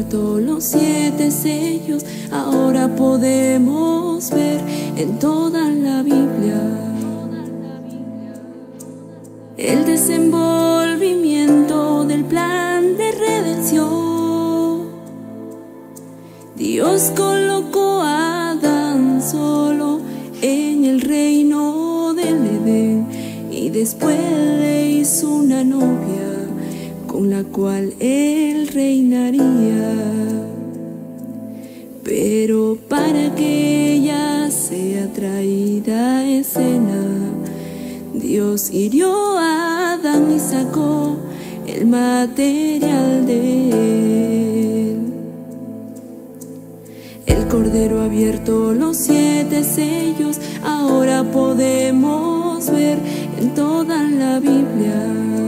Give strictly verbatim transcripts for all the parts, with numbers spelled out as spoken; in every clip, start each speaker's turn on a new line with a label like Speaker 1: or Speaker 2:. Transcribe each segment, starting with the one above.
Speaker 1: abierto los siete sellos, ahora podemos ver en toda la Biblia el desenvolvimiento del plan de redención. Dios colocó a Adán solo en el reino del Edén y después le hizo una novia con la cual él reinaría. Pero para que ella sea traída a escena, Dios hirió a Adán y sacó el material de él. El Cordero ha abierto los siete sellos, ahora podemos ver en toda la Biblia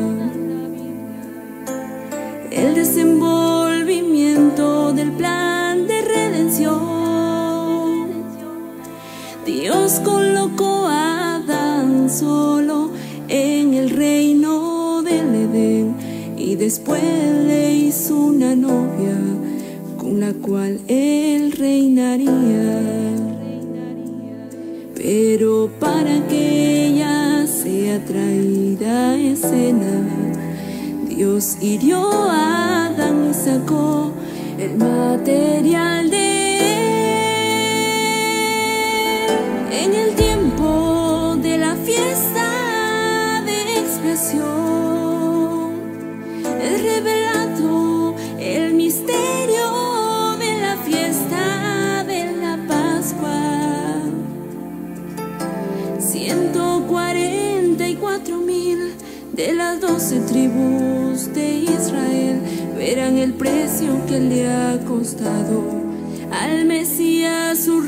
Speaker 1: el desenvolvimiento del plan de redención. Dios colocó a Adán solo en el reino del Edén y después le hizo una novia con la cual él reinaría. Pero para que ella sea traída a escena, Dios hirió a Adán y sacó el material de él. En el tiempo de la fiesta de expiación, es revelado el misterio de la fiesta de la Pascua. Ciento cuarenta y cuatro mil de las doce tribus de Israel verán el precio que le ha costado al Mesías su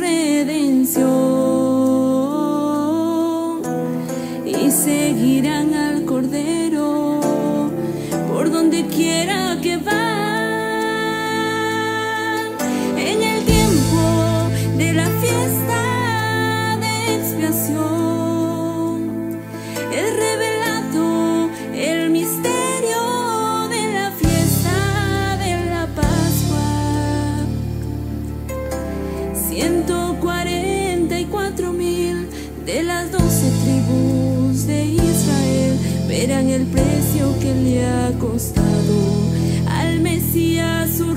Speaker 1: redención, y seguirán al Cordero por donde quiera que va. En el tiempo de la fiesta de expiación es revelado el misterio de la fiesta de la Pascua. Ciento cuarenta y cuatro mil de las doce tribus de Israel verán el precio que le ha costado al Mesías su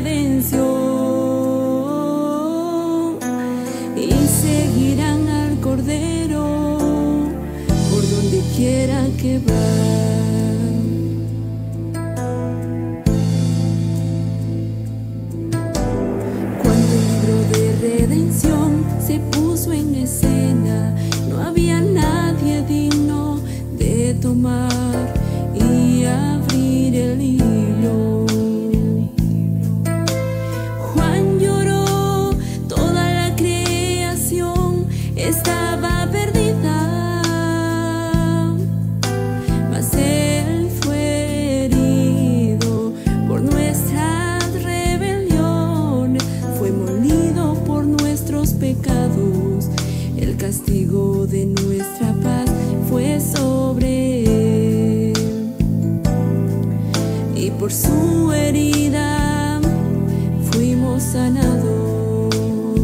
Speaker 1: redención, y seguirán al Cordero por donde quiera que va. Cuando el libro de redención se puso en escena, no había nadie digno de tomar y abrir el libro. Juan lloró, toda la creación estaba perdida, mas él fue herido por nuestras rebeliones, fue molido por nuestros pecados, el castigo de nuestra paz fue sobre él, y por su herida fuimos sanados.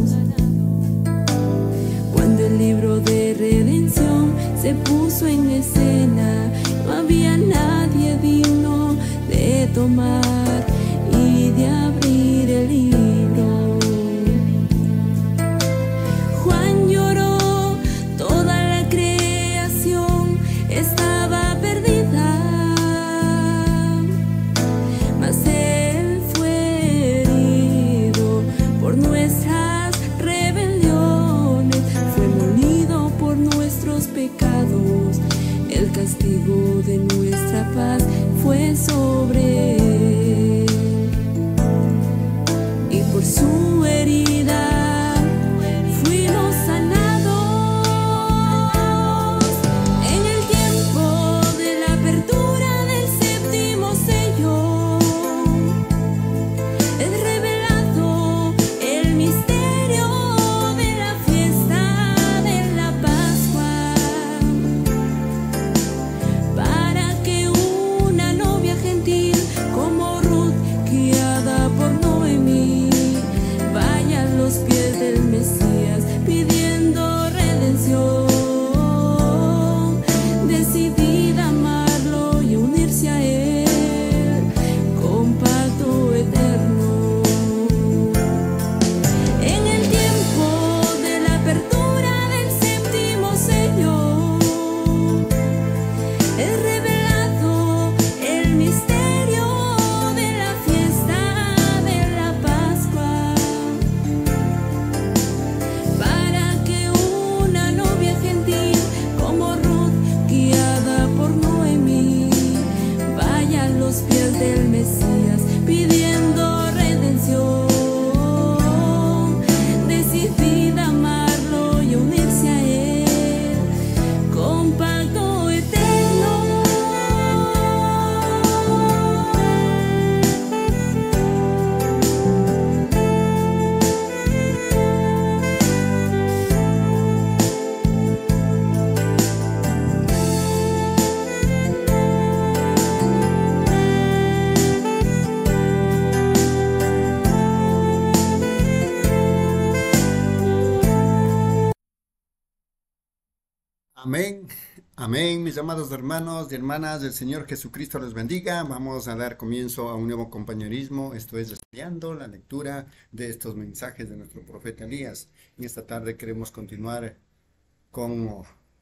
Speaker 1: Cuando el libro de redención se puso en escena, no había nadie digno de tomar y de abrir el libro. Juan lloró, toda la creación estaba perdida, mas él fue herido por nuestras rebeliones, fue molido por nuestros pecados, el castigo de nuestra paz fue sobre él.
Speaker 2: Amén, amén, mis amados hermanos y hermanas, del Señor Jesucristo les bendiga. Vamos a dar comienzo a un nuevo compañerismo, esto es estudiando la lectura de estos mensajes de nuestro profeta Elías. En esta tarde queremos continuar con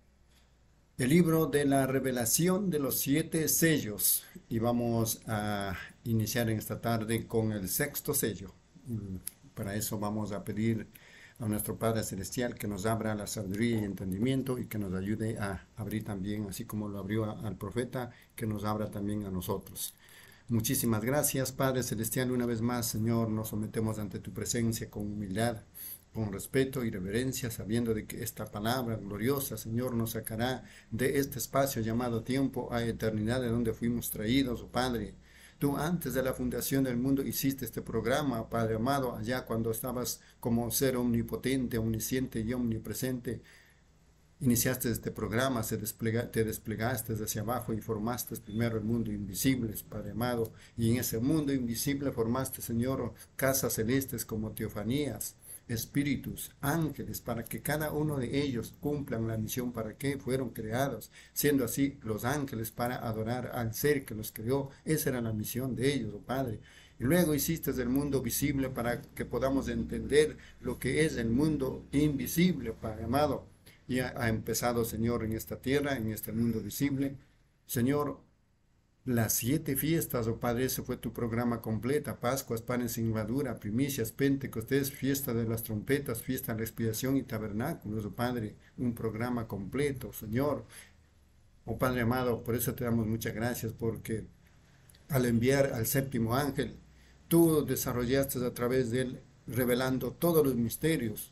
Speaker 2: el libro de la revelación de los siete sellos y vamos a iniciar en esta tarde con el sexto sello. Mm, Para eso vamos a pedir a nuestro Padre Celestial que nos abra la sabiduría y entendimiento y que nos ayude a abrir también, así como lo abrió a- al profeta, que nos abra también a nosotros. Muchísimas gracias, Padre Celestial. Una vez más, Señor, nos sometemos ante tu presencia con humildad, con respeto y reverencia, sabiendo de que esta palabra gloriosa, Señor, nos sacará de este espacio llamado tiempo a eternidad, de donde fuimos traídos, oh Padre. Tú antes de la fundación del mundo hiciste este programa, Padre amado, allá cuando estabas como ser omnipotente, omnisciente y omnipresente. Iniciaste este programa, se desplega, te desplegaste hacia abajo y formaste primero el mundo invisible, Padre amado, y en ese mundo invisible formaste, Señor, casas celestes como teofanías, espíritus, ángeles, para que cada uno de ellos cumplan la misión para que fueron creados, siendo así los ángeles para adorar al ser que los creó. Esa era la misión de ellos, oh Padre. Y luego hiciste el mundo visible para que podamos entender lo que es el mundo invisible, Padre amado. Y ha, ha empezado, Señor, en esta tierra, en este mundo visible. Señor, las siete fiestas, oh Padre, ese fue tu programa completa: Pascuas, panes sin levadura, primicias, Pentecostés, fiesta de las trompetas, fiesta de la expiación y tabernáculos, oh Padre, un programa completo, Señor. Oh Padre amado, por eso te damos muchas gracias, porque al enviar al séptimo ángel, tú desarrollaste a través de él, revelando todos los misterios.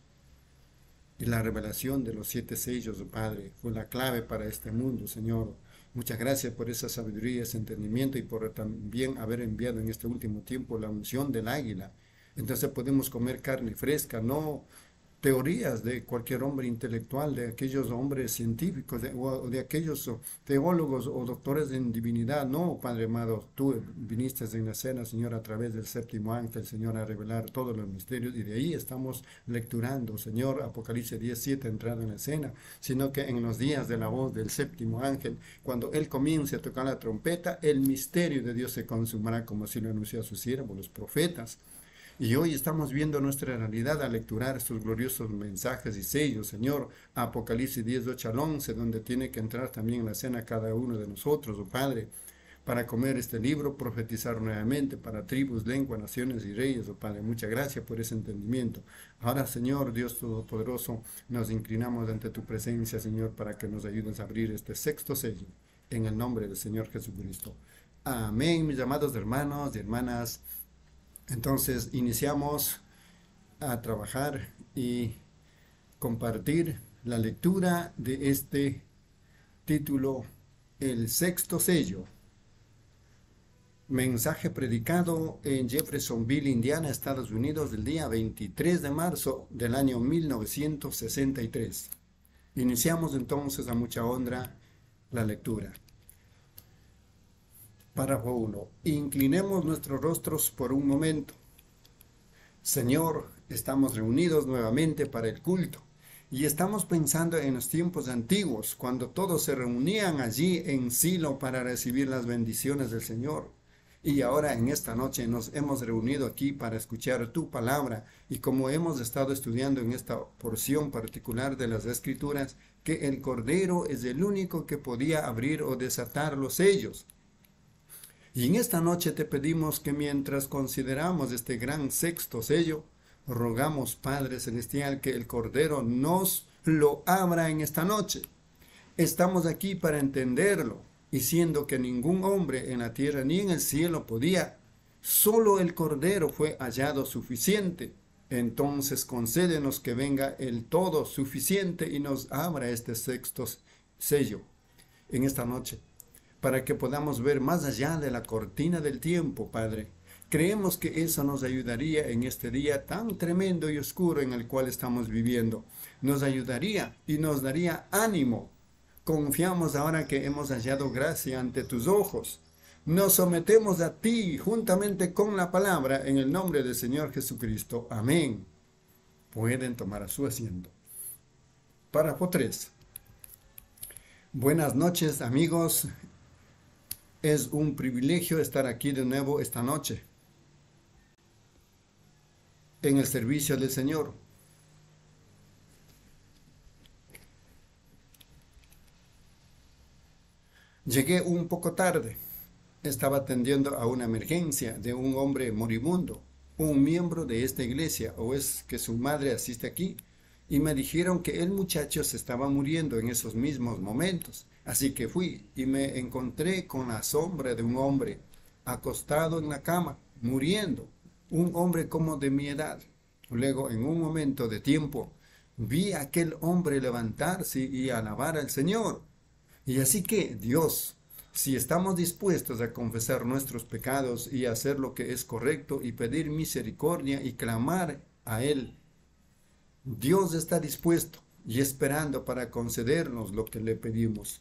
Speaker 2: Y la revelación de los siete sellos, oh Padre, fue la clave para este mundo, Señor. Muchas gracias por esa sabiduría, ese entendimiento y por también haber enviado en este último tiempo la unción del águila. Entonces podemos comer carne fresca, no teorías de cualquier hombre intelectual, de aquellos hombres científicos, de, o de aquellos teólogos o doctores en divinidad. No, Padre amado, tú viniste en la cena, Señor, a través del séptimo ángel, Señor, a revelar todos los misterios, y de ahí estamos lecturando, Señor, Apocalipsis diez siete, entrado en la escena, sino que en los días de la voz del séptimo ángel, cuando él comience a tocar la trompeta, el misterio de Dios se consumará, como así lo anunció a sus siervos, los profetas. Y hoy estamos viendo nuestra realidad al lecturar estos gloriosos mensajes y sellos, Señor. Apocalipsis diez, ocho al once, donde tiene que entrar también en la cena cada uno de nosotros, oh Padre, para comer este libro, profetizar nuevamente para tribus, lenguas, naciones y reyes, oh Padre. Muchas gracias por ese entendimiento. Ahora, Señor, Dios Todopoderoso, nos inclinamos ante tu presencia, Señor, para que nos ayudes a abrir este sexto sello, en el nombre del Señor Jesucristo. Amén, mis amados hermanos y hermanas. Entonces iniciamos a trabajar y compartir la lectura de este título, el sexto sello. Mensaje predicado en Jeffersonville, Indiana, Estados Unidos, el día veintitrés de marzo del año mil novecientos sesenta y tres. Iniciamos entonces a mucha honra la lectura. Párrafo uno. Inclinemos nuestros rostros por un momento. Señor, estamos reunidos nuevamente para el culto y estamos pensando en los tiempos antiguos, cuando todos se reunían allí en Silo para recibir las bendiciones del Señor. Y ahora en esta noche nos hemos reunido aquí para escuchar tu palabra, y como hemos estado estudiando en esta porción particular de las Escrituras, que el Cordero es el único que podía abrir o desatar los sellos. Y en esta noche te pedimos que mientras consideramos este gran sexto sello, rogamos, Padre Celestial, que el Cordero nos lo abra en esta noche. Estamos aquí para entenderlo, y siendo que ningún hombre en la tierra ni en el cielo podía, solo el Cordero fue hallado suficiente. Entonces concédenos que venga el todo suficiente y nos abra este sexto sello en esta noche, para que podamos ver más allá de la cortina del tiempo, Padre. Creemos que eso nos ayudaría en este día tan tremendo y oscuro en el cual estamos viviendo. Nos ayudaría y nos daría ánimo. Confiamos ahora que hemos hallado gracia ante tus ojos. Nos sometemos a ti juntamente con la palabra en el nombre del Señor Jesucristo. Amén. Pueden tomar su asiento. Párrafo tres. Buenas noches, amigos. Es un privilegio estar aquí de nuevo esta noche en el servicio del Señor. Llegué un poco tarde. Estaba atendiendo a una emergencia de un hombre moribundo, un miembro de esta iglesia, o es que su madre asiste aquí, y me dijeron que el muchacho se estaba muriendo en esos mismos momentos. Así que fui y me encontré con la sombra de un hombre acostado en la cama, muriendo, un hombre como de mi edad. Luego, en un momento de tiempo, vi a aquel hombre levantarse y alabar al Señor. Y así que Dios, si estamos dispuestos a confesar nuestros pecados y hacer lo que es correcto y pedir misericordia y clamar a Él, Dios está dispuesto y esperando para concedernos lo que le pedimos.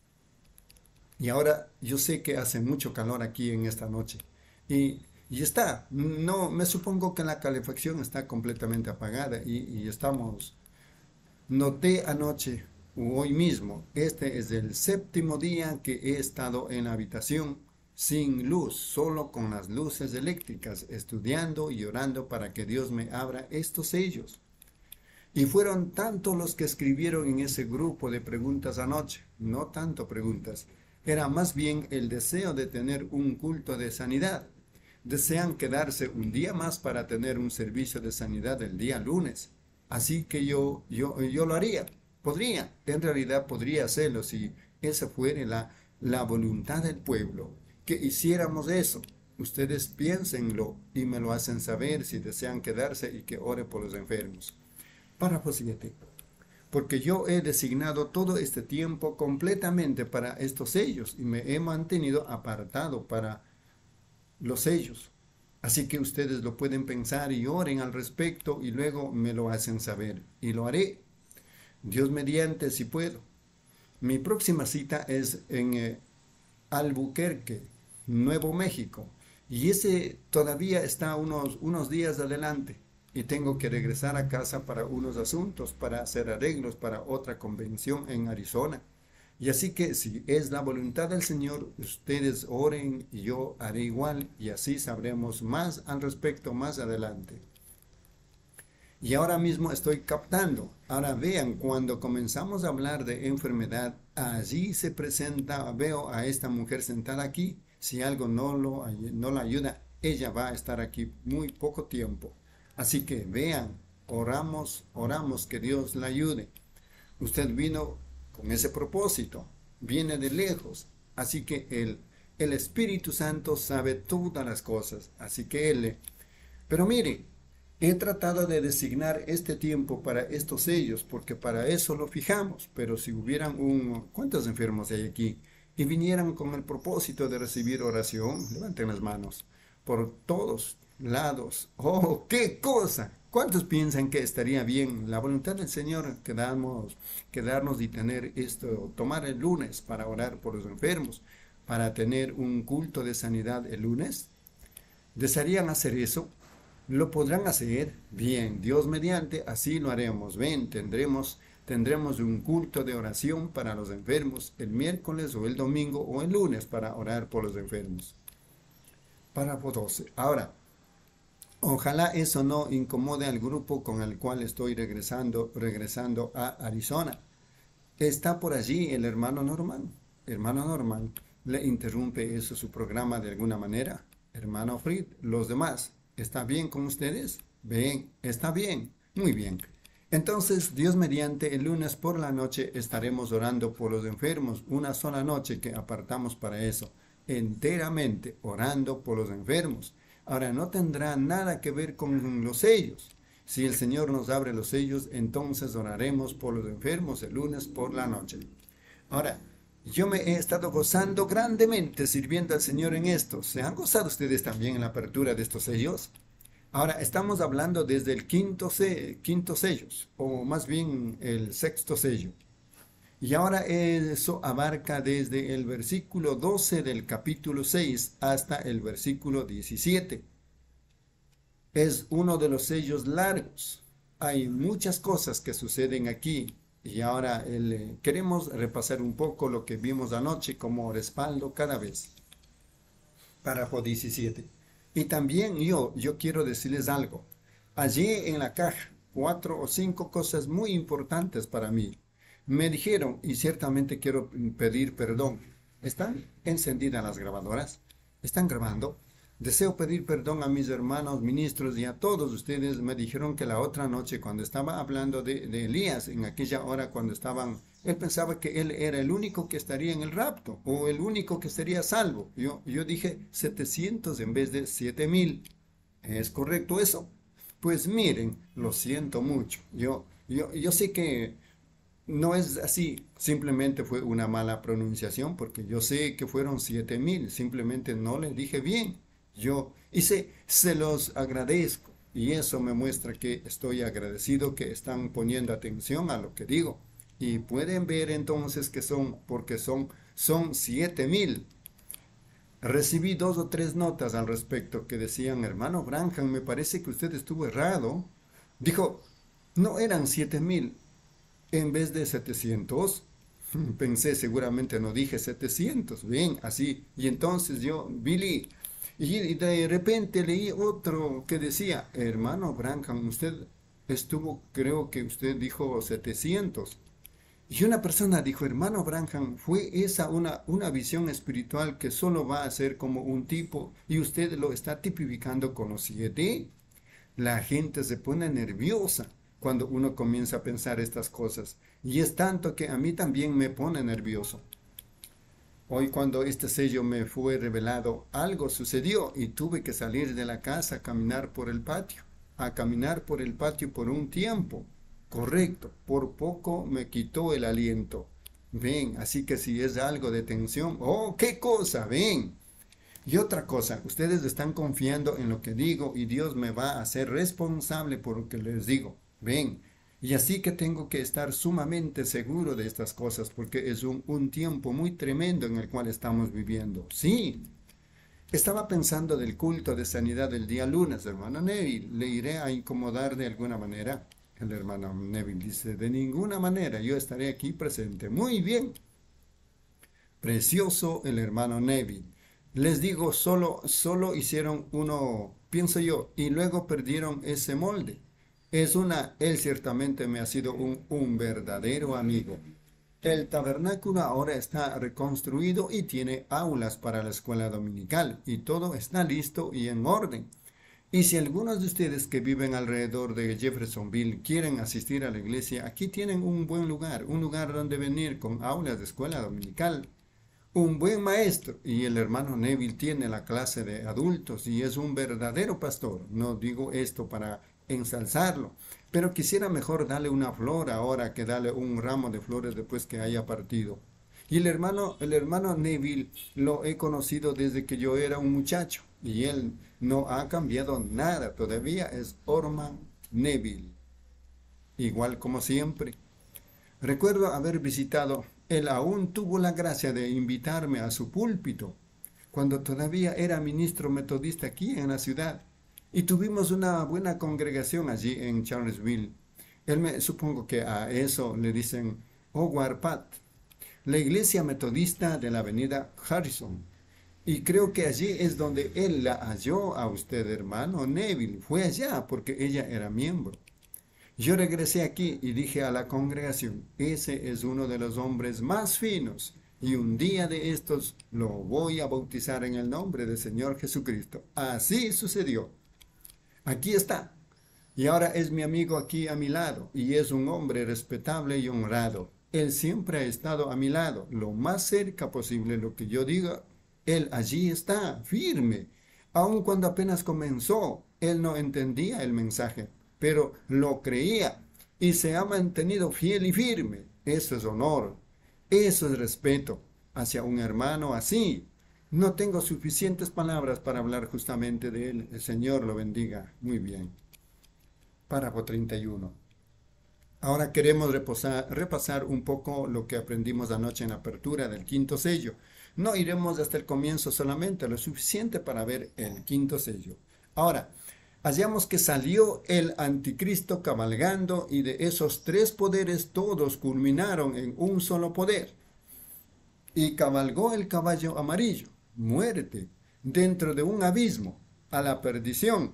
Speaker 2: Y ahora yo sé que hace mucho calor aquí en esta noche. Y, y está, no, me supongo que la calefacción está completamente apagada y, y estamos. Noté anoche, o hoy mismo, este es el séptimo día que he estado en la habitación sin luz, solo con las luces eléctricas, estudiando y orando para que Dios me abra estos sellos. Y fueron tantos los que escribieron en ese grupo de preguntas anoche, no tanto preguntas, era más bien el deseo de tener un culto de sanidad. Desean quedarse un día más para tener un servicio de sanidad el día lunes. Así que yo, yo, yo lo haría, podría, en realidad podría hacerlo si esa fuera la, la voluntad del pueblo, que hiciéramos eso. Ustedes piénsenlo y me lo hacen saber si desean quedarse y que ore por los enfermos. Párrafo siete. Porque yo he designado todo este tiempo completamente para estos sellos y me he mantenido apartado para los sellos. Así que ustedes lo pueden pensar y oren al respecto y luego me lo hacen saber. Y lo haré, Dios mediante, si puedo. Mi próxima cita es en eh, Albuquerque, Nuevo México. Y ese todavía está unos, unos días adelante. Y tengo que regresar a casa para unos asuntos, para hacer arreglos para otra convención en Arizona. Y así que si es la voluntad del Señor, ustedes oren y yo haré igual y así sabremos más al respecto más adelante. Y ahora mismo estoy captando. Ahora vean, cuando comenzamos a hablar de enfermedad, allí se presenta, veo a esta mujer sentada aquí. Si algo no, lo, no la ayuda, ella va a estar aquí muy poco tiempo. Así que vean, oramos, oramos que Dios la ayude. Usted vino con ese propósito, viene de lejos, así que el, el Espíritu Santo sabe todas las cosas, así que Él. Pero mire, he tratado de designar este tiempo para estos sellos, porque para eso lo fijamos, pero si hubieran un, ¿cuántos enfermos hay aquí? Y vinieran con el propósito de recibir oración, levanten las manos, por todos lados. ¡Oh, qué cosa! ¿Cuántos piensan que estaría bien la voluntad del Señor quedarnos, quedarnos y tener esto, tomar el lunes para orar por los enfermos, para tener un culto de sanidad el lunes? ¿Desearían hacer eso? ¿Lo podrán hacer? Bien, Dios mediante, así lo haremos. Ven, tendremos, tendremos un culto de oración para los enfermos el miércoles o el domingo o el lunes para orar por los enfermos. Párrafo doce. Ahora, ojalá eso no incomode al grupo con el cual estoy regresando, regresando a Arizona. Está por allí el hermano Norman. Hermano Norman, ¿le interrumpe eso su programa de alguna manera? Hermano Fried, los demás, ¿está bien con ustedes? Bien, está bien, muy bien. Entonces, Dios mediante, el lunes por la noche estaremos orando por los enfermos, una sola noche que apartamos para eso, enteramente orando por los enfermos. Ahora, no tendrá nada que ver con los sellos. Si el Señor nos abre los sellos, entonces oraremos por los enfermos el lunes por la noche. Ahora, yo me he estado gozando grandemente sirviendo al Señor en esto. ¿Se han gozado ustedes también en la apertura de estos sellos? Ahora, estamos hablando desde el quinto, se, quinto sellos, o más bien el sexto sello. Y ahora eso abarca desde el versículo doce del capítulo seis hasta el versículo diecisiete. Es uno de los sellos largos. Hay muchas cosas que suceden aquí Y ahora el, eh, queremos repasar un poco lo que vimos anoche como respaldo cada vez. Párrafo diecisiete. Y también yo, yo quiero decirles algo. Allí en la caja, cuatro o cinco cosas muy importantes para mí. Me dijeron, y ciertamente quiero pedir perdón. ¿Están encendidas las grabadoras? ¿Están grabando? Deseo pedir perdón a mis hermanos ministros y a todos ustedes. Me dijeron que la otra noche cuando estaba hablando de, de Elías, en aquella hora cuando estaban, él pensaba que él era el único que estaría en el rapto o el único que sería salvo. Yo, yo dije setecientos en vez de siete mil. ¿Es correcto eso? Pues miren, lo siento mucho. Yo, yo, yo sé que no es así, simplemente fue una mala pronunciación porque yo sé que fueron siete mil, simplemente no le dije bien. Yo hice, se los agradezco y eso me muestra que estoy agradecido que están poniendo atención a lo que digo. Y pueden ver entonces que son, porque son, son siete mil. Recibí dos o tres notas al respecto que decían, hermano Branham, me parece que usted estuvo errado. Dijo, no eran siete mil en vez de setecientos. Pensé, seguramente no dije setecientos, bien, así. Y entonces yo, Billy, y de repente leí otro que decía, hermano Branham, usted estuvo, creo que usted dijo setecientos. Y una persona dijo, hermano Branham, fue esa una, una visión espiritual que solo va a ser como un tipo y usted lo está tipificando con los siete. La gente se pone nerviosa cuando uno comienza a pensar estas cosas. Y es tanto que a mí también me pone nervioso. Hoy cuando este sello me fue revelado, algo sucedió y tuve que salir de la casa a caminar por el patio. A caminar por el patio por un tiempo. Correcto, por poco me quitó el aliento. Ven, así que si es algo de tensión, ¡oh, qué cosa! Ven. Y otra cosa, ustedes están confiando en lo que digo y Dios me va a hacer responsable por lo que les digo. Ven. Y así que tengo que estar sumamente seguro de estas cosas porque es un, un tiempo muy tremendo en el cual estamos viviendo. Sí. Estaba pensando del culto de sanidad del día lunes, hermano Neville. ¿Le iré a incomodar de alguna manera? El hermano Neville dice, de ninguna manera, yo estaré aquí presente. Muy bien. Precioso el hermano Neville. Les digo, solo, solo hicieron uno, pienso yo, y luego perdieron ese molde. Es una, él ciertamente me ha sido un, un verdadero amigo. El tabernáculo ahora está reconstruido y tiene aulas para la escuela dominical y todo está listo y en orden. Y si algunos de ustedes que viven alrededor de Jeffersonville quieren asistir a la iglesia, aquí tienen un buen lugar, un lugar donde venir con aulas de escuela dominical. Un buen maestro, y el hermano Neville tiene la clase de adultos y es un verdadero pastor. No digo esto para ensalzarlo, pero quisiera mejor darle una flor ahora que darle un ramo de flores después que haya partido. Y el hermano, el hermano Neville lo he conocido desde que yo era un muchacho y él no ha cambiado nada, todavía es Orman Neville, igual como siempre. Recuerdo haber visitado, él aún tuvo la gracia de invitarme a su púlpito, cuando todavía era ministro metodista aquí en la ciudad, y tuvimos una buena congregación allí en Charlottesville. Él me, supongo que a eso le dicen Howard Pat, la iglesia metodista de la avenida Harrison. Y creo que allí es donde él la halló a usted, hermano Neville. Fue allá porque ella era miembro. Yo regresé aquí y dije a la congregación, ese es uno de los hombres más finos y un día de estos lo voy a bautizar en el nombre del Señor Jesucristo. Así sucedió. Aquí está. Y ahora es mi amigo aquí a mi lado y es un hombre respetable y honrado. Él siempre ha estado a mi lado, lo más cerca posible, lo que yo diga, él allí está, firme. Aun cuando apenas comenzó, él no entendía el mensaje, pero lo creía y se ha mantenido fiel y firme. Eso es honor, eso es respeto hacia un hermano así. No tengo suficientes palabras para hablar justamente de él. El Señor lo bendiga. Muy bien. Párrafo treinta y uno. Ahora queremos reposar, repasar un poco lo que aprendimos anoche en la apertura del quinto sello. No iremos hasta el comienzo solamente, lo suficiente para ver el quinto sello. Ahora, hallamos que salió el anticristo cabalgando y de esos tres poderes todos culminaron en un solo poder. Y cabalgó el caballo amarillo, muerte, dentro de un abismo, a la perdición,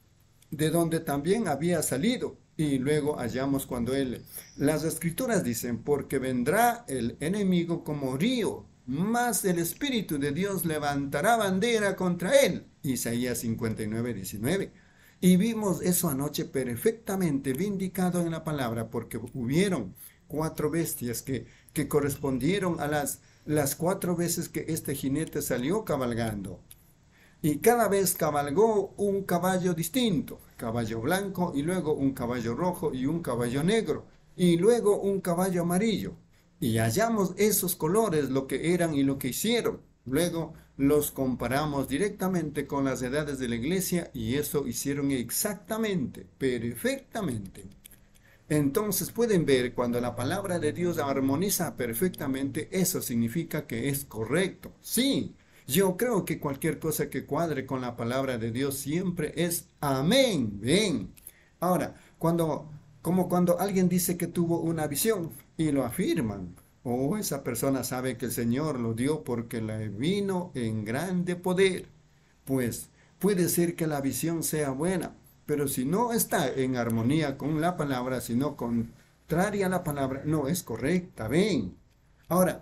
Speaker 2: de donde también había salido. Y luego hallamos cuando él, las escrituras dicen, porque vendrá el enemigo como río, mas el Espíritu de Dios levantará bandera contra él. Isaías cincuenta y nueve, diecinueve. Y vimos eso anoche perfectamente vindicado en la palabra, porque hubieron cuatro bestias que, que correspondieron a las, las cuatro veces que este jinete salió cabalgando. Y cada vez cabalgó un caballo distinto, caballo blanco y luego un caballo rojo y un caballo negro y luego un caballo amarillo. Y hallamos esos colores, lo que eran y lo que hicieron. Luego los comparamos directamente con las edades de la iglesia y eso hicieron exactamente, perfectamente. Entonces pueden ver, cuando la palabra de Dios armoniza perfectamente, eso significa que es correcto. Sí. Yo creo que cualquier cosa que cuadre con la palabra de Dios siempre es amén. Bien. Ahora, cuando, como cuando alguien dice que tuvo una visión y lo afirman, o oh, esa persona sabe que el Señor lo dio porque le vino en grande poder, pues puede ser que la visión sea buena, pero si no está en armonía con la palabra, sino contraria a la palabra, no es correcta. Bien. Ahora,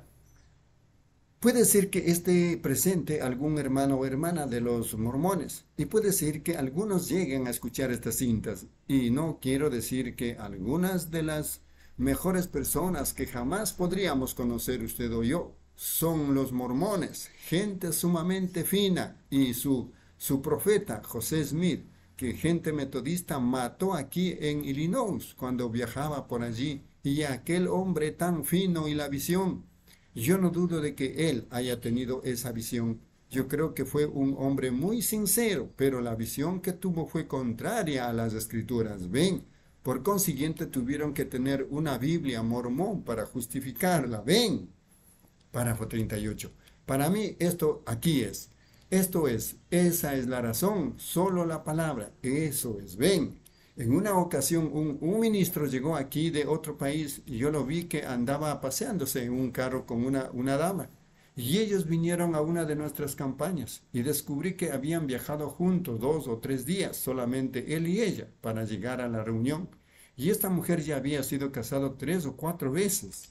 Speaker 2: puede ser que esté presente algún hermano o hermana de los mormones y puede ser que algunos lleguen a escuchar estas cintas. Y no quiero decir que algunas de las mejores personas que jamás podríamos conocer usted o yo son los mormones, gente sumamente fina, y su, su profeta José Smith, que gente metodista mató aquí en Illinois cuando viajaba por allí, y aquel hombre tan fino y la visión. Yo no dudo de que él haya tenido esa visión. Yo creo que fue un hombre muy sincero, pero la visión que tuvo fue contraria a las escrituras. Ven, por consiguiente tuvieron que tener una Biblia mormón para justificarla. Ven, párrafo treinta y ocho. Para mí esto aquí es. Esto es, esa es la razón, solo la palabra. Eso es, ven. En una ocasión un, un ministro llegó aquí de otro país y yo lo vi que andaba paseándose en un carro con una, una dama. Y ellos vinieron a una de nuestras campañas y descubrí que habían viajado juntos dos o tres días, solamente él y ella, para llegar a la reunión. Y esta mujer ya había sido casada tres o cuatro veces.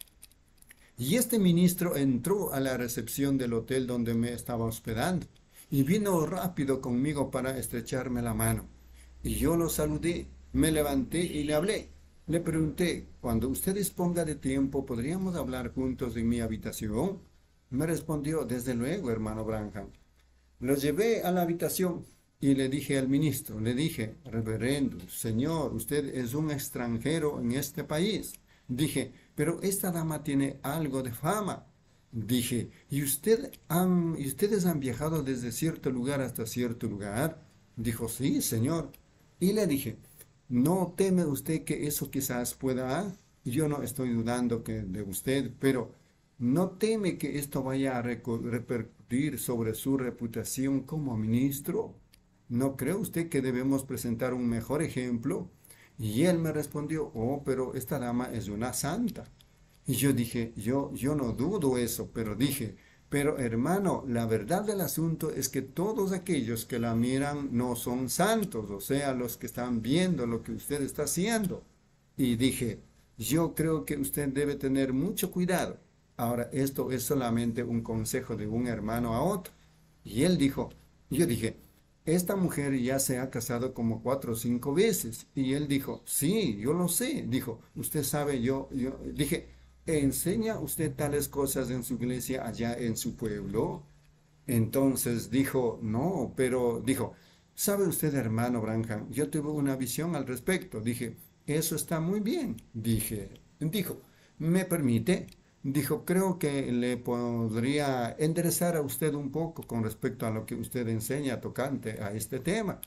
Speaker 2: Y este ministro entró a la recepción del hotel donde me estaba hospedando y vino rápido conmigo para estrecharme la mano. Y yo lo saludé, me levanté y le hablé. Le pregunté, cuando usted disponga de tiempo, ¿podríamos hablar juntos en mi habitación? Me respondió, desde luego, hermano Branham. Lo llevé a la habitación y le dije al ministro, le dije, reverendo, señor, usted es un extranjero en este país. Dije, pero esta dama tiene algo de fama. Dije, ¿y, usted han, ¿y ustedes han viajado desde cierto lugar hasta cierto lugar? Dijo, sí, señor. Y le dije, ¿no teme usted que eso quizás pueda? Yo no estoy dudando que de usted, pero ¿no teme que esto vaya a repercutir sobre su reputación como ministro? ¿No cree usted que debemos presentar un mejor ejemplo? Y él me respondió, oh, pero esta dama es una santa. Y yo dije, yo, yo no dudo eso, pero dije, pero hermano, la verdad del asunto es que todos aquellos que la miran no son santos, o sea, los que están viendo lo que usted está haciendo. Y dije, yo creo que usted debe tener mucho cuidado. Ahora, esto es solamente un consejo de un hermano a otro. Y él dijo, yo dije, esta mujer ya se ha casado como cuatro o cinco veces. Y él dijo, sí, yo lo sé. Dijo, usted sabe, yo, yo, dije, ¿enseña usted tales cosas en su iglesia allá en su pueblo? Entonces dijo, no, pero dijo, ¿sabe usted, hermano Branham? Yo tuve una visión al respecto. Dije, eso está muy bien. Dije, dijo, ¿me permite? Dijo, creo que le podría enderezar a usted un poco con respecto a lo que usted enseña tocante a este tema.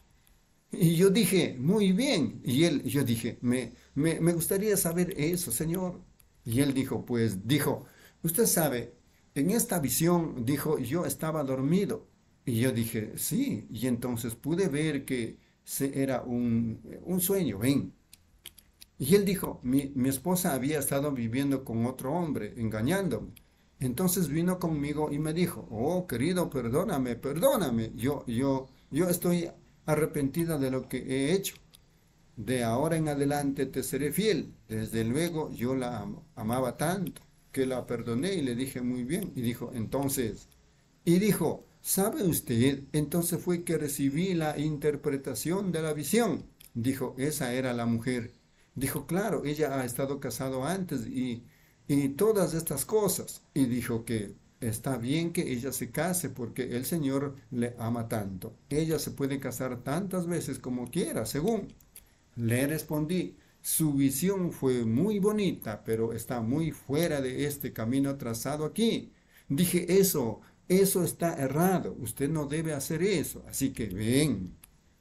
Speaker 2: Y yo dije, muy bien. Y él, yo dije, me, me, me gustaría saber eso, señor. Y él dijo, pues, dijo, usted sabe, en esta visión, dijo, yo estaba dormido. Y yo dije, sí. Y entonces pude ver que se, era un, un sueño, ven. Y él dijo, mi, mi esposa había estado viviendo con otro hombre, engañándome. Entonces vino conmigo y me dijo, oh, querido, perdóname, perdóname. Yo, yo, yo estoy arrepentida de lo que he hecho. De ahora en adelante te seré fiel. Desde luego yo la am- amaba tanto que la perdoné y le dije muy bien. Y dijo, entonces, y dijo, ¿sabe usted? Entonces fue que recibí la interpretación de la visión. Dijo, esa era la mujer. Dijo, claro, ella ha estado casado antes y, y todas estas cosas. Y dijo que está bien que ella se case porque el Señor le ama tanto. Ella se puede casar tantas veces como quiera, según. Le respondí, su visión fue muy bonita, pero está muy fuera de este camino trazado aquí. Dije, eso, eso está errado, usted no debe hacer eso, así que ven.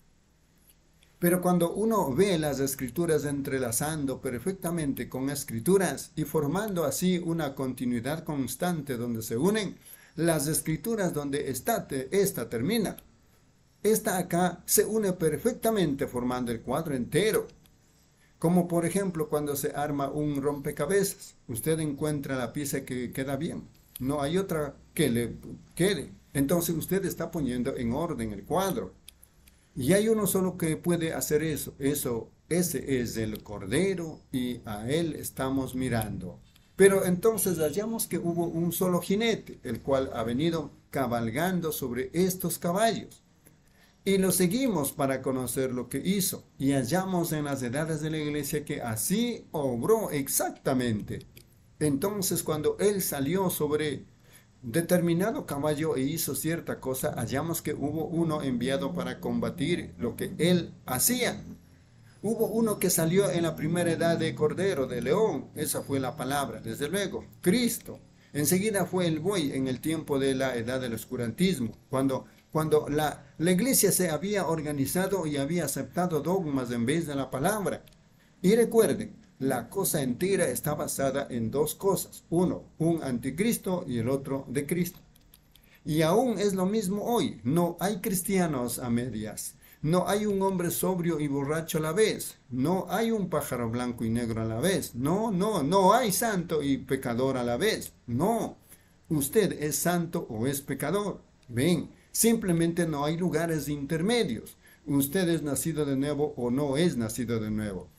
Speaker 2: Pero cuando uno ve las escrituras entrelazando perfectamente con escrituras y formando así una continuidad constante donde se unen, las escrituras donde esta, esta termina, esta acá se une perfectamente formando el cuadro entero. Como por ejemplo cuando se arma un rompecabezas, usted encuentra la pieza que queda bien, no hay otra que le quede. Entonces usted está poniendo en orden el cuadro. Y hay uno solo que puede hacer eso. Eso, ese es el Cordero y a él estamos mirando. Pero entonces hallamos que hubo un solo jinete, el cual ha venido cabalgando sobre estos caballos. Y lo seguimos para conocer lo que hizo. Y hallamos en las edades de la iglesia que así obró exactamente. Entonces cuando él salió sobre determinado caballo e hizo cierta cosa, hallamos que hubo uno enviado para combatir lo que él hacía. Hubo uno que salió en la primera edad de cordero, de león, esa fue la palabra, desde luego, Cristo. Enseguida fue el buey en el tiempo de la edad del oscurantismo, cuando, cuando la, la iglesia se había organizado y había aceptado dogmas en vez de la palabra. Y recuerden, la cosa entera está basada en dos cosas. Uno, un anticristo y el otro de Cristo. Y aún es lo mismo hoy. No hay cristianos a medias. No hay un hombre sobrio y borracho a la vez. No hay un pájaro blanco y negro a la vez. No, no, no hay santo y pecador a la vez. No. Usted es santo o es pecador. Ven, simplemente no hay lugares intermedios. Usted es nacido de nuevo o no es nacido de nuevo.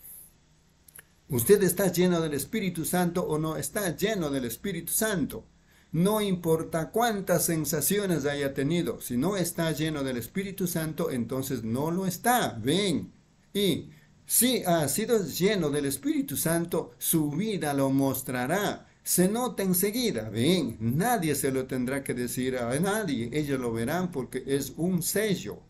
Speaker 2: Usted está lleno del Espíritu Santo o no está lleno del Espíritu Santo. No importa cuántas sensaciones haya tenido, si no está lleno del Espíritu Santo, entonces no lo está. Ven. Y si ha sido lleno del Espíritu Santo, su vida lo mostrará. Se nota enseguida. Ven, nadie se lo tendrá que decir a nadie. Ellos lo verán porque es un sello.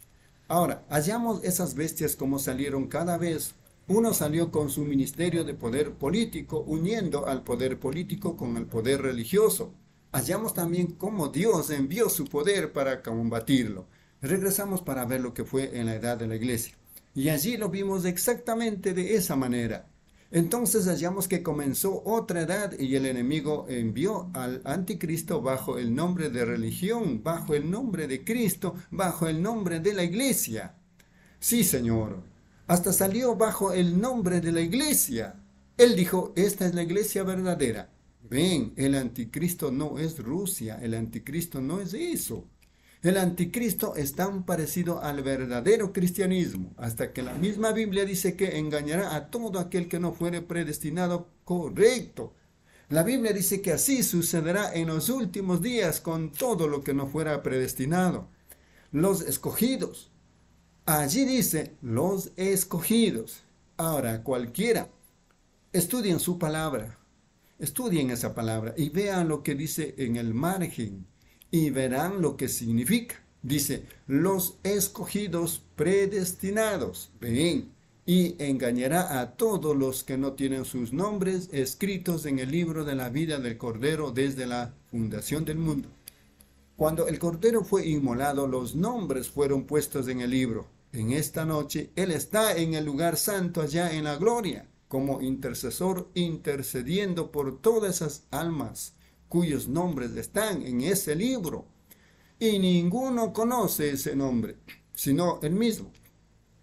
Speaker 2: Ahora, hallamos esas bestias como salieron cada vez. Uno salió con su ministerio de poder político, uniendo al poder político con el poder religioso. Hallamos también cómo Dios envió su poder para combatirlo. Regresamos para ver lo que fue en la edad de la iglesia. Y allí lo vimos exactamente de esa manera. Entonces hallamos que comenzó otra edad y el enemigo envió al anticristo bajo el nombre de religión, bajo el nombre de Cristo, bajo el nombre de la iglesia. Sí, Señor. Hasta salió bajo el nombre de la iglesia. Él dijo, esta es la iglesia verdadera. Ven, el anticristo no es Rusia, el anticristo no es eso. El anticristo es tan parecido al verdadero cristianismo, hasta que la misma Biblia dice que engañará a todo aquel que no fuere predestinado correcto. La Biblia dice que así sucederá en los últimos días con todo lo que no fuera predestinado. Los escogidos. Allí dice, los escogidos. Ahora, cualquiera, estudien su palabra, estudien esa palabra y vean lo que dice en el margen y verán lo que significa. Dice, los escogidos predestinados. Ven, y engañará a todos los que no tienen sus nombres escritos en el libro de la vida del Cordero desde la fundación del mundo. Cuando el Cordero fue inmolado, los nombres fueron puestos en el libro. En esta noche, Él está en el lugar santo allá en la gloria, como intercesor intercediendo por todas esas almas cuyos nombres están en ese libro. Y ninguno conoce ese nombre, sino Él mismo.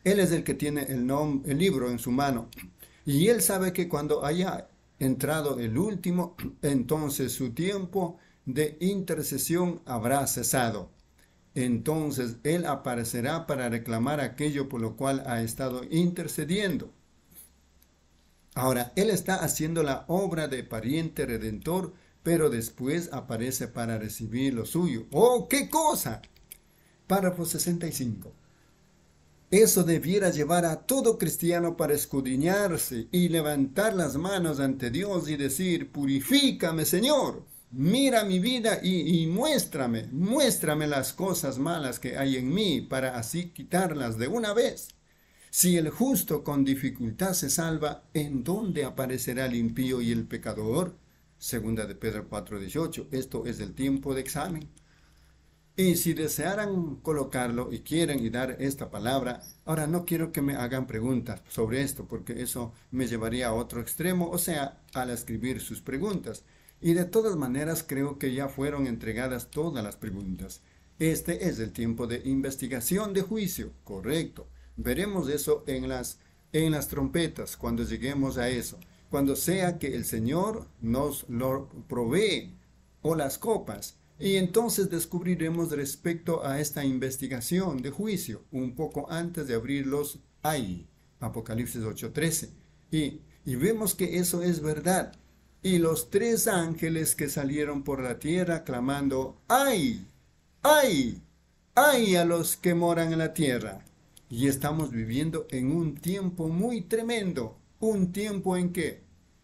Speaker 2: Él es el que tiene el, nom el libro en su mano. Y Él sabe que cuando haya entrado el último, entonces su tiempo de intercesión habrá cesado. Entonces Él aparecerá para reclamar aquello por lo cual ha estado intercediendo. Ahora, Él está haciendo la obra de pariente redentor, pero después aparece para recibir lo suyo. ¡Oh, qué cosa! Párrafo sesenta y cinco. Eso debiera llevar a todo cristiano para escudriñarse y levantar las manos ante Dios y decir: purifícame, Señor. Mira mi vida y, y muéstrame, muéstrame las cosas malas que hay en mí para así quitarlas de una vez. Si el justo con dificultad se salva, ¿en dónde aparecerá el impío y el pecador? Segunda de Pedro cuatro dieciocho. Esto es el tiempo de examen. Y si desearan colocarlo y quieren y dar esta palabra, ahora no quiero que me hagan preguntas sobre esto, porque eso me llevaría a otro extremo, o sea, al escribir sus preguntas. Y de todas maneras creo que ya fueron entregadas todas las preguntas. Este es el tiempo de investigación de juicio, correcto. Veremos eso en las, en las trompetas, cuando lleguemos a eso. Cuando sea que el Señor nos lo provee, o las copas. Y entonces descubriremos respecto a esta investigación de juicio, un poco antes de abrirlos ahí. Apocalipsis ocho trece. Y, y vemos que eso es verdad. Y los tres ángeles que salieron por la tierra clamando: ¡ay! ¡ay! ¡ay a los que moran en la tierra! Y estamos viviendo en un tiempo muy tremendo. Un tiempo en que...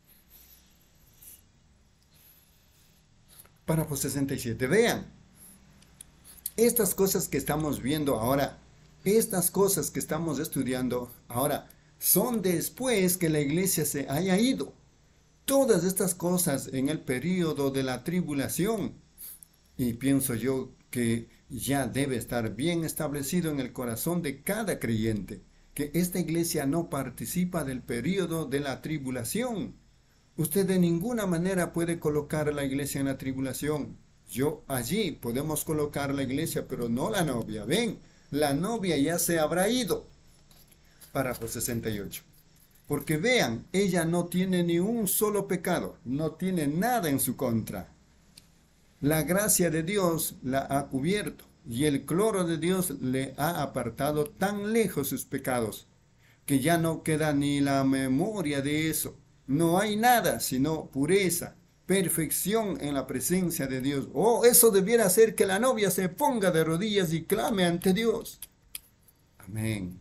Speaker 2: Párrafo sesenta y siete. Vean, estas cosas que estamos viendo ahora, estas cosas que estamos estudiando ahora, son después que la iglesia se haya ido. Todas estas cosas en el período de la tribulación. Y pienso yo que ya debe estar bien establecido en el corazón de cada creyente, que esta iglesia no participa del período de la tribulación. Usted de ninguna manera puede colocar a la iglesia en la tribulación. Yo allí podemos colocar la iglesia, pero no la novia. Ven, la novia ya se habrá ido. Párrafo sesenta y ocho. Porque vean, ella no tiene ni un solo pecado, no tiene nada en su contra. La gracia de Dios la ha cubierto, y el cloro de Dios le ha apartado tan lejos sus pecados, que ya no queda ni la memoria de eso. No hay nada sino pureza, perfección en la presencia de Dios. Oh, eso debiera hacer que la novia se ponga de rodillas y clame ante Dios. Amén.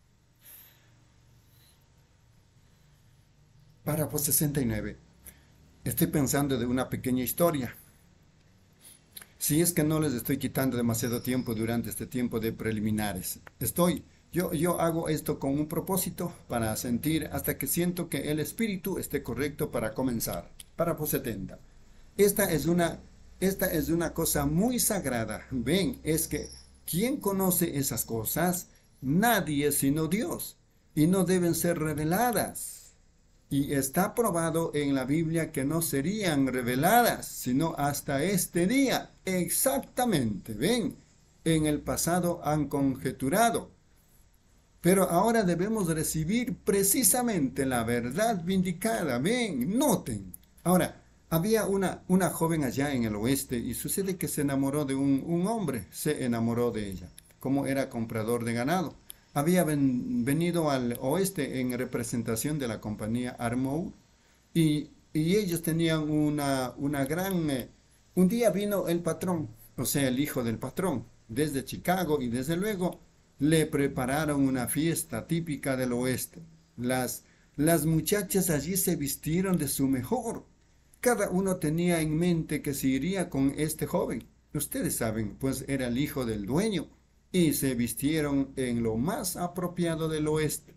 Speaker 2: Párrafo sesenta y nueve. Estoy pensando de una pequeña historia. Si es que no les estoy quitando demasiado tiempo durante este tiempo de preliminares. Estoy, yo, yo hago esto con un propósito para sentir hasta que siento que el espíritu esté correcto para comenzar. Párrafo setenta. Esta es una, esta es una cosa muy sagrada. Ven, es que ¿quién conoce esas cosas? Nadie sino Dios. Y no deben ser reveladas. Y está probado en la Biblia que no serían reveladas, sino hasta este día. Exactamente, ven, en el pasado han conjeturado. Pero ahora debemos recibir precisamente la verdad vindicada. Ven, noten. Ahora, había una, una joven allá en el oeste y sucede que se enamoró de un, un hombre. Se enamoró de ella, como era comprador de ganado. Había ven, venido al oeste en representación de la compañía Armour y, y ellos tenían una, una gran... Eh, un día vino el patrón, o sea, el hijo del patrón, desde Chicago y desde luego le prepararon una fiesta típica del oeste. Las, las muchachas allí se vistieron de su mejor. Cada uno tenía en mente que se iría con este joven. Ustedes saben, pues era el hijo del dueño. Y se vistieron en lo más apropiado del oeste.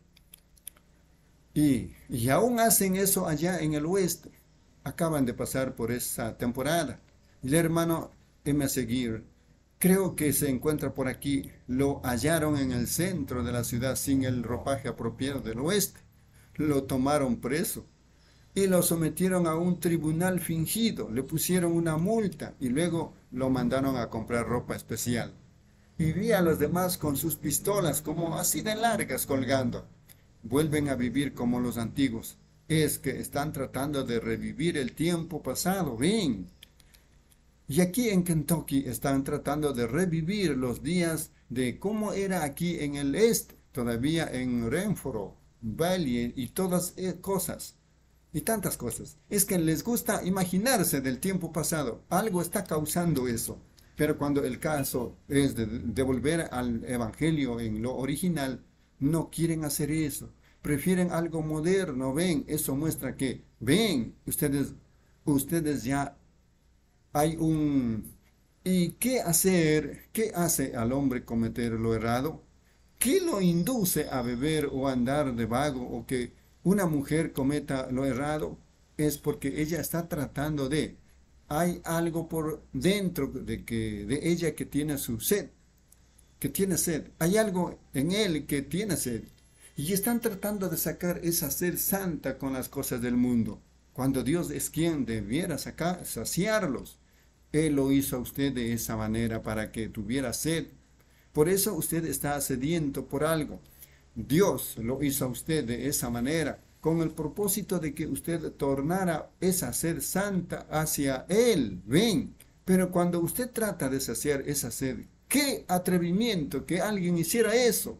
Speaker 2: Y, y aún hacen eso allá en el oeste. Acaban de pasar por esa temporada. El hermano M. Seguir, creo que se encuentra por aquí. Lo hallaron en el centro de la ciudad sin el ropaje apropiado del oeste. Lo tomaron preso y lo sometieron a un tribunal fingido. Le pusieron una multa y luego lo mandaron a comprar ropa especial. y vi a los demás con sus pistolas como así de largas colgando. Vuelven a vivir como los antiguos. Es que están tratando de revivir el tiempo pasado, ven. Y aquí en Kentucky están tratando de revivir los días de cómo era aquí en el este, todavía en Renfro, Valley y todas esas cosas. Y tantas cosas. Es que les gusta imaginarse del tiempo pasado. Algo está causando eso. Pero cuando el caso es de devolver al evangelio en lo original, no quieren hacer eso. Prefieren algo moderno. Ven, eso muestra que, ven, ustedes, ustedes ya hay un... ¿Y qué hacer? ¿Qué hace al hombre cometer lo errado? ¿Qué lo induce a beber o a andar de vago o que una mujer cometa lo errado? Es porque ella está tratando de, hay algo por dentro de, que, de ella que tiene su sed, que tiene sed. Hay algo en él que tiene sed. Y están tratando de sacar esa sed santa con las cosas del mundo. Cuando Dios es quien debiera sacar, saciarlos. Él lo hizo a usted de esa manera para que tuviera sed. Por eso usted está sediento por algo. Dios lo hizo a usted de esa manera, con el propósito de que usted tornara esa sed santa hacia Él. Ven, pero cuando usted trata de saciar esa sed, ¡qué atrevimiento que alguien hiciera eso!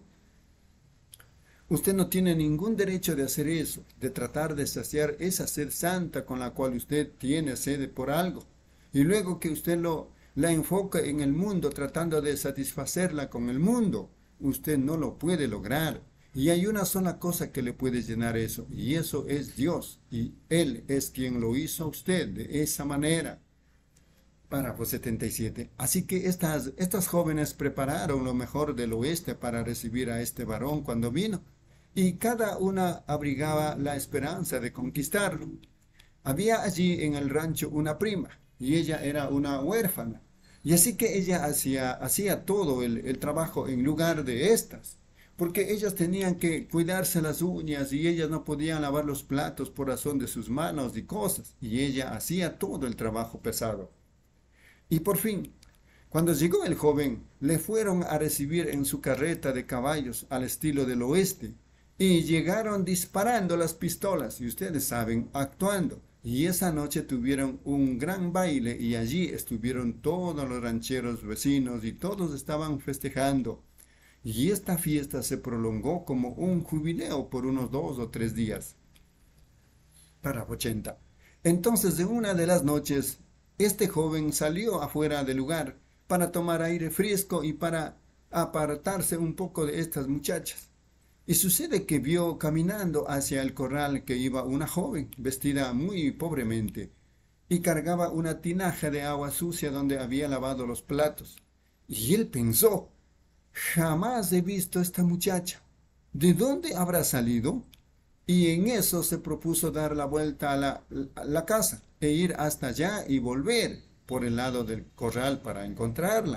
Speaker 2: Usted no tiene ningún derecho de hacer eso, de tratar de saciar esa sed santa con la cual usted tiene sed por algo. Y luego que usted lo, la enfoca en el mundo tratando de satisfacerla con el mundo, usted no lo puede lograr. Y hay una sola cosa que le puede llenar eso, y eso es Dios. Y Él es quien lo hizo a usted de esa manera. Párrafo setenta y siete. Así que estas, estas jóvenes prepararon lo mejor del oeste para recibir a este varón cuando vino, y cada una abrigaba la esperanza de conquistarlo. Había allí en el rancho una prima, y ella era una huérfana, y así que ella hacía, hacía todo el, el trabajo en lugar de estas, porque ellas tenían que cuidarse las uñas, y ellas no podían lavar los platos por razón de sus manos y cosas, y ella hacía todo el trabajo pesado. Y por fin, cuando llegó el joven, le fueron a recibir en su carreta de caballos al estilo del oeste, y llegaron disparando las pistolas, y ustedes saben, actuando. Y esa noche tuvieron un gran baile, y allí estuvieron todos los rancheros vecinos, y todos estaban festejando. Y esta fiesta se prolongó como un jubileo por unos dos o tres días. Párrafo ochenta. Entonces, de una de las noches, este joven salió afuera del lugar para tomar aire fresco y para apartarse un poco de estas muchachas. Y sucede que vio caminando hacia el corral que iba una joven, vestida muy pobremente, y cargaba una tinaja de agua sucia donde había lavado los platos. Y él pensó, jamás he visto a esta muchacha. ¿De dónde habrá salido? Y en eso se propuso dar la vuelta a la, a la casa e ir hasta allá y volver por el lado del corral para encontrarla.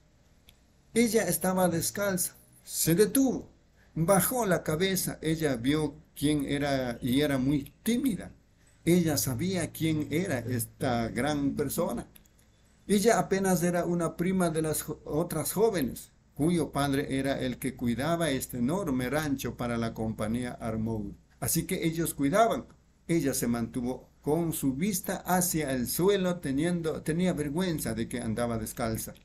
Speaker 2: Ella estaba descalza. Se detuvo. Bajó la cabeza. Ella vio quién era y era muy tímida. Ella sabía quién era esta gran persona. Ella apenas era una prima de las otras jóvenes, cuyo padre era el que cuidaba este enorme rancho para la compañía Armour. Así que ellos cuidaban. Ella se mantuvo con su vista hacia el suelo, teniendo, tenía vergüenza de que andaba descalza.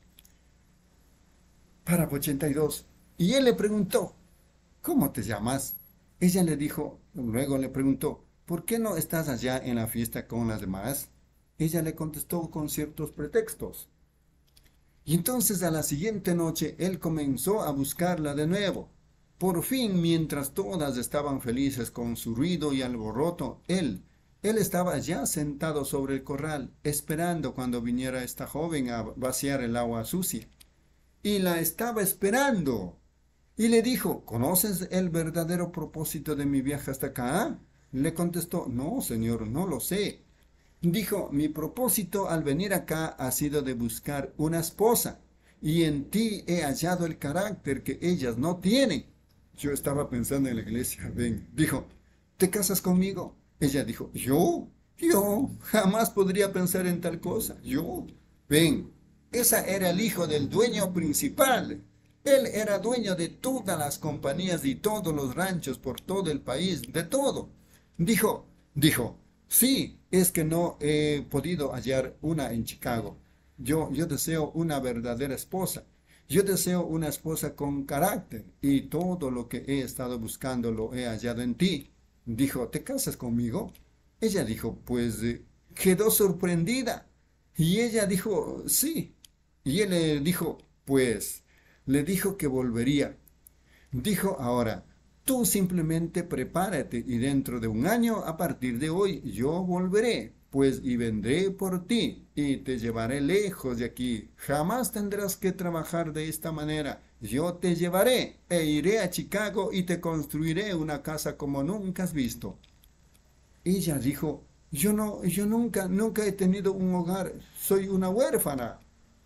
Speaker 2: Párrafo ochenta y dos. Y él le preguntó, ¿cómo te llamas? Ella le dijo, luego le preguntó, ¿por qué no estás allá en la fiesta con las demás? Ella le contestó con ciertos pretextos. Y entonces a la siguiente noche él comenzó a buscarla de nuevo. Por fin, mientras todas estaban felices con su ruido y alboroto, él, él estaba ya sentado sobre el corral, esperando cuando viniera esta joven a vaciar el agua sucia. Y la estaba esperando. Y le dijo, ¿conoces el verdadero propósito de mi viaje hasta acá? Le contestó, no, señor, no lo sé. Dijo, mi propósito al venir acá ha sido de buscar una esposa, y en ti he hallado el carácter que ellas no tienen. Yo estaba pensando en la iglesia, ven, dijo, ¿te casas conmigo? Ella dijo, ¿yo? Yo jamás podría pensar en tal cosa, yo. Ven, Ese era el hijo del dueño principal. Él era dueño de todas las compañías y todos los ranchos por todo el país, de todo. Dijo, dijo, sí, es que no he podido hallar una en Chicago. Yo, yo deseo una verdadera esposa. Yo deseo una esposa con carácter y todo lo que he estado buscando lo he hallado en ti. Dijo, ¿te casas conmigo? Ella dijo, pues eh, quedó sorprendida. Y ella dijo, sí. Y él le dijo, pues, le dijo que volvería. Dijo ahora, tú simplemente prepárate y dentro de un año a partir de hoy yo volveré, pues y vendré por ti y te llevaré lejos de aquí. Jamás tendrás que trabajar de esta manera. Yo te llevaré e iré a Chicago y te construiré una casa como nunca has visto. Ella dijo, yo no, yo nunca, nunca he tenido un hogar, soy una huérfana.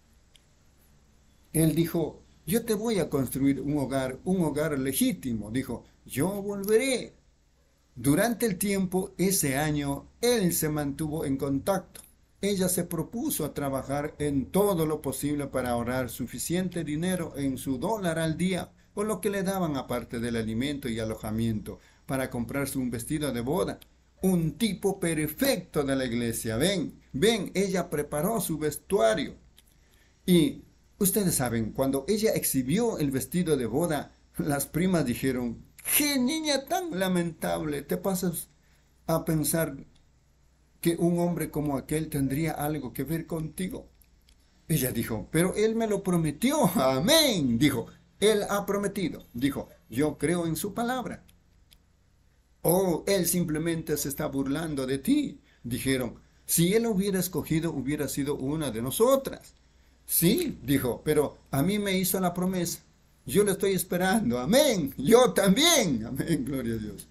Speaker 2: Él dijo, yo te voy a construir un hogar, un hogar legítimo. Dijo, yo volveré. Durante el tiempo, ese año, él se mantuvo en contacto. Ella se propuso a trabajar en todo lo posible para ahorrar suficiente dinero en su dólar al día, o lo que le daban aparte del alimento y alojamiento, para comprarse un vestido de boda. Un tipo perfecto de la iglesia. Ven, ven, ella preparó su vestuario. Y ustedes saben, cuando ella exhibió el vestido de boda, las primas dijeron, ¡qué niña tan lamentable! ¿Te pasas a pensar que un hombre como aquel tendría algo que ver contigo? Ella dijo, pero él me lo prometió. Amén. Dijo, él ha prometido. Dijo, yo creo en su palabra. Oh, él simplemente se está burlando de ti. Dijeron, si él hubiera escogido, hubiera sido una de nosotras. Sí, dijo, pero a mí me hizo la promesa. Yo lo estoy esperando. Amén. Yo también. Amén. Gloria a Dios.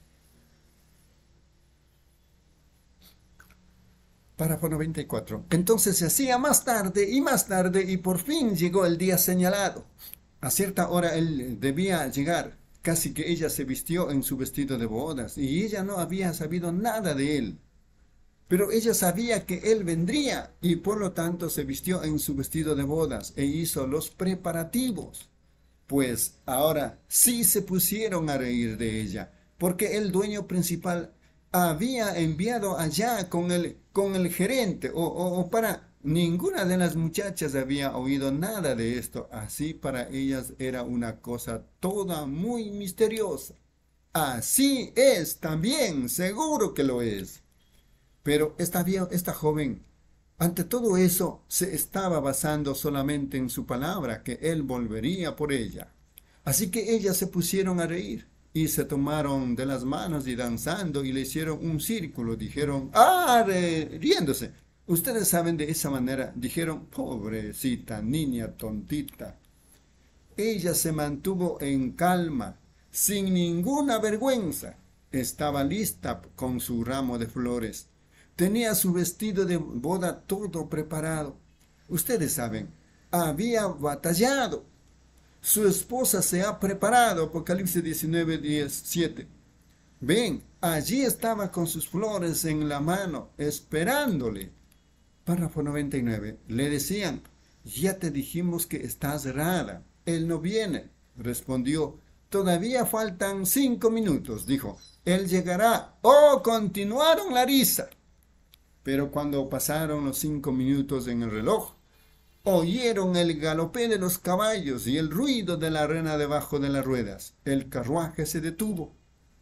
Speaker 2: Párrafo noventa y cuatro. Entonces se hacía más tarde y más tarde y por fin llegó el día señalado. A cierta hora él debía llegar. Casi que ella se vistió en su vestido de bodas y ella no había sabido nada de él. Pero ella sabía que él vendría y por lo tanto se vistió en su vestido de bodas e hizo los preparativos. Pues ahora sí se pusieron a reír de ella, porque el dueño principal había enviado allá con el, con el gerente o, o, o para... Ninguna de las muchachas había oído nada de esto, así para ellas era una cosa toda muy misteriosa. Así es también, seguro que lo es. Pero esta, esta joven, ante todo eso, se estaba basando solamente en su palabra, que él volvería por ella. Así que ellas se pusieron a reír y se tomaron de las manos y danzando y le hicieron un círculo, dijeron, ¡ah! riéndose. Ustedes saben, de esa manera, dijeron, pobrecita niña tontita. Ella se mantuvo en calma, sin ninguna vergüenza. Estaba lista con su ramo de flores. Tenía su vestido de boda todo preparado. Ustedes saben, había batallado. Su esposa se ha preparado, Apocalipsis diecinueve, diez, siete. Ven, allí estaba con sus flores en la mano, esperándole. Párrafo noventa y nueve. Le decían, ya te dijimos que estás rara. Él no viene. Respondió, todavía faltan cinco minutos. Dijo, él llegará. Oh, continuaron la risa. Pero cuando pasaron los cinco minutos en el reloj, oyeron el galope de los caballos y el ruido de la arena debajo de las ruedas. El carruaje se detuvo.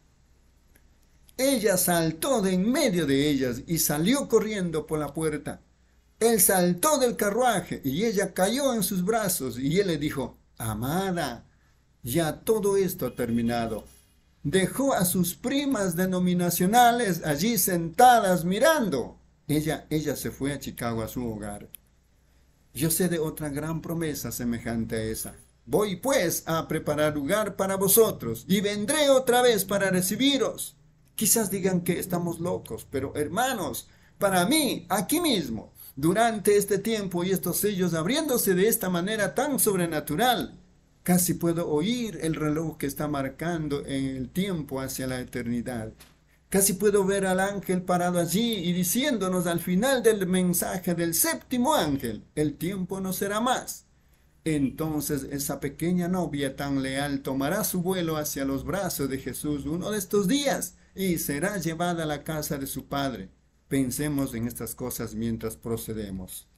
Speaker 2: Ella saltó de en medio de ellas y salió corriendo por la puerta. Él saltó del carruaje y ella cayó en sus brazos y él le dijo, amada, ya todo esto ha terminado. Dejó a sus primas denominacionales allí sentadas mirando. Ella, ella se fue a Chicago a su hogar. Yo sé de otra gran promesa semejante a esa. Voy pues a preparar lugar para vosotros y vendré otra vez para recibiros. Quizás digan que estamos locos, pero hermanos, para mí, aquí mismo, durante este tiempo y estos sellos abriéndose de esta manera tan sobrenatural, casi puedo oír el reloj que está marcando en el tiempo hacia la eternidad. Casi puedo ver al ángel parado allí y diciéndonos al final del mensaje del séptimo ángel, el tiempo no será más. Entonces esa pequeña novia tan leal tomará su vuelo hacia los brazos de Jesús uno de estos días y será llevada a la casa de su Padre. Pensemos en estas cosas mientras procedemos.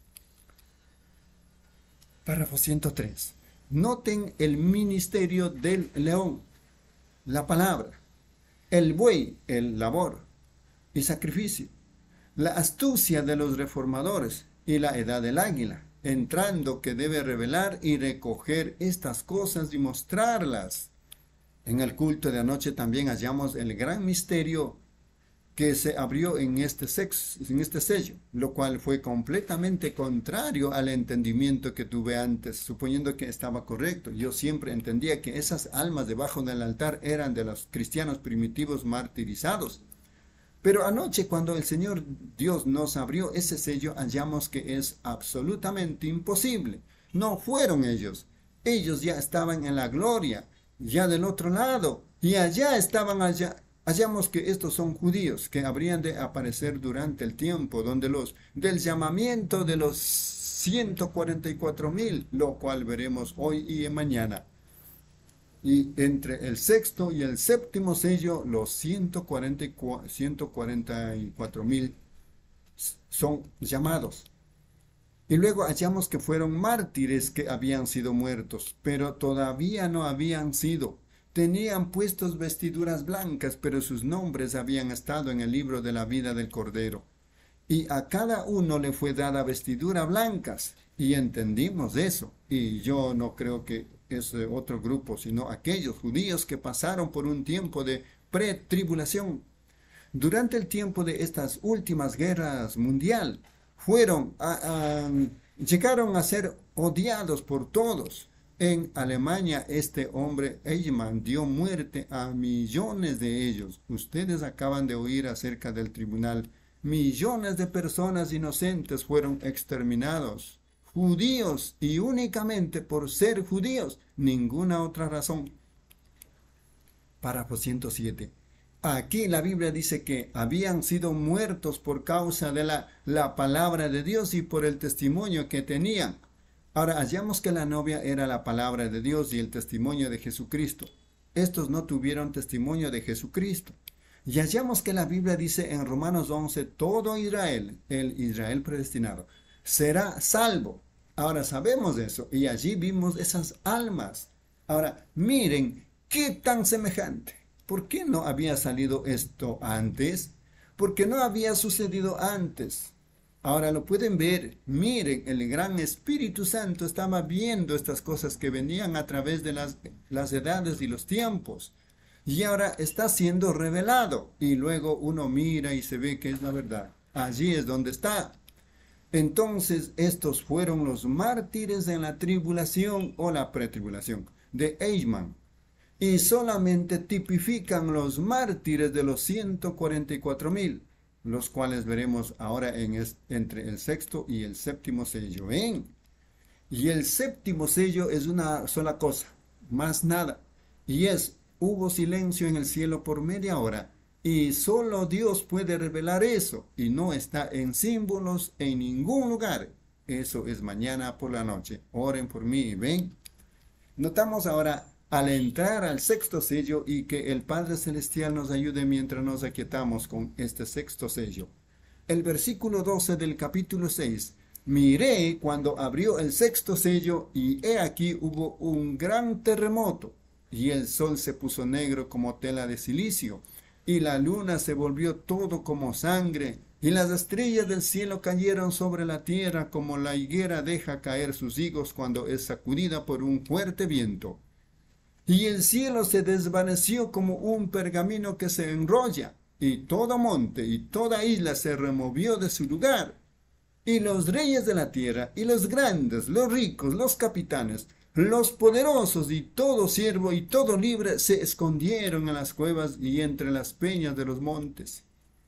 Speaker 2: Párrafo ciento tres. Noten el ministerio del león, la palabra, el buey, el labor y sacrificio, la astucia de los reformadores y la edad del águila, entrando que debe revelar y recoger estas cosas y mostrarlas. En el culto de anoche también hallamos el gran misterio que se abrió en este, sexo, en este sello, lo cual fue completamente contrario al entendimiento que tuve antes, suponiendo que estaba correcto. Yo siempre entendía que esas almas debajo del altar eran de los cristianos primitivos martirizados. Pero anoche, cuando el Señor Dios nos abrió ese sello, hallamos que es absolutamente imposible. No fueron ellos. Ellos ya estaban en la gloria, ya del otro lado, y allá estaban allá. Hallamos que estos son judíos que habrían de aparecer durante el tiempo donde los del llamamiento de los ciento cuarenta y cuatro mil, lo cual veremos hoy y mañana. Y entre el sexto y el séptimo sello, los ciento cuarenta y cuatro mil son llamados. Y luego hallamos que fueron mártires que habían sido muertos, pero todavía no habían sido. Tenían puestos vestiduras blancas, pero sus nombres habían estado en el libro de la vida del Cordero. Y a cada uno le fue dada vestidura blancas. Y entendimos eso. Y yo no creo que es otro grupo, sino aquellos judíos que pasaron por un tiempo de pretribulación. Durante el tiempo de estas últimas guerras mundial, fueron a, a, llegaron a ser odiados por todos. En Alemania, este hombre, Eichmann, dio muerte a millones de ellos. Ustedes acaban de oír acerca del tribunal. Millones de personas inocentes fueron exterminados. Judíos, y únicamente por ser judíos, ninguna otra razón. Párrafo ciento siete. Aquí la Biblia dice que habían sido muertos por causa de la, la palabra de Dios y por el testimonio que tenían. Ahora hallamos que la novia era la palabra de Dios y el testimonio de Jesucristo. Estos no tuvieron testimonio de Jesucristo. Y hallamos que la Biblia dice en Romanos once, todo Israel, el Israel predestinado, será salvo. Ahora sabemos eso y allí vimos esas almas. Ahora miren qué tan semejante. ¿Por qué no había salido esto antes? Porque no había sucedido antes. Ahora lo pueden ver, miren, el gran Espíritu Santo estaba viendo estas cosas que venían a través de las, las edades y los tiempos. Y ahora está siendo revelado. Y luego uno mira y se ve que es la verdad. Allí es donde está. Entonces estos fueron los mártires en la tribulación o la pretribulación de Eichmann. Y solamente tipifican los mártires de los ciento cuarenta y cuatro mil. Los cuales veremos ahora en es, entre el sexto y el séptimo sello. ¿Ven? Y el séptimo sello es una sola cosa, más nada. Y es, hubo silencio en el cielo por media hora. Y solo Dios puede revelar eso. Y no está en símbolos en ningún lugar. Eso es mañana por la noche. Oren por mí. ¿Ven? Notamos ahora al entrar al sexto sello y que el Padre Celestial nos ayude mientras nos aquietamos con este sexto sello. El versículo doce del capítulo seis. Miré cuando abrió el sexto sello y he aquí hubo un gran terremoto y el sol se puso negro como tela de silicio y la luna se volvió todo como sangre y las estrellas del cielo cayeron sobre la tierra como la higuera deja caer sus higos cuando es sacudida por un fuerte viento. Y el cielo se desvaneció como un pergamino que se enrolla, y todo monte y toda isla se removió de su lugar. Y los reyes de la tierra, y los grandes, los ricos, los capitanes, los poderosos, y todo siervo y todo libre, se escondieron en las cuevas y entre las peñas de los montes.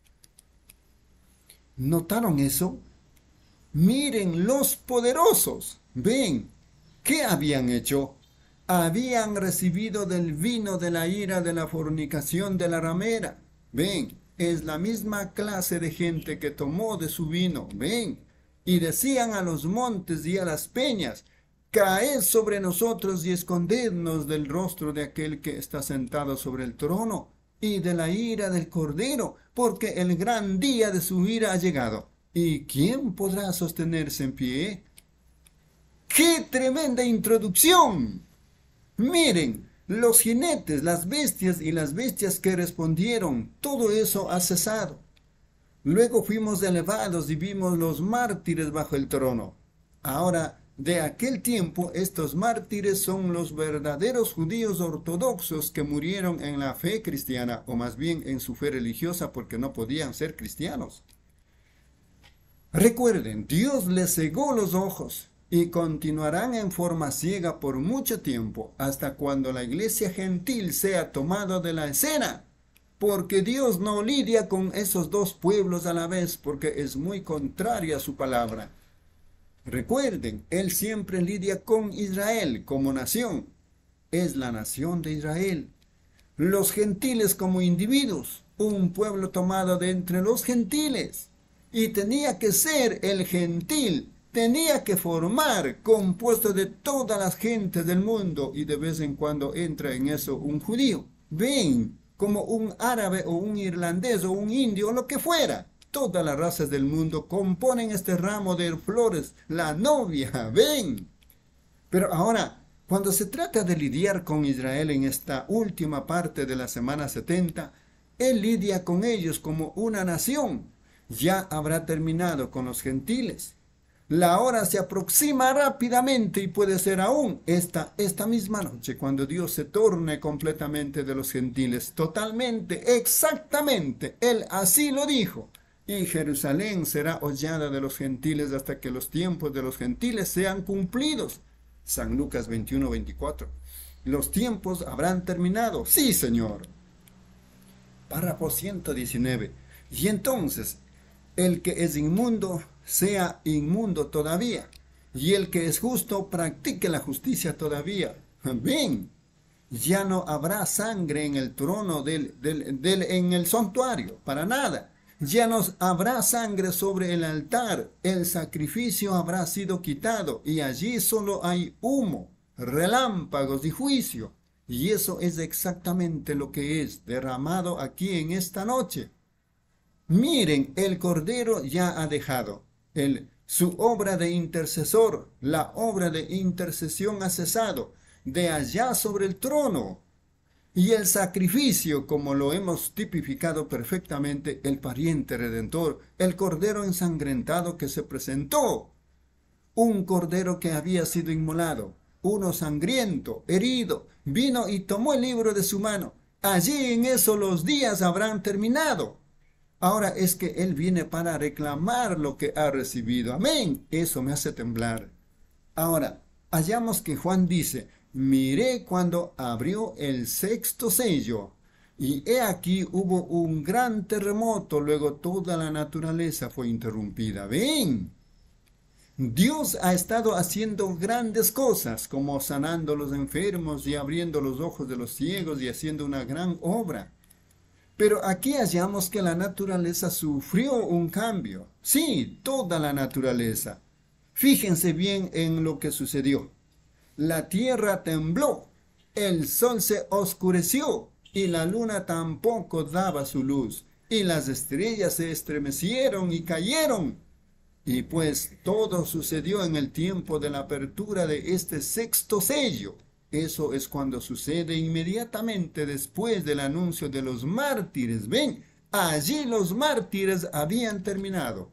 Speaker 2: ¿Notaron eso? Miren los poderosos. Ven, ¿qué habían hecho? Habían recibido del vino de la ira de la fornicación de la ramera. Ven, es la misma clase de gente que tomó de su vino, ven, y decían a los montes y a las peñas, caed sobre nosotros y escondednos del rostro de aquel que está sentado sobre el trono y de la ira del Cordero, porque el gran día de su ira ha llegado. ¿Y quién podrá sostenerse en pie? ¡Qué tremenda introducción! Miren, los jinetes, las bestias y las bestias que respondieron, todo eso ha cesado. Luego fuimos elevados y vimos los mártires bajo el trono. Ahora, de aquel tiempo, estos mártires son los verdaderos judíos ortodoxos que murieron en la fe cristiana, o más bien en su fe religiosa porque no podían ser cristianos. Recuerden, Dios les cegó los ojos y continuarán en forma ciega por mucho tiempo, hasta cuando la iglesia gentil sea tomada de la escena, porque Dios no lidia con esos dos pueblos a la vez, porque es muy contraria a su palabra. Recuerden, Él siempre lidia con Israel como nación. Es la nación de Israel. Los gentiles como individuos, un pueblo tomado de entre los gentiles. Y tenía que ser el gentil, tenía que formar, compuesto de todas las gentes del mundo, y de vez en cuando entra en eso un judío. Ven, como un árabe o un irlandés o un indio o lo que fuera. Todas las razas del mundo componen este ramo de flores, la novia, ven. Pero ahora, cuando se trata de lidiar con Israel en esta última parte de la semana setenta, Él lidia con ellos como una nación. Ya habrá terminado con los gentiles. La hora se aproxima rápidamente y puede ser aún esta, esta misma noche, cuando Dios se torne completamente de los gentiles, totalmente, exactamente. Él así lo dijo. Y Jerusalén será hollada de los gentiles hasta que los tiempos de los gentiles sean cumplidos. San Lucas veintiuno, veinticuatro. Los tiempos habrán terminado. Sí, Señor. Párrafo ciento diecinueve. Y entonces, el que es inmundo, sea inmundo todavía. Y el que es justo, practique la justicia todavía. Bien. Ya no habrá sangre en el trono del, del, del, en el santuario, para nada. Ya no habrá sangre sobre el altar, el sacrificio habrá sido quitado, y allí solo hay humo, relámpagos y juicio. Y eso es exactamente lo que es derramado aquí en esta noche. Miren, el Cordero ya ha dejado el, su obra de intercesor, la obra de intercesión ha cesado, de allá sobre el trono. Y el sacrificio, como lo hemos tipificado perfectamente, el pariente redentor, el cordero ensangrentado que se presentó. Un cordero que había sido inmolado, uno sangriento, herido, vino y tomó el libro de su mano. Allí en eso los días habrán terminado. Ahora es que Él viene para reclamar lo que ha recibido. Amén. Eso me hace temblar. Ahora, hallamos que Juan dice, miré cuando abrió el sexto sello, y he aquí hubo un gran terremoto, luego toda la naturaleza fue interrumpida. Ven, Dios ha estado haciendo grandes cosas, como sanando a los enfermos y abriendo los ojos de los ciegos y haciendo una gran obra. Pero aquí hallamos que la naturaleza sufrió un cambio. Sí, toda la naturaleza. Fíjense bien en lo que sucedió. La tierra tembló, el sol se oscureció, y la luna tampoco daba su luz, y las estrellas se estremecieron y cayeron. Y pues todo sucedió en el tiempo de la apertura de este sexto sello. Eso es cuando sucede inmediatamente después del anuncio de los mártires. Ven, allí los mártires habían terminado.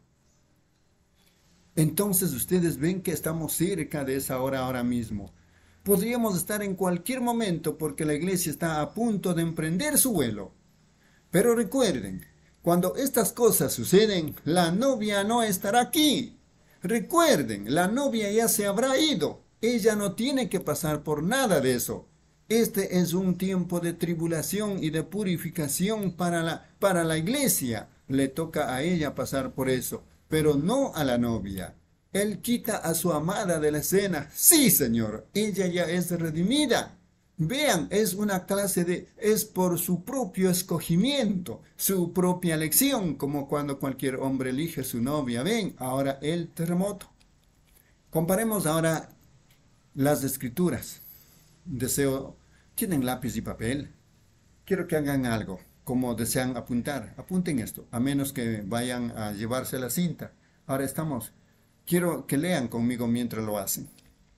Speaker 2: Entonces ustedes ven que estamos cerca de esa hora ahora mismo. Podríamos estar en cualquier momento porque la iglesia está a punto de emprender su vuelo. Pero recuerden, cuando estas cosas suceden, la novia no estará aquí. Recuerden, la novia ya se habrá ido. Ella no tiene que pasar por nada de eso. Este es un tiempo de tribulación y de purificación para la, para la iglesia. Le toca a ella pasar por eso, pero no a la novia. Él quita a su amada de la escena. Sí, Señor, ella ya es redimida. Vean, es una clase de, es por su propio escogimiento, su propia elección, como cuando cualquier hombre elige su novia. Ven, ahora el terremoto. Comparemos ahora las escrituras. Deseo, ¿tienen lápiz y papel? Quiero que hagan algo, como desean apuntar. Apunten esto, a menos que vayan a llevarse la cinta. Ahora estamos. Quiero que lean conmigo mientras lo hacen.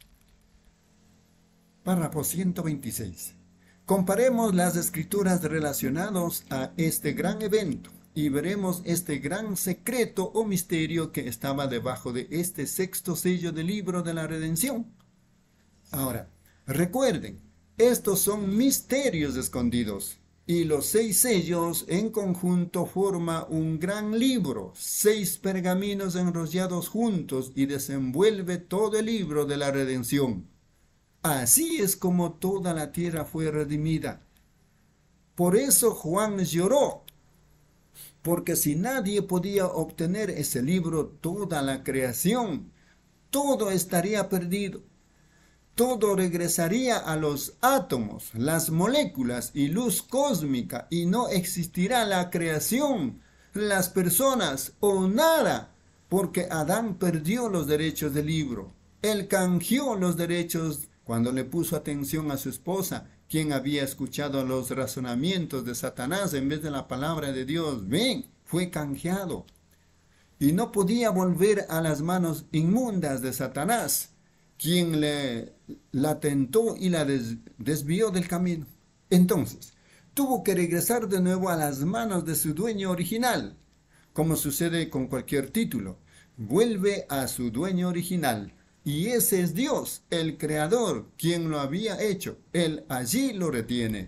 Speaker 2: Párrafo ciento veintiséis. Comparemos las escrituras relacionadas a este gran evento y veremos este gran secreto o misterio que estaba debajo de este sexto sello del libro de la redención. Ahora, recuerden, estos son misterios escondidos y los seis sellos en conjunto forman un gran libro, seis pergaminos enrollados juntos y desenvuelve todo el libro de la redención. Así es como toda la tierra fue redimida. Por eso Juan lloró, porque si nadie podía obtener ese libro, toda la creación, todo estaría perdido. Todo regresaría a los átomos, las moléculas y luz cósmica, y no existirá la creación, las personas o nada, porque Adán perdió los derechos del libro. Él canjeó los derechos cuando le puso atención a su esposa, quien había escuchado los razonamientos de Satanás en vez de la palabra de Dios. Ven, fue canjeado. Y no podía volver a las manos inmundas de Satanás, quien le, la tentó y la des, desvió del camino. Entonces, tuvo que regresar de nuevo a las manos de su dueño original. Como sucede con cualquier título, vuelve a su dueño original. Y ese es Dios, el Creador, quien lo había hecho. Él allí lo retiene.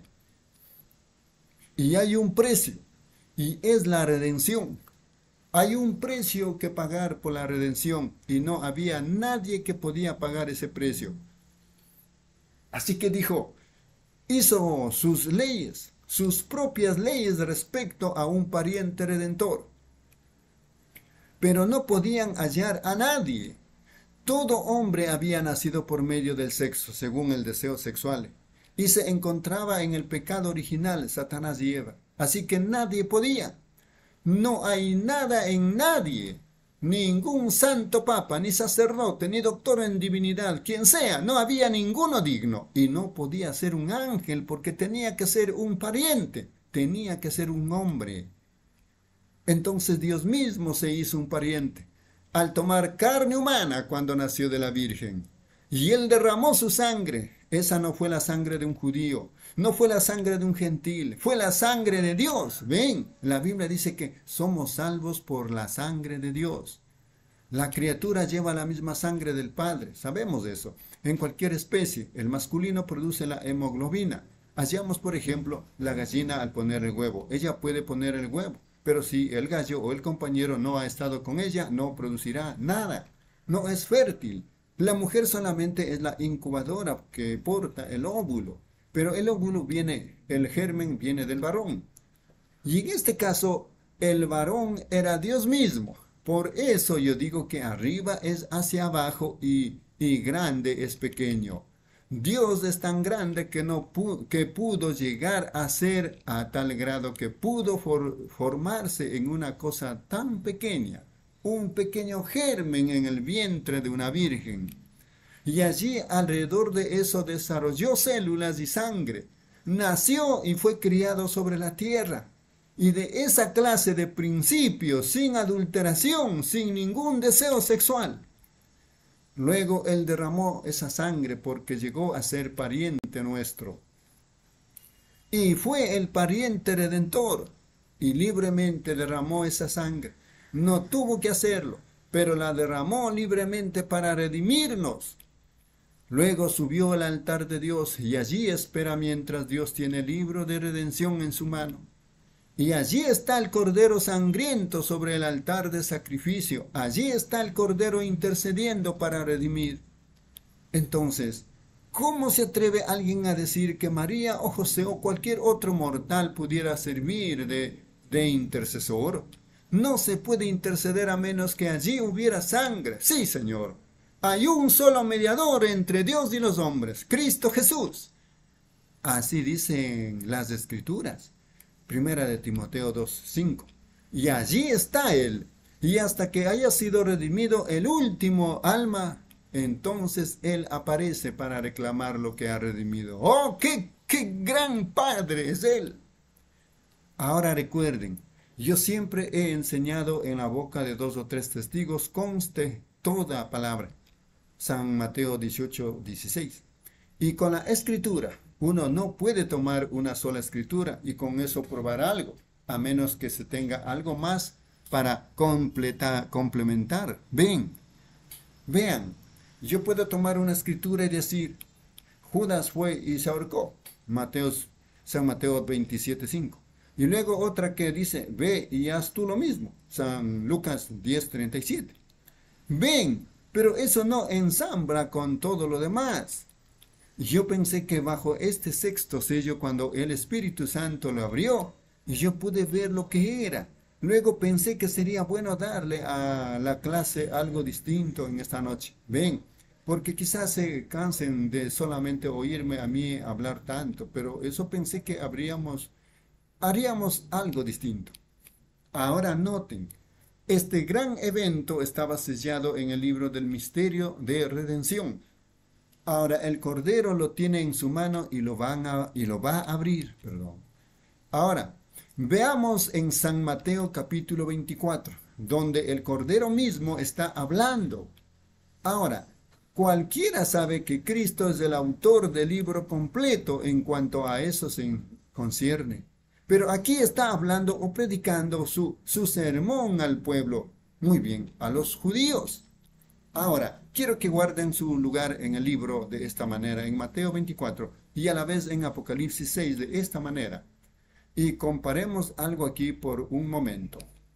Speaker 2: Y hay un precio, y es la redención. Hay un precio que pagar por la redención, y no había nadie que podía pagar ese precio. Así que dijo, hizo sus leyes, sus propias leyes respecto a un pariente redentor. Pero no podían hallar a nadie. Todo hombre había nacido por medio del sexo, según el deseo sexual, y se encontraba en el pecado original, Satanás y Eva. Así que nadie podía. No hay nada en nadie, ningún santo papa, ni sacerdote, ni doctor en divinidad, quien sea, no había ninguno digno. Y no podía ser un ángel porque tenía que ser un pariente, tenía que ser un hombre. Entonces Dios mismo se hizo un pariente, al tomar carne humana cuando nació de la Virgen. Y Él derramó su sangre. Esa no fue la sangre de un judío, no fue la sangre de un gentil, fue la sangre de Dios. Ven, la Biblia dice que somos salvos por la sangre de Dios. La criatura lleva la misma sangre del Padre, sabemos eso. En cualquier especie, el masculino produce la hemoglobina. Hallamos, por ejemplo, la gallina al poner el huevo. Ella puede poner el huevo, pero si el gallo o el compañero no ha estado con ella, no producirá nada. No es fértil. La mujer solamente es la incubadora que porta el óvulo, pero el óvulo viene, el germen viene del varón. Y en este caso, el varón era Dios mismo. Por eso yo digo que arriba es hacia abajo y, y grande es pequeño. Dios es tan grande que, no pu que pudo llegar a ser a tal grado que pudo for formarse en una cosa tan pequeña, un pequeño germen en el vientre de una virgen. Y allí alrededor de eso desarrolló células y sangre, nació y fue criado sobre la tierra. Y de esa clase de principios, sin adulteración, sin ningún deseo sexual. Luego Él derramó esa sangre porque llegó a ser pariente nuestro. Y fue el pariente redentor y libremente derramó esa sangre. No tuvo que hacerlo, pero la derramó libremente para redimirnos. Luego subió al altar de Dios y allí espera mientras Dios tiene el libro de redención en su mano. Y allí está el cordero sangriento sobre el altar de sacrificio. Allí está el cordero intercediendo para redimir. Entonces, ¿cómo se atreve alguien a decir que María o José o cualquier otro mortal pudiera servir de, de intercesor? No se puede interceder a menos que allí hubiera sangre. Sí, Señor. Hay un solo mediador entre Dios y los hombres, Cristo Jesús. Así dicen las Escrituras. Primera de Timoteo dos cinco. Y allí está Él. Y hasta que haya sido redimido el último alma, entonces Él aparece para reclamar lo que ha redimido. ¡Oh, qué, qué gran Padre es Él! Ahora recuerden, yo siempre he enseñado en la boca de dos o tres testigos conste toda palabra. San Mateo dieciocho dieciséis. Y con la escritura, uno no puede tomar una sola escritura y con eso probar algo, a menos que se tenga algo más para completar, complementar. Ven, vean, yo puedo tomar una escritura y decir, Judas fue y se ahorcó. Mateos, San Mateo veintisiete cinco. Y luego otra que dice, ve y haz tú lo mismo. San Lucas diez treinta y siete. Ven, pero eso no ensambla con todo lo demás. Yo pensé que bajo este sexto sello, cuando el Espíritu Santo lo abrió, yo pude ver lo que era. Luego pensé que sería bueno darle a la clase algo distinto en esta noche. Ven, porque quizás se cansen de solamente oírme a mí hablar tanto, pero eso pensé que habríamos, haríamos algo distinto. Ahora noten, este gran evento estaba sellado en el libro del misterio de redención. Ahora el Cordero lo tiene en su mano y lo, van a, y lo va a abrir. Perdón. Ahora, veamos en San Mateo capítulo veinticuatro, donde el Cordero mismo está hablando. Ahora, cualquiera sabe que Cristo es el autor del libro completo en cuanto a eso se concierne. Pero aquí está hablando o predicando su, su sermón al pueblo. Muy bien, a los judíos. Ahora, quiero que guarden su lugar en el libro de esta manera, en Mateo veinticuatro, y a la vez en Apocalipsis seis de esta manera. Y comparemos algo aquí por un momento.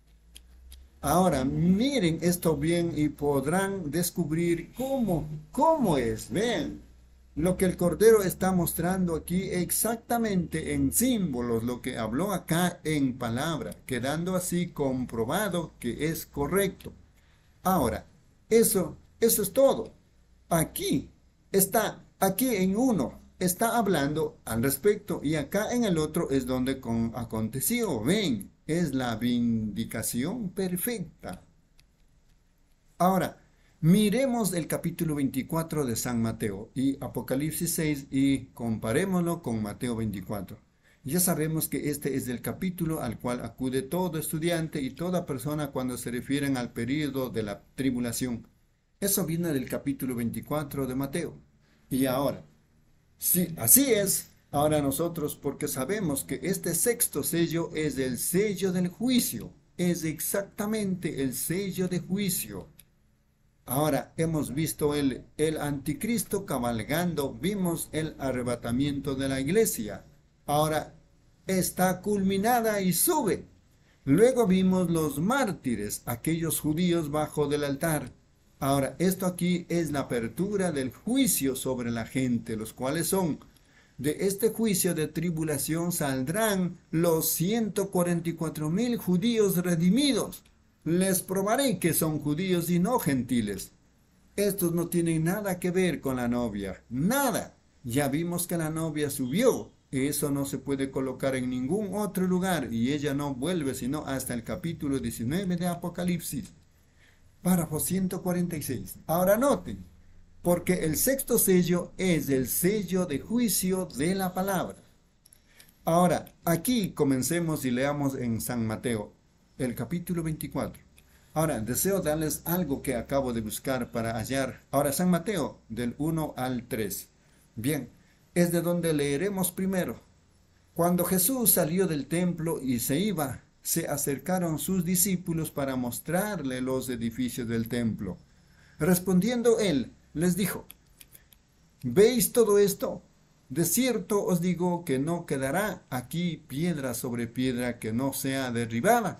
Speaker 2: Ahora, miren esto bien y podrán descubrir cómo, cómo es. Vean, lo que el Cordero está mostrando aquí exactamente en símbolos, lo que habló acá en palabra, quedando así comprobado que es correcto. Ahora, Eso, eso es todo. Aquí está, aquí en uno está hablando al respecto y acá en el otro es donde con, aconteció. Ven, es la vindicación perfecta. Ahora, miremos el capítulo veinticuatro de San Mateo y Apocalipsis seis y comparémoslo con Mateo veinticuatro. Ya sabemos que este es el capítulo al cual acude todo estudiante y toda persona cuando se refieren al período de la tribulación. Eso viene del capítulo veinticuatro de Mateo. Y ahora, sí, así es, ahora nosotros, porque sabemos que este sexto sello es el sello del juicio, es exactamente el sello de juicio. Ahora hemos visto el, el anticristo cabalgando, vimos el arrebatamiento de la iglesia. Ahora está culminada y sube. Luego vimos los mártires, aquellos judíos bajo del altar. Ahora, esto aquí es la apertura del juicio sobre la gente, los cuales son, de este juicio de tribulación saldrán los ciento cuarenta y cuatro mil judíos redimidos. Les probaré que son judíos y no gentiles. Estos no tienen nada que ver con la novia, nada. Ya vimos que la novia subió. Eso no se puede colocar en ningún otro lugar y ella no vuelve sino hasta el capítulo diecinueve de Apocalipsis. Párrafo ciento cuarenta y seis. Ahora noten, porque el sexto sello es el sello de juicio de la palabra. Ahora, aquí comencemos y leamos en San Mateo, el capítulo veinticuatro. Ahora, deseo darles algo que acabo de buscar para hallar. Ahora, San Mateo, del uno al tres. Bien. Es de donde leeremos primero. Cuando Jesús salió del templo y se iba, se acercaron sus discípulos para mostrarle los edificios del templo. Respondiendo él, les dijo, ¿veis todo esto? De cierto os digo que no quedará aquí piedra sobre piedra que no sea derribada.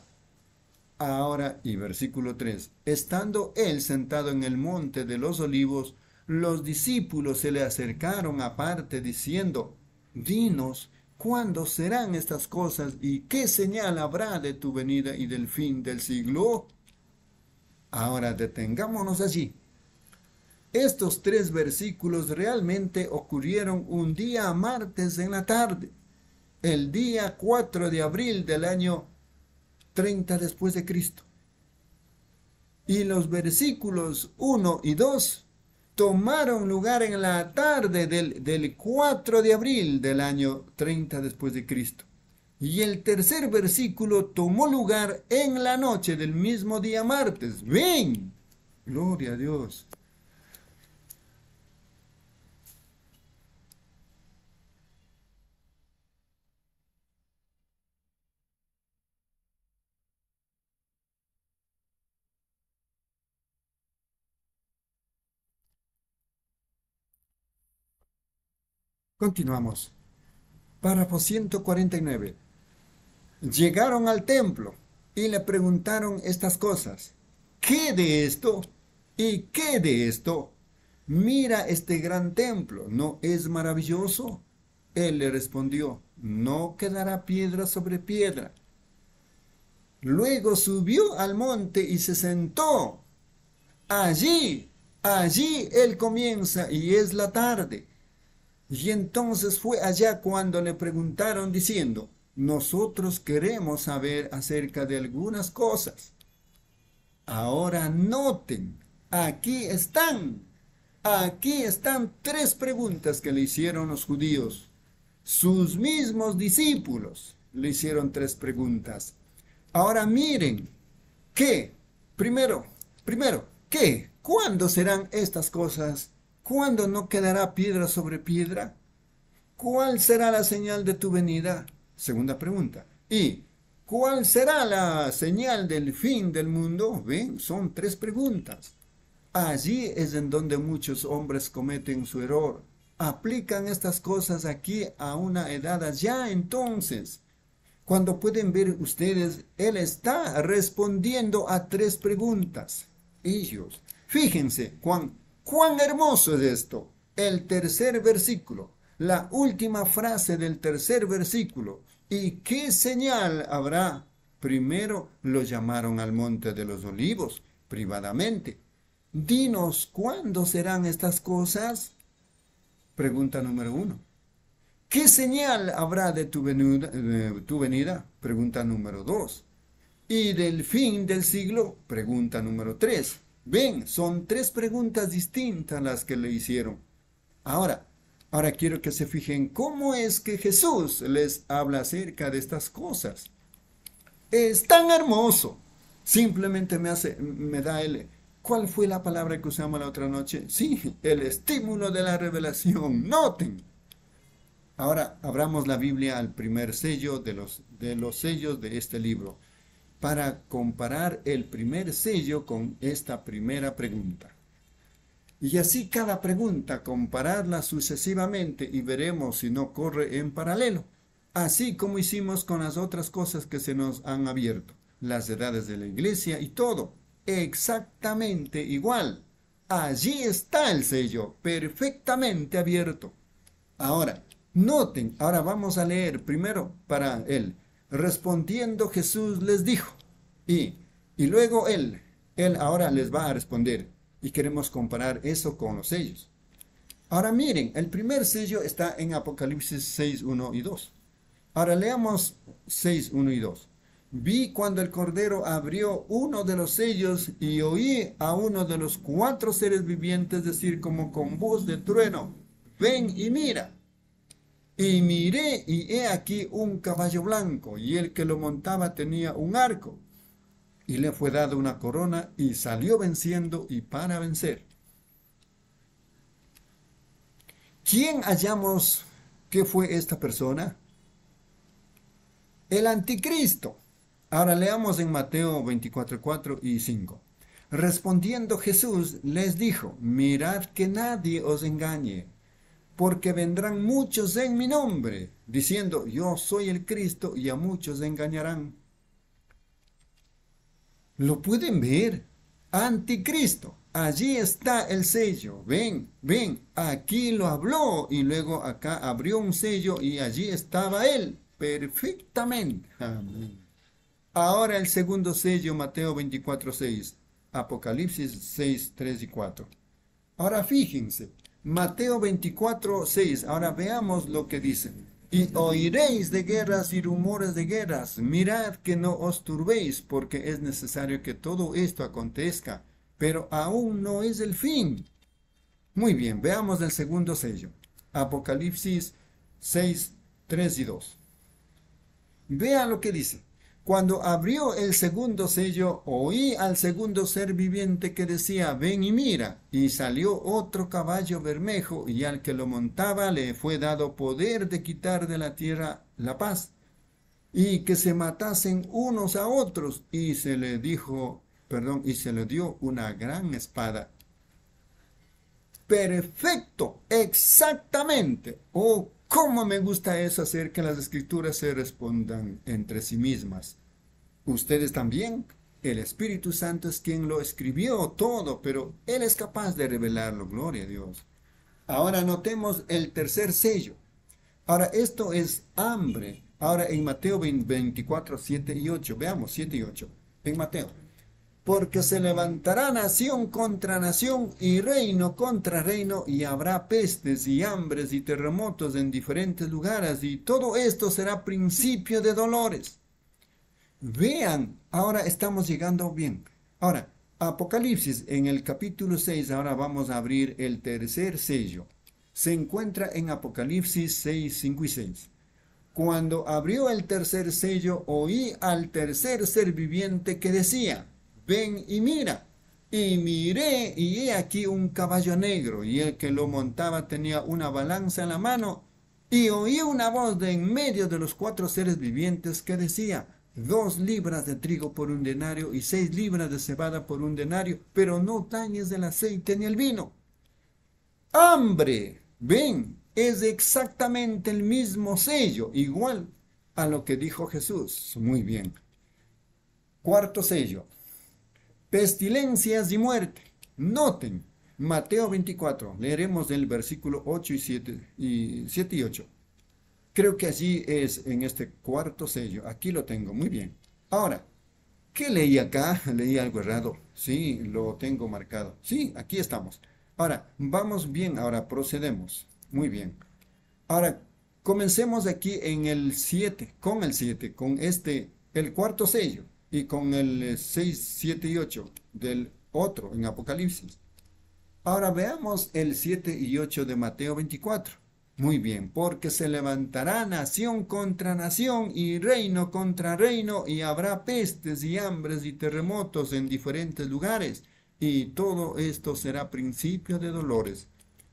Speaker 2: Ahora, y versículo tres, estando él sentado en el monte de los olivos, los discípulos se le acercaron aparte diciendo, dinos, ¿cuándo serán estas cosas y qué señal habrá de tu venida y del fin del siglo? Ahora detengámonos allí. estos tres versículos realmente ocurrieron un día martes en la tarde, el día cuatro de abril del año treinta después de Cristo. Y los versículos uno y dos tomaron lugar en la tarde del, del cuatro de abril del año treinta después de Cristo. Y el tercer versículo tomó lugar en la noche del mismo día martes. ¡Ven! Gloria a Dios. Continuamos. Párrafo ciento cuarenta y nueve. Llegaron al templo y le preguntaron estas cosas. ¿Qué de esto? ¿Y qué de esto? Mira este gran templo, ¿no es maravilloso? Él le respondió, no quedará piedra sobre piedra. Luego subió al monte y se sentó. Allí, allí él comienza y es la tarde. Y entonces fue allá cuando le preguntaron diciendo, nosotros queremos saber acerca de algunas cosas. Ahora noten, aquí están, aquí están tres preguntas que le hicieron los judíos. Sus mismos discípulos le hicieron tres preguntas. Ahora miren, ¿qué? Primero, primero, ¿qué? ¿Cuándo serán estas cosas? ¿Cuándo no quedará piedra sobre piedra? ¿Cuál será la señal de tu venida? Segunda pregunta. ¿Y cuál será la señal del fin del mundo? Ven, son tres preguntas. Allí es en donde muchos hombres cometen su error. Aplican estas cosas aquí a una edad allá entonces. Cuando pueden ver ustedes, él está respondiendo a tres preguntas. Ellos, fíjense, cuán, cuán hermoso es esto. El tercer versículo, la última frase del tercer versículo. ¿Y qué señal habrá? Primero lo llamaron al monte de los olivos, privadamente. Dinos, ¿cuándo serán estas cosas? Pregunta número uno. ¿Qué señal habrá de tu venida? De tu venida? Pregunta número dos. ¿Y del fin del siglo? Pregunta número tres. Ven, son tres preguntas distintas las que le hicieron. Ahora, ahora quiero que se fijen cómo es que Jesús les habla acerca de estas cosas. Es tan hermoso. Simplemente me hace, me da el... ¿Cuál fue la palabra que usamos la otra noche? Sí, el estímulo de la revelación. Noten. Ahora abramos la Biblia al primer sello de los, de los sellos de este libro para comparar el primer sello con esta primera pregunta. Y así cada pregunta, compararla sucesivamente y veremos si no corre en paralelo. Así como hicimos con las otras cosas que se nos han abierto, las edades de la iglesia y todo, exactamente igual. Allí está el sello, perfectamente abierto. Ahora, noten, ahora vamos a leer primero para él. Respondiendo Jesús les dijo, y, y luego él, él ahora les va a responder. Y queremos comparar eso con los sellos. Ahora miren, el primer sello está en Apocalipsis seis, uno y dos. Ahora leamos seis, uno y dos. Vi cuando el Cordero abrió uno de los sellos y oí a uno de los cuatro seres vivientes decir como con voz de trueno, ven y mira. Y miré y he aquí un caballo blanco y el que lo montaba tenía un arco. Y le fue dada una corona y salió venciendo y para vencer. ¿Quién hallamos que fue esta persona? El anticristo. Ahora leamos en Mateo veinticuatro, cuatro y cinco. Respondiendo Jesús les dijo, mirad que nadie os engañe, porque vendrán muchos en mi nombre, diciendo, yo soy el Cristo, y a muchos engañarán. ¿Lo pueden ver? Anticristo. Allí está el sello. Ven, ven, aquí lo habló y luego acá abrió un sello y allí estaba él. Perfectamente. Amén. Ahora el segundo sello, Mateo veinticuatro, seis. Apocalipsis seis, tres y cuatro. Ahora fíjense, Mateo veinticuatro, seis. Ahora veamos lo que dice. Y oiréis de guerras y rumores de guerras. Mirad que no os turbéis, porque es necesario que todo esto acontezca, pero aún no es el fin. Muy bien, veamos el segundo sello. Apocalipsis seis, tres y dos. Vean lo que dice. Cuando abrió el segundo sello, oí al segundo ser viviente que decía, ven y mira. Y salió otro caballo bermejo, y al que lo montaba le fue dado poder de quitar de la tierra la paz, y que se matasen unos a otros, y se le dijo, perdón, y se le dio una gran espada. Perfecto, exactamente. Oh, cómo me gusta eso, hacer que las escrituras se respondan entre sí mismas. Ustedes también. El Espíritu Santo es quien lo escribió todo, pero Él es capaz de revelarlo. Gloria a Dios. Ahora notemos el tercer sello. Ahora esto es hambre. Ahora en Mateo veinticuatro, siete y ocho. Veamos, siete y ocho. En Mateo. Porque se levantará nación contra nación y reino contra reino, y habrá pestes y hambres y terremotos en diferentes lugares, y todo esto será principio de dolores. Vean, ahora estamos llegando bien. Ahora, Apocalipsis en el capítulo seis, ahora vamos a abrir el tercer sello. Se encuentra en Apocalipsis seis, cinco y seis. Cuando abrió el tercer sello, oí al tercer ser viviente que decía, ven y mira. Y miré, y he aquí un caballo negro, y el que lo montaba tenía una balanza en la mano, y oí una voz de en medio de los cuatro seres vivientes que decía, dos libras de trigo por un denario, y seis libras de cebada por un denario, pero no dañes el aceite ni el vino. Hambre, ven, es exactamente el mismo sello, igual a lo que dijo Jesús. Muy bien. Cuarto sello. Pestilencias y muerte. Noten, Mateo veinticuatro, leeremos del versículo ocho y siete y siete y ocho. Creo que allí es en este cuarto sello. Aquí lo tengo, muy bien. Ahora, ¿qué leí acá? ¿Leí algo errado? Sí, lo tengo marcado. Sí, aquí estamos. Ahora, vamos bien, ahora procedemos. Muy bien. Ahora, comencemos aquí en el siete, con el siete, con este, el cuarto sello, y con el seis, siete y ocho del otro en Apocalipsis. Ahora veamos el siete y ocho de Mateo veinticuatro. Muy bien, porque se levantará nación contra nación y reino contra reino, y habrá pestes y hambres y terremotos en diferentes lugares, y todo esto será principio de dolores.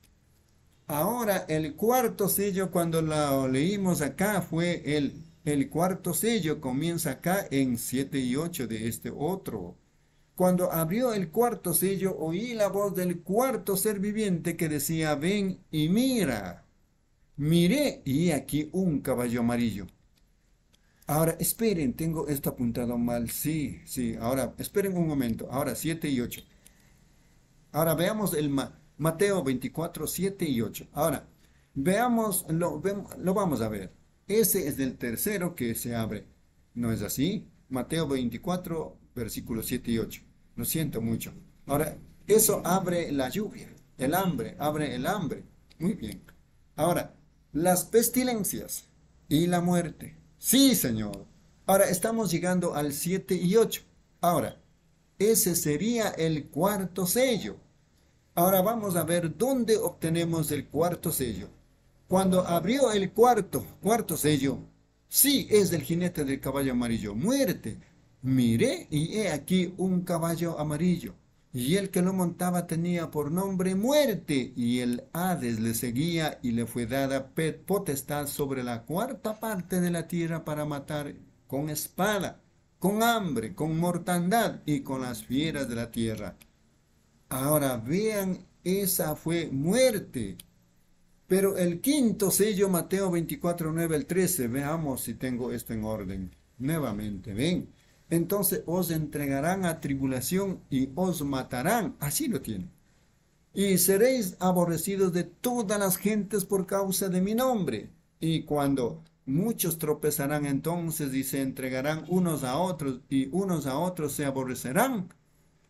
Speaker 2: Ahora el cuarto sello, cuando lo leímos acá, fue el, el cuarto sello, comienza acá en siete y ocho de este otro. Cuando abrió el cuarto sello, oí la voz del cuarto ser viviente que decía, ven y mira. Miré, y aquí un caballo amarillo. Ahora, esperen, tengo esto apuntado mal. Sí, sí, ahora, esperen un momento. Ahora, siete y ocho. Ahora, veamos el Ma Mateo veinticuatro, siete y ocho. Ahora, veamos, lo, ve lo vamos a ver. Ese es el tercero que se abre. ¿No es así? Mateo veinticuatro, versículos siete y ocho. Lo siento mucho. Ahora, eso abre la lluvia, el hambre, abre el hambre. Muy bien. Ahora, las pestilencias y la muerte. Sí, Señor. Ahora estamos llegando al siete y ocho. Ahora, ese sería el cuarto sello. Ahora vamos a ver dónde obtenemos el cuarto sello. Cuando abrió el cuarto, cuarto sello, sí, es el jinete del caballo amarillo. Muerte. Miré y he aquí un caballo amarillo. Y el que lo montaba tenía por nombre Muerte, y el Hades le seguía, y le fue dada potestad sobre la cuarta parte de la tierra para matar con espada, con hambre, con mortandad y con las fieras de la tierra. Ahora vean, esa fue muerte. Pero el quinto sello, Mateo veinticuatro, nueve al trece, veamos si tengo esto en orden. Nuevamente, ven. Entonces os entregarán a tribulación y os matarán. Así lo tiene. Y seréis aborrecidos de todas las gentes por causa de mi nombre. Y cuando muchos tropezarán entonces y se entregarán unos a otros, y unos a otros se aborrecerán.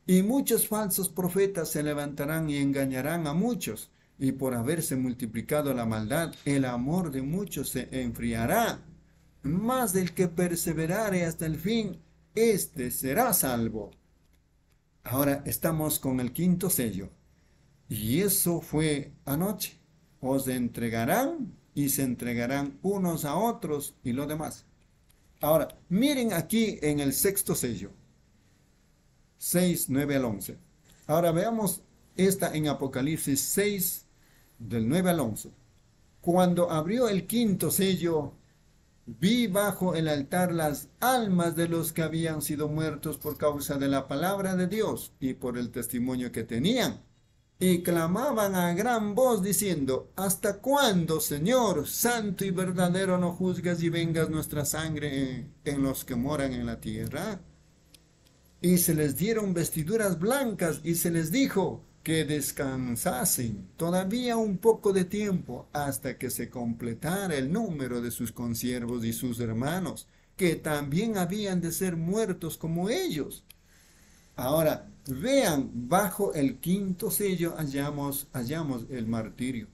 Speaker 2: Y muchos falsos profetas se levantarán y engañarán a muchos. Y por haberse multiplicado la maldad, el amor de muchos se enfriará. Mas el que perseverare hasta el fin, éste será salvo. Ahora estamos con el quinto sello. Y eso fue anoche. Os entregarán y se entregarán unos a otros y lo demás. Ahora, miren aquí en el sexto sello. seis, nueve al once. Ahora veamos esta en Apocalipsis seis, del nueve al once. Cuando abrió el quinto sello, vi bajo el altar las almas de los que habían sido muertos por causa de la palabra de Dios y por el testimonio que tenían. Y clamaban a gran voz diciendo: ¿Hasta cuándo, Señor, santo y verdadero, no juzgas y vengas nuestra sangre en, en los que moran en la tierra? Y se les dieron vestiduras blancas y se les dijo que descansasen todavía un poco de tiempo hasta que se completara el número de sus consiervos y sus hermanos, que también habían de ser muertos como ellos. Ahora, vean, bajo el quinto sello hallamos, hallamos el martirio.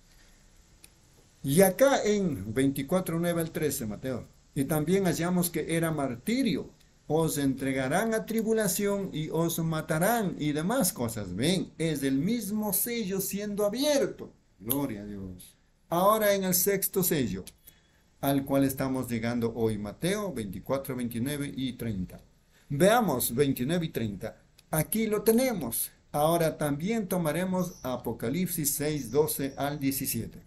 Speaker 2: Y acá en veinticuatro, nueve al trece, Mateo, y también hallamos que era martirio. Os entregarán a tribulación y os matarán y demás cosas. Ven, es el mismo sello siendo abierto. Gloria a Dios. Ahora en el sexto sello, al cual estamos llegando hoy, Mateo veinticuatro, veintinueve y treinta. Veamos veintinueve y treinta. Aquí lo tenemos. Ahora también tomaremos Apocalipsis seis, doce al diecisiete.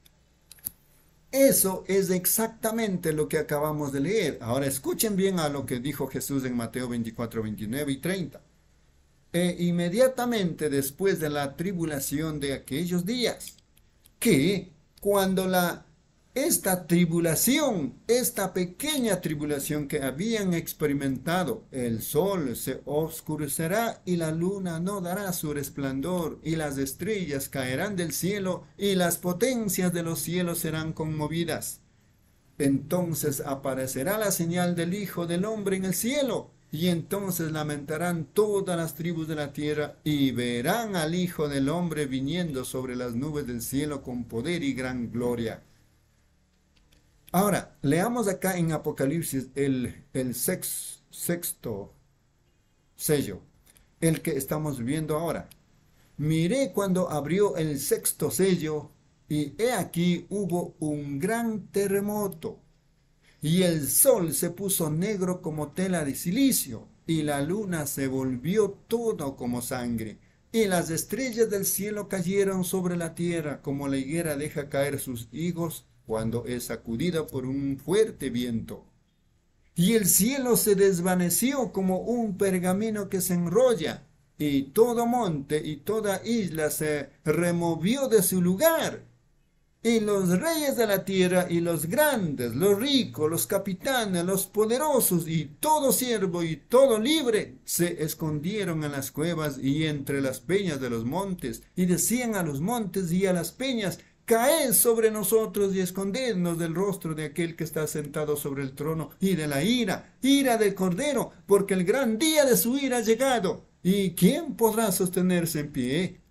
Speaker 2: Eso es exactamente lo que acabamos de leer. Ahora escuchen bien a lo que dijo Jesús en Mateo veinticuatro, veintinueve y treinta. E inmediatamente después de la tribulación de aquellos días, que cuando la esta tribulación, esta pequeña tribulación que habían experimentado, el sol se oscurecerá y la luna no dará su resplandor y las estrellas caerán del cielo y las potencias de los cielos serán conmovidas. Entonces aparecerá la señal del Hijo del Hombre en el cielo y entonces lamentarán todas las tribus de la tierra y verán al Hijo del Hombre viniendo sobre las nubes del cielo con poder y gran gloria. Ahora, leamos acá en Apocalipsis el, el sex, sexto sello, el que estamos viendo ahora. Miré cuando abrió el sexto sello, y he aquí hubo un gran terremoto, y el sol se puso negro como tela de silicio, y la luna se volvió todo como sangre, y las estrellas del cielo cayeron sobre la tierra, como la higuera deja caer sus higos cuando es sacudida por un fuerte viento. Y el cielo se desvaneció como un pergamino que se enrolla, y todo monte y toda isla se removió de su lugar. Y los reyes de la tierra y los grandes, los ricos, los capitanes, los poderosos y todo siervo y todo libre se escondieron en las cuevas y entre las peñas de los montes, y decían a los montes y a las peñas: caed sobre nosotros y escondednos del rostro de aquel que está sentado sobre el trono y de la ira, ira del Cordero, porque el gran día de su ira ha llegado. ¿Y quién podrá sostenerse en pie?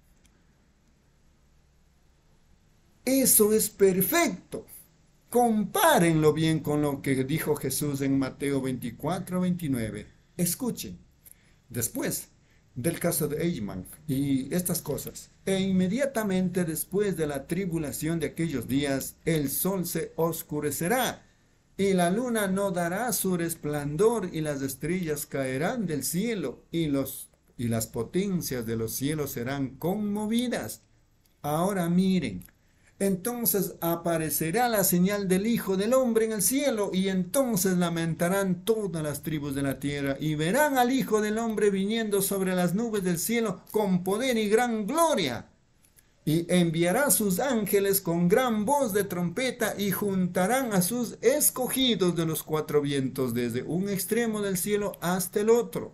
Speaker 2: Eso es perfecto. Compárenlo bien con lo que dijo Jesús en Mateo veinticuatro, veintinueve. Escuchen. Después del caso de Eichmann y estas cosas, e inmediatamente después de la tribulación de aquellos días, el sol se oscurecerá, y la luna no dará su resplandor, y las estrellas caerán del cielo, y, los, y las potencias de los cielos serán conmovidas. Ahora miren. Entonces aparecerá la señal del Hijo del Hombre en el cielo, y entonces lamentarán todas las tribus de la tierra, y verán al Hijo del Hombre viniendo sobre las nubes del cielo con poder y gran gloria. Y enviará sus ángeles con gran voz de trompeta, y juntarán a sus escogidos de los cuatro vientos, desde un extremo del cielo hasta el otro.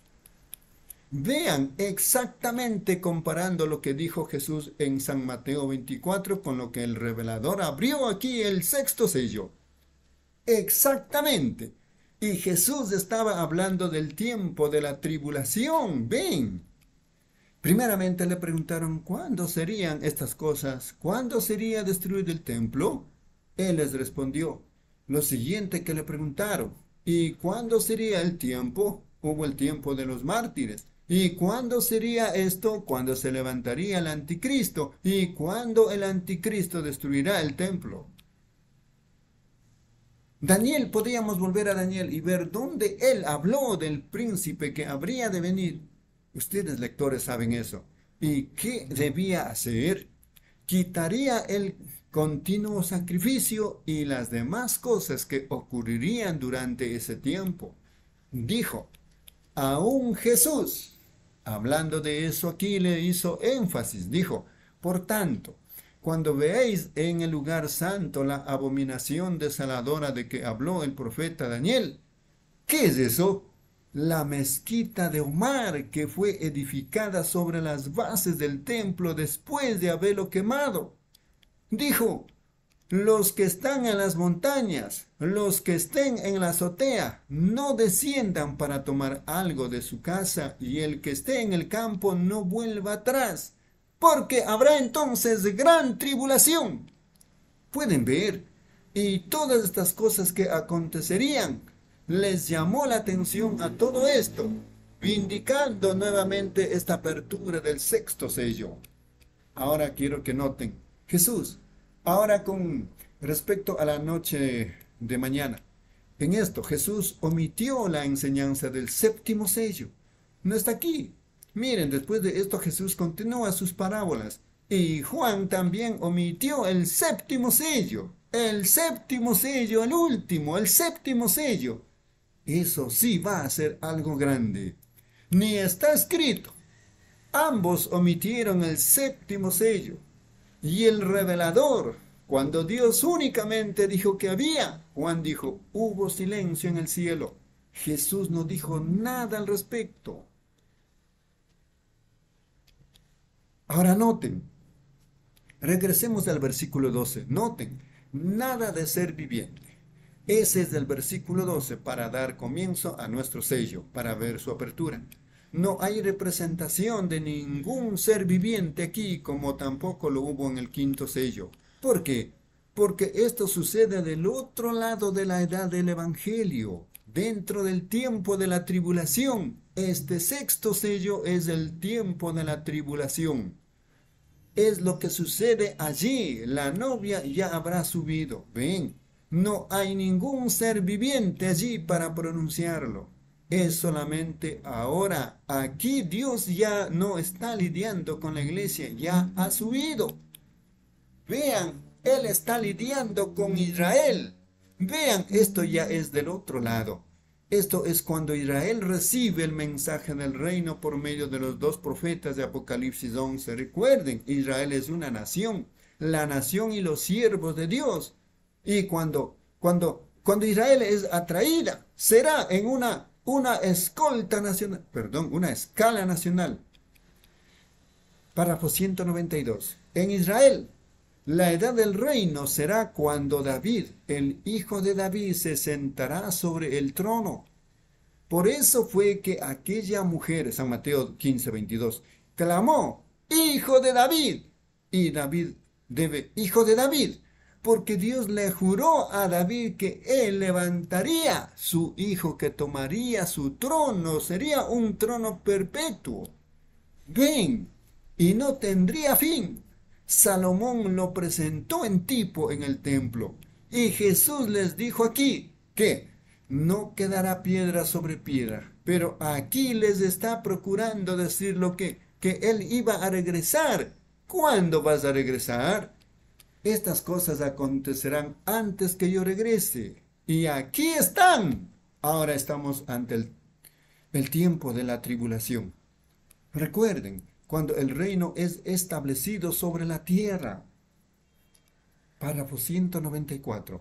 Speaker 2: Vean exactamente comparando lo que dijo Jesús en San Mateo veinticuatro con lo que el revelador abrió aquí el sexto sello. Exactamente. Y Jesús estaba hablando del tiempo de la tribulación. Ven. Primeramente le preguntaron, ¿cuándo serían estas cosas? ¿Cuándo sería destruido el templo? Él les respondió lo siguiente que le preguntaron. ¿Y cuándo sería el tiempo? Hubo el tiempo de los mártires. ¿Y cuándo sería esto? Cuando se levantaría el anticristo. ¿Y cuándo el anticristo destruirá el templo? Daniel, podíamos volver a Daniel y ver dónde él habló del príncipe que habría de venir. Ustedes lectores saben eso. ¿Y qué debía hacer? Quitaría el continuo sacrificio y las demás cosas que ocurrirían durante ese tiempo. Dijo, aún Jesús, hablando de eso aquí le hizo énfasis, dijo, por tanto, cuando veáis en el lugar santo la abominación desoladora de que habló el profeta Daniel, ¿qué es eso? La mezquita de Omar, que fue edificada sobre las bases del templo después de haberlo quemado. Dijo, los que están en las montañas, los que estén en la azotea, no desciendan para tomar algo de su casa, y el que esté en el campo no vuelva atrás, porque habrá entonces gran tribulación. Pueden ver, y todas estas cosas que acontecerían, les llamó la atención a todo esto, indicando nuevamente esta apertura del sexto sello. Ahora quiero que noten, Jesús, ahora con respecto a la noche de mañana, en esto Jesús omitió la enseñanza del séptimo sello. No está aquí. Miren, después de esto Jesús continúa sus parábolas. Y Juan también omitió el séptimo sello. El séptimo sello, el último, el séptimo sello. Eso sí va a ser algo grande. Ni está escrito. Ambos omitieron el séptimo sello. Y el revelador, cuando Dios únicamente dijo que había, Juan dijo, hubo silencio en el cielo. Jesús no dijo nada al respecto. Ahora noten, regresemos al versículo doce. Noten, nada de ser viviente. Ese es el versículo doce para dar comienzo a nuestro sello, para ver su apertura. No hay representación de ningún ser viviente aquí, como tampoco lo hubo en el quinto sello. ¿Por qué? Porque esto sucede del otro lado de la edad del Evangelio, dentro del tiempo de la tribulación. Este sexto sello es el tiempo de la tribulación. Es lo que sucede allí. La novia ya habrá subido. Ven, no hay ningún ser viviente allí para pronunciarlo. Es solamente ahora. Aquí Dios ya no está lidiando con la iglesia, ya ha subido. Vean, Él está lidiando con Israel. Vean, esto ya es del otro lado. Esto es cuando Israel recibe el mensaje del reino por medio de los dos profetas de Apocalipsis once. Recuerden, Israel es una nación, la nación y los siervos de Dios. Y cuando, cuando, cuando Israel es atraída, será en una, una escolta nacional, perdón, una escala nacional. Párrafo ciento noventa y dos. En Israel, la edad del reino será cuando David, el hijo de David, se sentará sobre el trono. Por eso fue que aquella mujer, San Mateo quince, veintidós, clamó, Hijo de David. Y David debe, Hijo de David, porque Dios le juró a David que él levantaría su hijo, que tomaría su trono, sería un trono perpetuo. Ven, y no tendría fin. Salomón lo presentó en tipo en el templo. Y Jesús les dijo aquí que no quedará piedra sobre piedra. Pero aquí les está procurando decir lo que, que Él iba a regresar. ¿Cuándo vas a regresar? Estas cosas acontecerán antes que yo regrese. Y aquí están. Ahora estamos ante el, el tiempo de la tribulación. Recuerden, cuando el reino es establecido sobre la tierra. Párrafo ciento noventa y cuatro.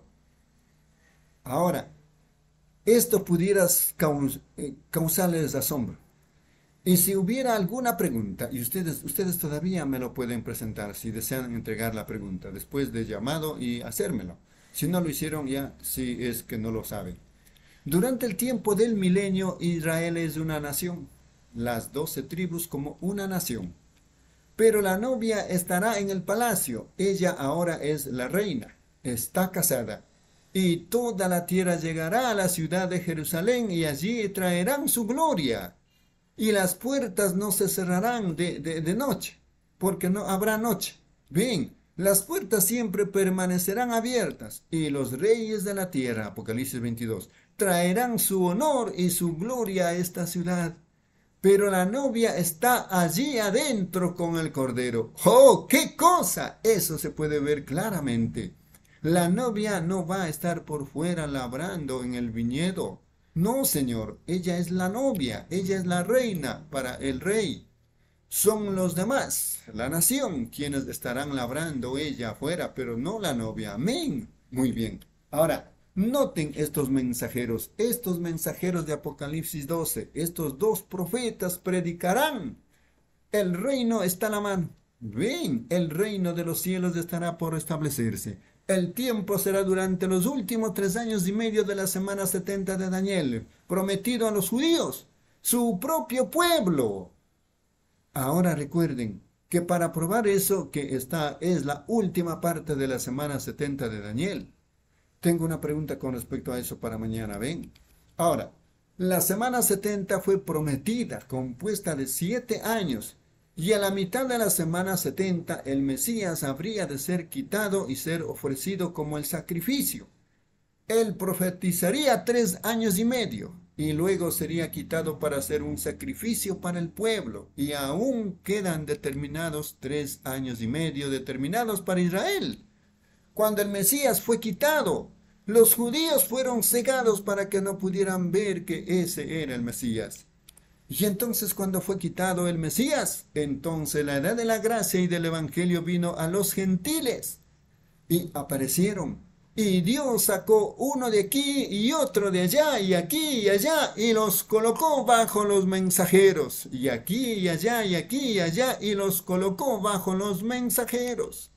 Speaker 2: Ahora, esto pudiera caus eh, causarles asombro. Y si hubiera alguna pregunta, y ustedes, ustedes todavía me lo pueden presentar si desean entregar la pregunta después de llamado y hacérmelo. Si no lo hicieron ya, si es que no lo saben. Durante el tiempo del milenio, Israel es una nación, las doce tribus como una nación. Pero la novia estará en el palacio, ella ahora es la reina, está casada. Y toda la tierra llegará a la ciudad de Jerusalén y allí traerán su gloria. Y las puertas no se cerrarán de, de, de noche, porque no habrá noche. Bien, las puertas siempre permanecerán abiertas, y los reyes de la tierra, Apocalipsis veintidós, traerán su honor y su gloria a esta ciudad. Pero la novia está allí adentro con el cordero. ¡Oh, qué cosa! Eso se puede ver claramente. La novia no va a estar por fuera labrando en el viñedo. No, señor, ella es la novia, ella es la reina para el rey. Son los demás, la nación, quienes estarán labrando ella afuera, pero no la novia. Amén. Muy bien. Ahora, noten estos mensajeros, estos mensajeros de Apocalipsis doce, estos dos profetas predicarán. El reino está a la mano. Ven, el reino de los cielos estará por establecerse. El tiempo será durante los últimos tres años y medio de la semana setenta de Daniel, prometido a los judíos, su propio pueblo. Ahora recuerden que para probar eso, que esta es la última parte de la semana setenta de Daniel. Tengo una pregunta con respecto a eso para mañana, ven. Ahora, la semana setenta fue prometida, compuesta de siete años, y a la mitad de la semana setenta el Mesías habría de ser quitado y ser ofrecido como el sacrificio. Él profetizaría tres años y medio, y luego sería quitado para hacer un sacrificio para el pueblo, y aún quedan determinados tres años y medio determinados para Israel. Cuando el Mesías fue quitado, los judíos fueron cegados para que no pudieran ver que ese era el Mesías. Y entonces cuando fue quitado el Mesías, entonces la edad de la gracia y del evangelio vino a los gentiles. Y aparecieron. Y Dios sacó uno de aquí y otro de allá y aquí y allá y los colocó bajo los mensajeros. Y aquí y allá y aquí y allá y los colocó bajo los mensajeros.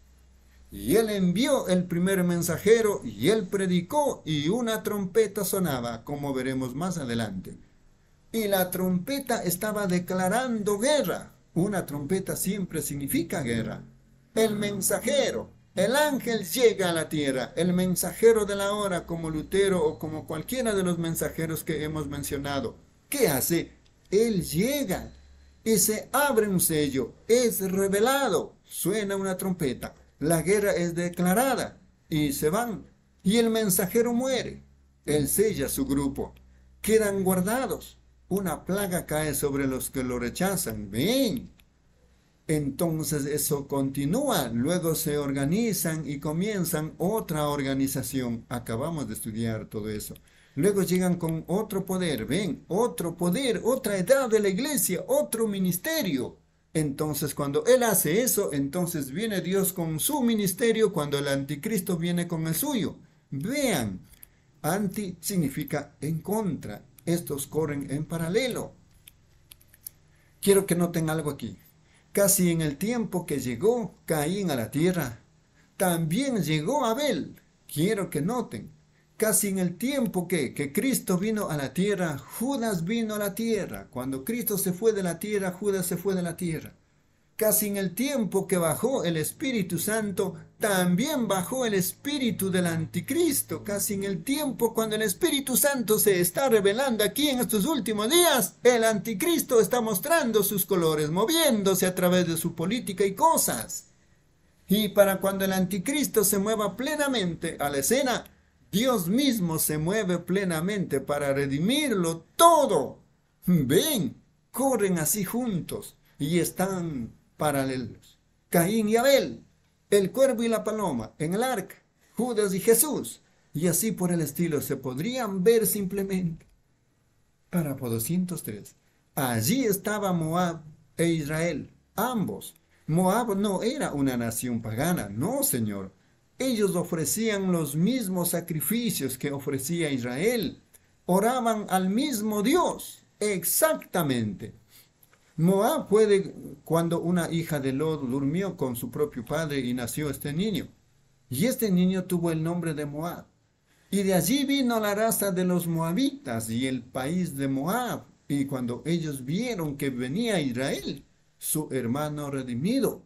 Speaker 2: Y él envió el primer mensajero y él predicó y una trompeta sonaba, como veremos más adelante. Y la trompeta estaba declarando guerra. Una trompeta siempre significa guerra. El mensajero, el ángel llega a la tierra. El mensajero de la hora, como Lutero o como cualquiera de los mensajeros que hemos mencionado. ¿Qué hace? Él llega y se abre un sello. Es revelado. Suena una trompeta. La guerra es declarada y se van. Y el mensajero muere. Él sella su grupo. Quedan guardados. Una plaga cae sobre los que lo rechazan. Ven. Entonces eso continúa. Luego se organizan y comienzan otra organización. Acabamos de estudiar todo eso. Luego llegan con otro poder. Ven, otro poder, otra edad de la iglesia, otro ministerio. Entonces cuando Él hace eso, entonces viene Dios con su ministerio cuando el anticristo viene con el suyo. Vean, anti significa en contra. Estos corren en paralelo. Quiero que noten algo aquí. Casi en el tiempo que llegó Caín a la tierra, también llegó Abel. Quiero que noten. Casi en el tiempo que, que Cristo vino a la tierra, Judas vino a la tierra. Cuando Cristo se fue de la tierra, Judas se fue de la tierra. Casi en el tiempo que bajó el Espíritu Santo, también bajó el espíritu del anticristo. Casi en el tiempo cuando el Espíritu Santo se está revelando aquí en estos últimos días, el anticristo está mostrando sus colores, moviéndose a través de su política y cosas. Y para cuando el anticristo se mueva plenamente a la escena, Dios mismo se mueve plenamente para redimirlo todo. Ven, corren así juntos y están paralelos. Caín y Abel, el cuervo y la paloma, en el arca, Judas y Jesús, y así por el estilo se podrían ver simplemente. Párrafo doscientos tres. Allí estaba Moab e Israel, ambos. Moab no era una nación pagana, no, señor. Ellos ofrecían los mismos sacrificios que ofrecía Israel. Oraban al mismo Dios, exactamente. Moab fue de cuando una hija de Lot durmió con su propio padre y nació este niño. Y este niño tuvo el nombre de Moab. Y de allí vino la raza de los moabitas y el país de Moab. Y cuando ellos vieron que venía Israel, su hermano redimido,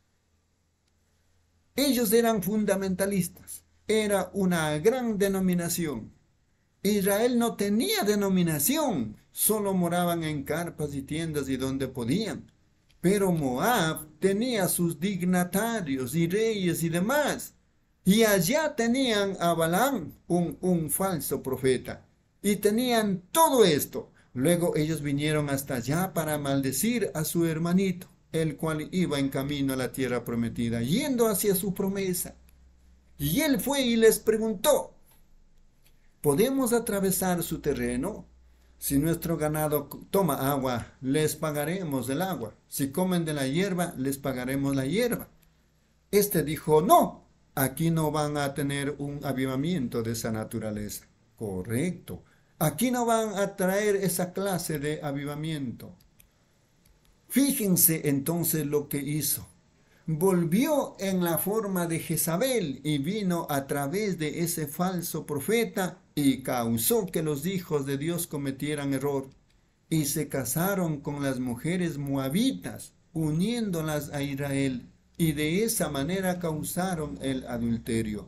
Speaker 2: ellos eran fundamentalistas. Era una gran denominación. Israel no tenía denominación, solo moraban en carpas y tiendas y donde podían. Pero Moab tenía sus dignatarios y reyes y demás. Y allá tenían a Balaam, un, un falso profeta. Y tenían todo esto. Luego ellos vinieron hasta allá para maldecir a su hermanito, el cual iba en camino a la tierra prometida, yendo hacia su promesa. Y él fue y les preguntó, ¿podemos atravesar su terreno? Si nuestro ganado toma agua, les pagaremos el agua. Si comen de la hierba, les pagaremos la hierba. Este dijo, no, aquí no van a tener un avivamiento de esa naturaleza. Correcto. Aquí no van a traer esa clase de avivamiento. Fíjense entonces lo que hizo. Volvió en la forma de Jezabel y vino a través de ese falso profeta y causó que los hijos de Dios cometieran error y se casaron con las mujeres moabitas, uniéndolas a Israel, y de esa manera causaron el adulterio.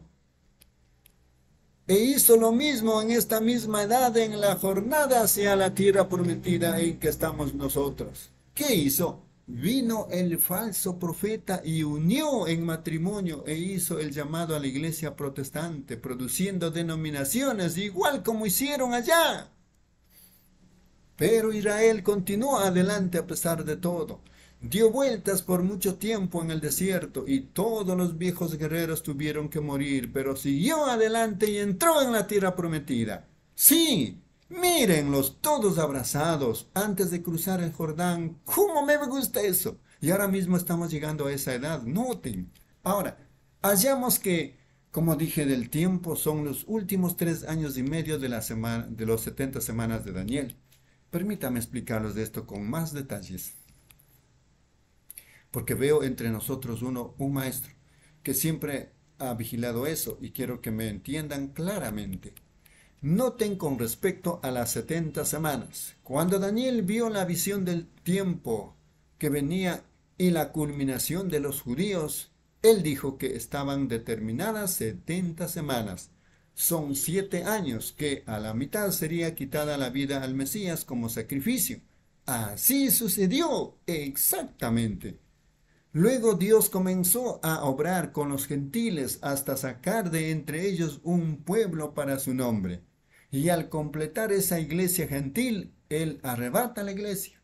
Speaker 2: E hizo lo mismo en esta misma edad en la jornada hacia la tierra prometida en que estamos nosotros. ¿Qué hizo? Vino el falso profeta y unió en matrimonio e hizo el llamado a la iglesia protestante, produciendo denominaciones igual como hicieron allá. Pero Israel continuó adelante a pesar de todo. Dio vueltas por mucho tiempo en el desierto y todos los viejos guerreros tuvieron que morir, pero siguió adelante y entró en la tierra prometida. Sí, mírenlos todos abrazados antes de cruzar el Jordán. ¿Cómo me gusta eso? Y ahora mismo estamos llegando a esa edad, noten. Ahora, hallamos que, como dije del tiempo, son los últimos tres años y medio de, la semana, de los setenta semanas de Daniel. Permítame explicarles de esto con más detalles. Porque veo entre nosotros uno, un maestro, que siempre ha vigilado eso y quiero que me entiendan claramente. Noten con respecto a las setenta semanas. Cuando Daniel vio la visión del tiempo que venía y la culminación de los judíos, él dijo que estaban determinadas setenta semanas. Son siete años que a la mitad sería quitada la vida al Mesías como sacrificio. Así sucedió exactamente. Luego Dios comenzó a obrar con los gentiles hasta sacar de entre ellos un pueblo para su nombre. Y al completar esa iglesia gentil, Él arrebata la iglesia.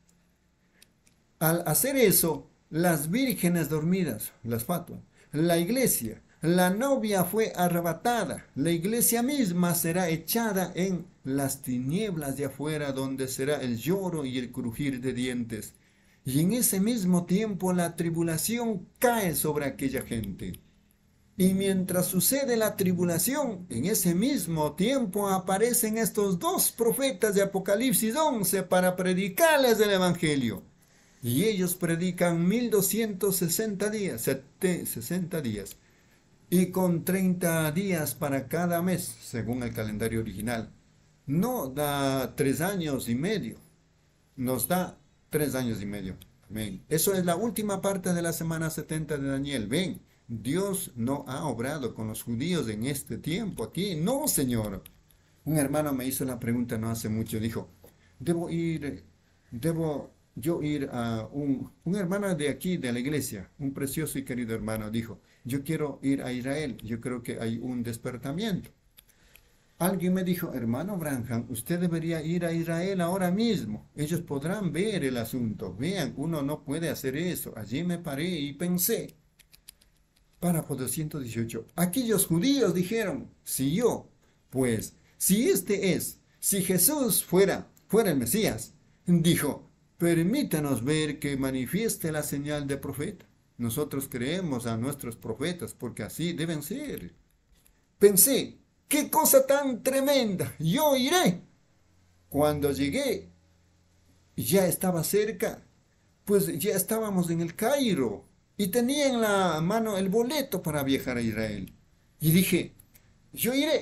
Speaker 2: Al hacer eso, las vírgenes dormidas, las fatuas, la iglesia, la novia fue arrebatada. La iglesia misma será echada en las tinieblas de afuera, donde será el lloro y el crujir de dientes. Y en ese mismo tiempo la tribulación cae sobre aquella gente. Y mientras sucede la tribulación, en ese mismo tiempo aparecen estos dos profetas de Apocalipsis once para predicarles el Evangelio. Y ellos predican mil doscientos sesenta días, sesenta días, y con treinta días para cada mes, según el calendario original. No da tres años y medio, nos da tres años y medio. Amén. Eso es la última parte de la semana setenta de Daniel. Ven, Dios no ha obrado con los judíos en este tiempo aquí. No, Señor. Un hermano me hizo la pregunta no hace mucho. Dijo, debo ir, debo yo ir a un, un hermano de aquí, de la iglesia, un precioso y querido hermano, dijo, yo quiero ir a Israel. Yo creo que hay un despertamiento. Alguien me dijo, hermano Branham, usted debería ir a Israel ahora mismo. Ellos podrán ver el asunto. Vean, uno no puede hacer eso. Allí me paré y pensé. Párrafo doscientos dieciocho. Aquellos judíos dijeron, si yo, pues, si este es, si Jesús fuera, fuera el Mesías, dijo, permítanos ver que manifieste la señal de profeta. Nosotros creemos a nuestros profetas porque así deben ser. Pensé, ¡qué cosa tan tremenda! Yo iré. Cuando llegué, ya estaba cerca, pues ya estábamos en el Cairo y tenía en la mano el boleto para viajar a Israel. Y dije, yo iré.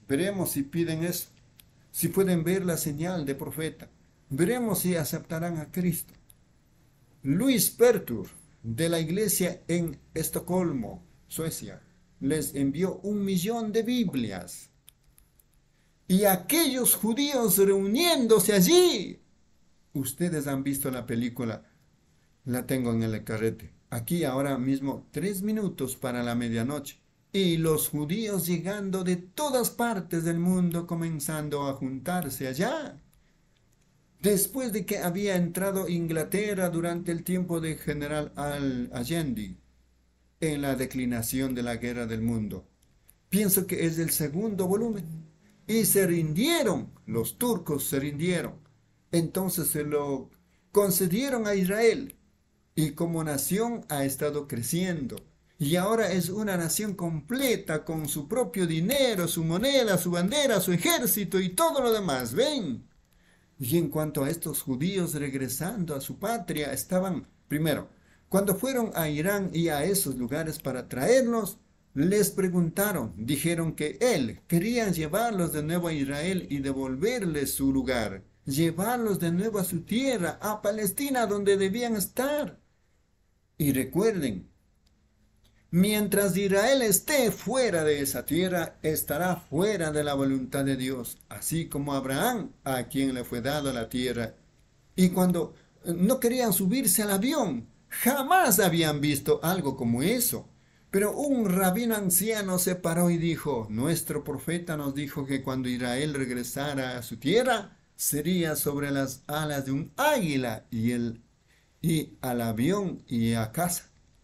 Speaker 2: Veremos si piden eso, si pueden ver la señal de profeta. Veremos si aceptarán a Cristo. Luis Pertur, de la iglesia en Estocolmo, Suecia, les envió un millón de Biblias. Y aquellos judíos reuniéndose allí. Ustedes han visto la película, la tengo en el carrete. Aquí ahora mismo, tres minutos para la medianoche. Y los judíos llegando de todas partes del mundo, comenzando a juntarse allá. Después de que había entrado Inglaterra durante el tiempo de General Allende, en la declinación de la guerra del mundo. Pienso que es el segundo volumen. Y se rindieron, los turcos se rindieron. Entonces se lo concedieron a Israel. Y como nación ha estado creciendo. Y ahora es una nación completa con su propio dinero, su moneda, su bandera, su ejército y todo lo demás. ¿Ven? Y en cuanto a estos judíos regresando a su patria, estaban, primero, cuando fueron a Irán y a esos lugares para traerlos, les preguntaron, dijeron que él querían llevarlos de nuevo a Israel y devolverles su lugar, llevarlos de nuevo a su tierra, a Palestina, donde debían estar. Y recuerden, mientras Israel esté fuera de esa tierra, estará fuera de la voluntad de Dios, así como Abraham, a quien le fue dado la tierra. Y cuando no querían subirse al avión, jamás habían visto algo como eso. Pero un rabino anciano se paró y dijo, nuestro profeta nos dijo que cuando Israel regresara a su tierra, sería sobre las alas de un águila y, el, y al avión y a casa.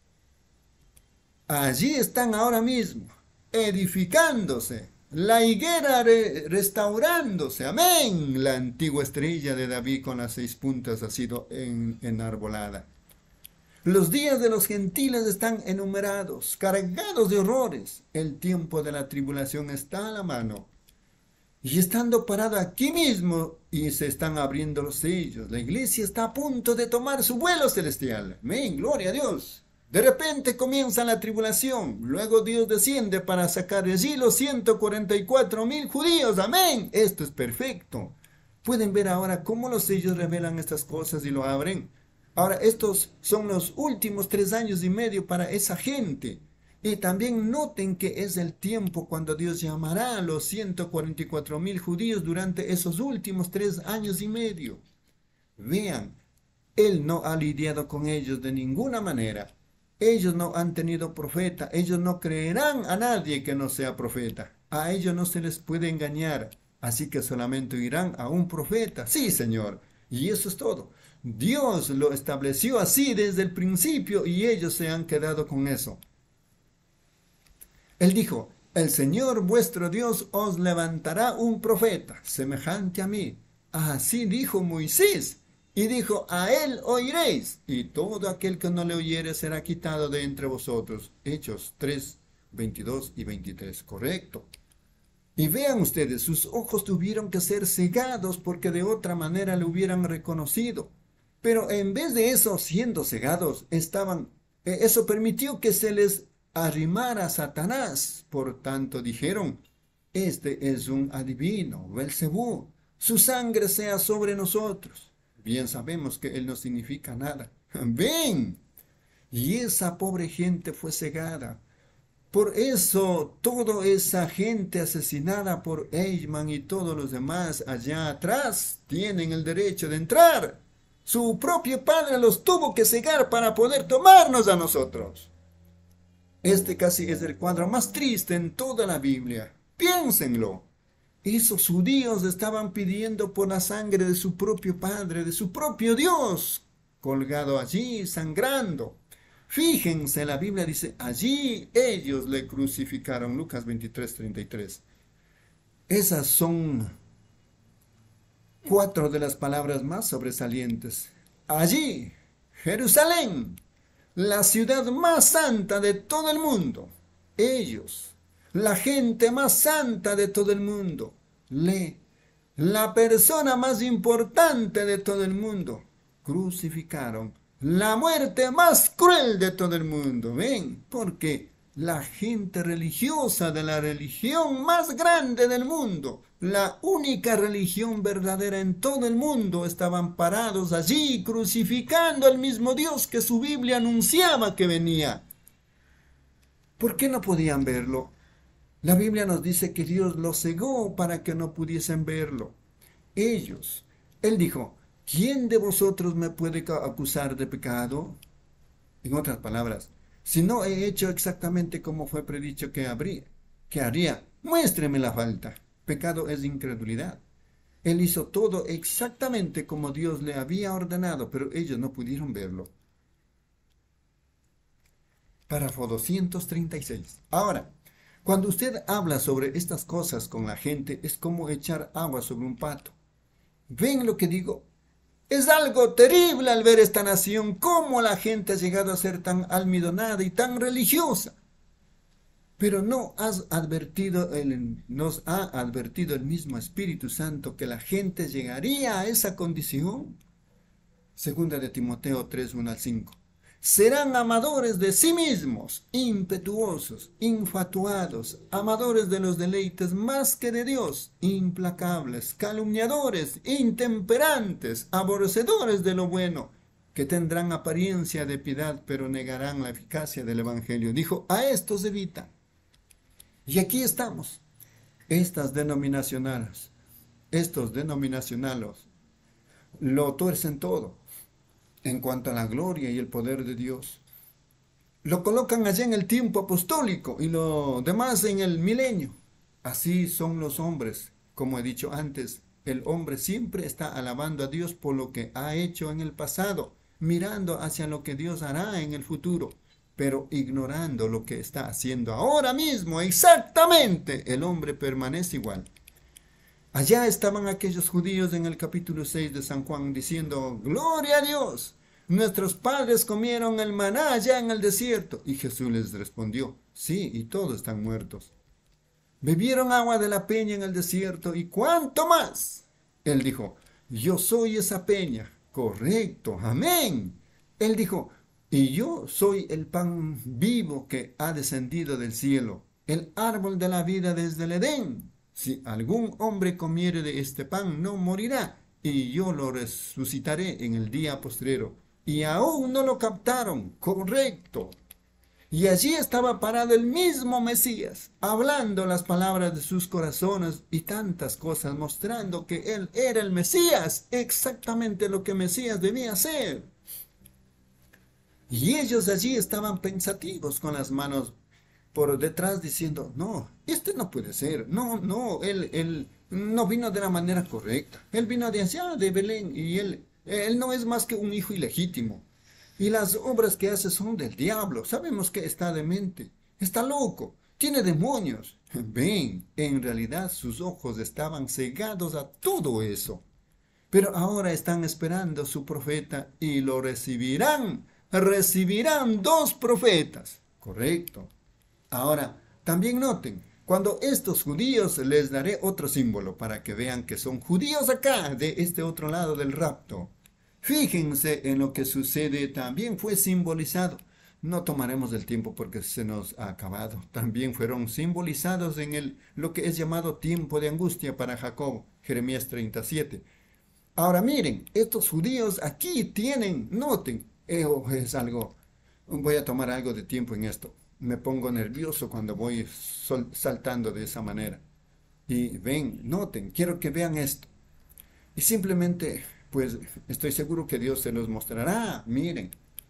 Speaker 2: Allí están ahora mismo, edificándose, la higuera re restaurándose, amén. La antigua estrella de David con las seis puntas ha sido en, enarbolada. Los días de los gentiles están enumerados, cargados de horrores. El tiempo de la tribulación está a la mano. Y estando parado aquí mismo, y se están abriendo los sellos, la iglesia está a punto de tomar su vuelo celestial. Amén, gloria a Dios. De repente comienza la tribulación, luego Dios desciende para sacar de allí los ciento cuarenta y cuatro mil judíos. Amén, esto es perfecto. Pueden ver ahora cómo los sellos revelan estas cosas y lo abren. Ahora, estos son los últimos tres años y medio para esa gente. Y también noten que es el tiempo cuando Dios llamará a los ciento cuarenta y cuatro mil judíos durante esos últimos tres años y medio. Vean, Él no ha lidiado con ellos de ninguna manera. Ellos no han tenido profeta. Ellos no creerán a nadie que no sea profeta. A ellos no se les puede engañar. Así que solamente irán a un profeta. Sí, Señor. Y eso es todo. Dios lo estableció así desde el principio y ellos se han quedado con eso. Él dijo, el Señor vuestro Dios os levantará un profeta semejante a mí. Así dijo Moisés. Y dijo, a él oiréis, y todo aquel que no le oyere será quitado de entre vosotros. Hechos tres, veintidós y veintitrés. Correcto. Y vean ustedes, sus ojos tuvieron que ser cegados porque de otra manera le hubieran reconocido. Pero en vez de eso, siendo cegados, estaban, eh, eso permitió que se les arrimara Satanás. Por tanto dijeron, este es un adivino, Belcebú, su sangre sea sobre nosotros. Bien sabemos que él no significa nada. ¡Ven! Y esa pobre gente fue cegada. Por eso, toda esa gente asesinada por Eichmann y todos los demás allá atrás tienen el derecho de entrar. Su propio padre los tuvo que cegar para poder tomarnos a nosotros. Este casi es el cuadro más triste en toda la Biblia. Piénsenlo. Esos judíos estaban pidiendo por la sangre de su propio padre, de su propio Dios, colgado allí, sangrando. Fíjense, la Biblia dice, allí ellos le crucificaron, Lucas veintitrés, treinta y tres. Esas son cuatro de las palabras más sobresalientes. Allí, Jerusalén, la ciudad más santa de todo el mundo. Ellos, la gente más santa de todo el mundo, le, la persona más importante de todo el mundo, crucificaron la muerte más cruel de todo el mundo. ¿Ven? Porque la gente religiosa de la religión más grande del mundo, la única religión verdadera en todo el mundo, estaban parados allí crucificando al mismo Dios que su Biblia anunciaba que venía. ¿Por qué no podían verlo? La Biblia nos dice que Dios los cegó para que no pudiesen verlo. Ellos, Él dijo, ¿quién de vosotros me puede acusar de pecado? En otras palabras, si no he hecho exactamente como fue predicho que habría, que haría, muéstreme la falta. Pecado es incredulidad. Él hizo todo exactamente como Dios le había ordenado, pero ellos no pudieron verlo. Párrafo doscientos treinta y seis. Ahora, cuando usted habla sobre estas cosas con la gente, es como echar agua sobre un pato. ¿Ven lo que digo? Es algo terrible al ver esta nación, cómo la gente ha llegado a ser tan almidonada y tan religiosa. Pero no has advertido, el, nos ha advertido el mismo Espíritu Santo que la gente llegaría a esa condición. Segunda de Timoteo tres, uno al cinco. Serán amadores de sí mismos, impetuosos, infatuados, amadores de los deleites más que de Dios, implacables, calumniadores, intemperantes, aborrecedores de lo bueno, que tendrán apariencia de piedad, pero negarán la eficacia del Evangelio. Dijo, a estos evita. Y aquí estamos, estas denominacionales, estos denominacionales, lo tuercen todo. En cuanto a la gloria y el poder de Dios, lo colocan allá en el tiempo apostólico y lo demás en el milenio. Así son los hombres. Como he dicho antes, el hombre siempre está alabando a Dios por lo que ha hecho en el pasado, mirando hacia lo que Dios hará en el futuro, pero ignorando lo que está haciendo ahora mismo. Exactamente, el hombre permanece igual. Allá estaban aquellos judíos en el capítulo seis de San Juan diciendo, ¡Gloria a Dios! Nuestros padres comieron el maná allá en el desierto. Y Jesús les respondió, sí, y todos están muertos. Bebieron agua de la peña en el desierto, ¿y cuánto más? Él dijo, yo soy esa peña. Correcto, amén. Él dijo, y yo soy el pan vivo que ha descendido del cielo, el árbol de la vida desde el Edén. Si algún hombre comiere de este pan, no morirá, y yo lo resucitaré en el día postrero. Y aún no lo captaron, correcto. Y allí estaba parado el mismo Mesías, hablando las palabras de sus corazones y tantas cosas, mostrando que él era el Mesías, exactamente lo que Mesías debía hacer. Y ellos allí estaban pensativos con las manos por detrás diciendo, no, este no puede ser, no, no, él, él no vino de la manera correcta, él vino de allá, de Belén, y él, él no es más que un hijo ilegítimo, y las obras que hace son del diablo, sabemos que está demente, está loco, tiene demonios. Ven, en realidad sus ojos estaban cegados a todo eso, pero ahora están esperando su profeta y lo recibirán, recibirán dos profetas, correcto. Ahora, también noten, cuando estos judíos les daré otro símbolo para que vean que son judíos acá, de este otro lado del rapto. Fíjense en lo que sucede, también fue simbolizado. No tomaremos el tiempo porque se nos ha acabado. También fueron simbolizados en el, lo que es llamado tiempo de angustia para Jacob, Jeremías treinta y siete. Ahora miren, estos judíos aquí tienen, noten, eh, es algo, voy a tomar algo de tiempo en esto. Me pongo nervioso cuando voy sol, saltando de esa manera. Y ven, noten, quiero que vean esto. Y simplemente, pues, estoy seguro que Dios se los mostrará. Miren.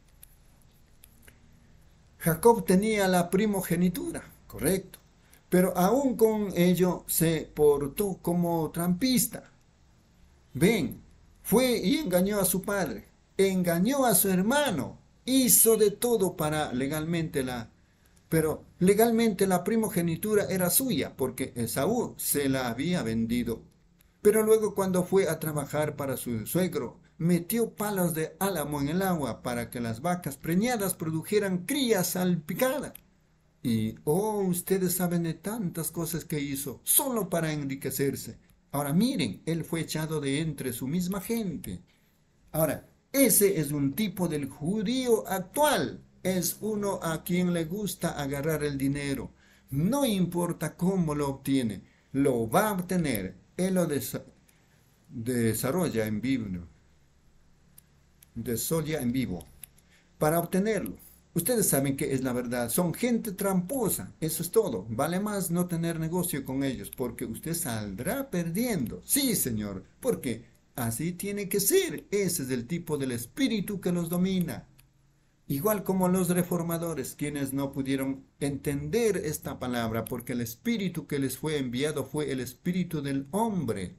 Speaker 2: Jacob tenía la primogenitura, correcto. Pero aún con ello se portó como trampista. Ven, fue y engañó a su padre. Engañó a su hermano. Hizo de todo para legalmente la... Pero legalmente la primogenitura era suya, porque Esaú se la había vendido. Pero luego cuando fue a trabajar para su suegro, metió palos de álamo en el agua para que las vacas preñadas produjeran crías salpicadas. Y, oh, ustedes saben de tantas cosas que hizo, solo para enriquecerse. Ahora miren, él fue echado de entre su misma gente. Ahora, ese es un tipo del judío actual. es uno a quien le gusta agarrar el dinero. No importa cómo lo obtiene, lo va a obtener. Él lo des desarrolla en vivo, desarrolla en vivo para obtenerlo. Ustedes saben que es la verdad, son gente tramposa, eso es todo. Vale más no tener negocio con ellos, porque usted saldrá perdiendo. Sí, señor, porque así tiene que ser. Ese es el tipo del espíritu que los domina. Igual como los reformadores, quienes no pudieron entender esta palabra, porque el espíritu que les fue enviado fue el espíritu del hombre.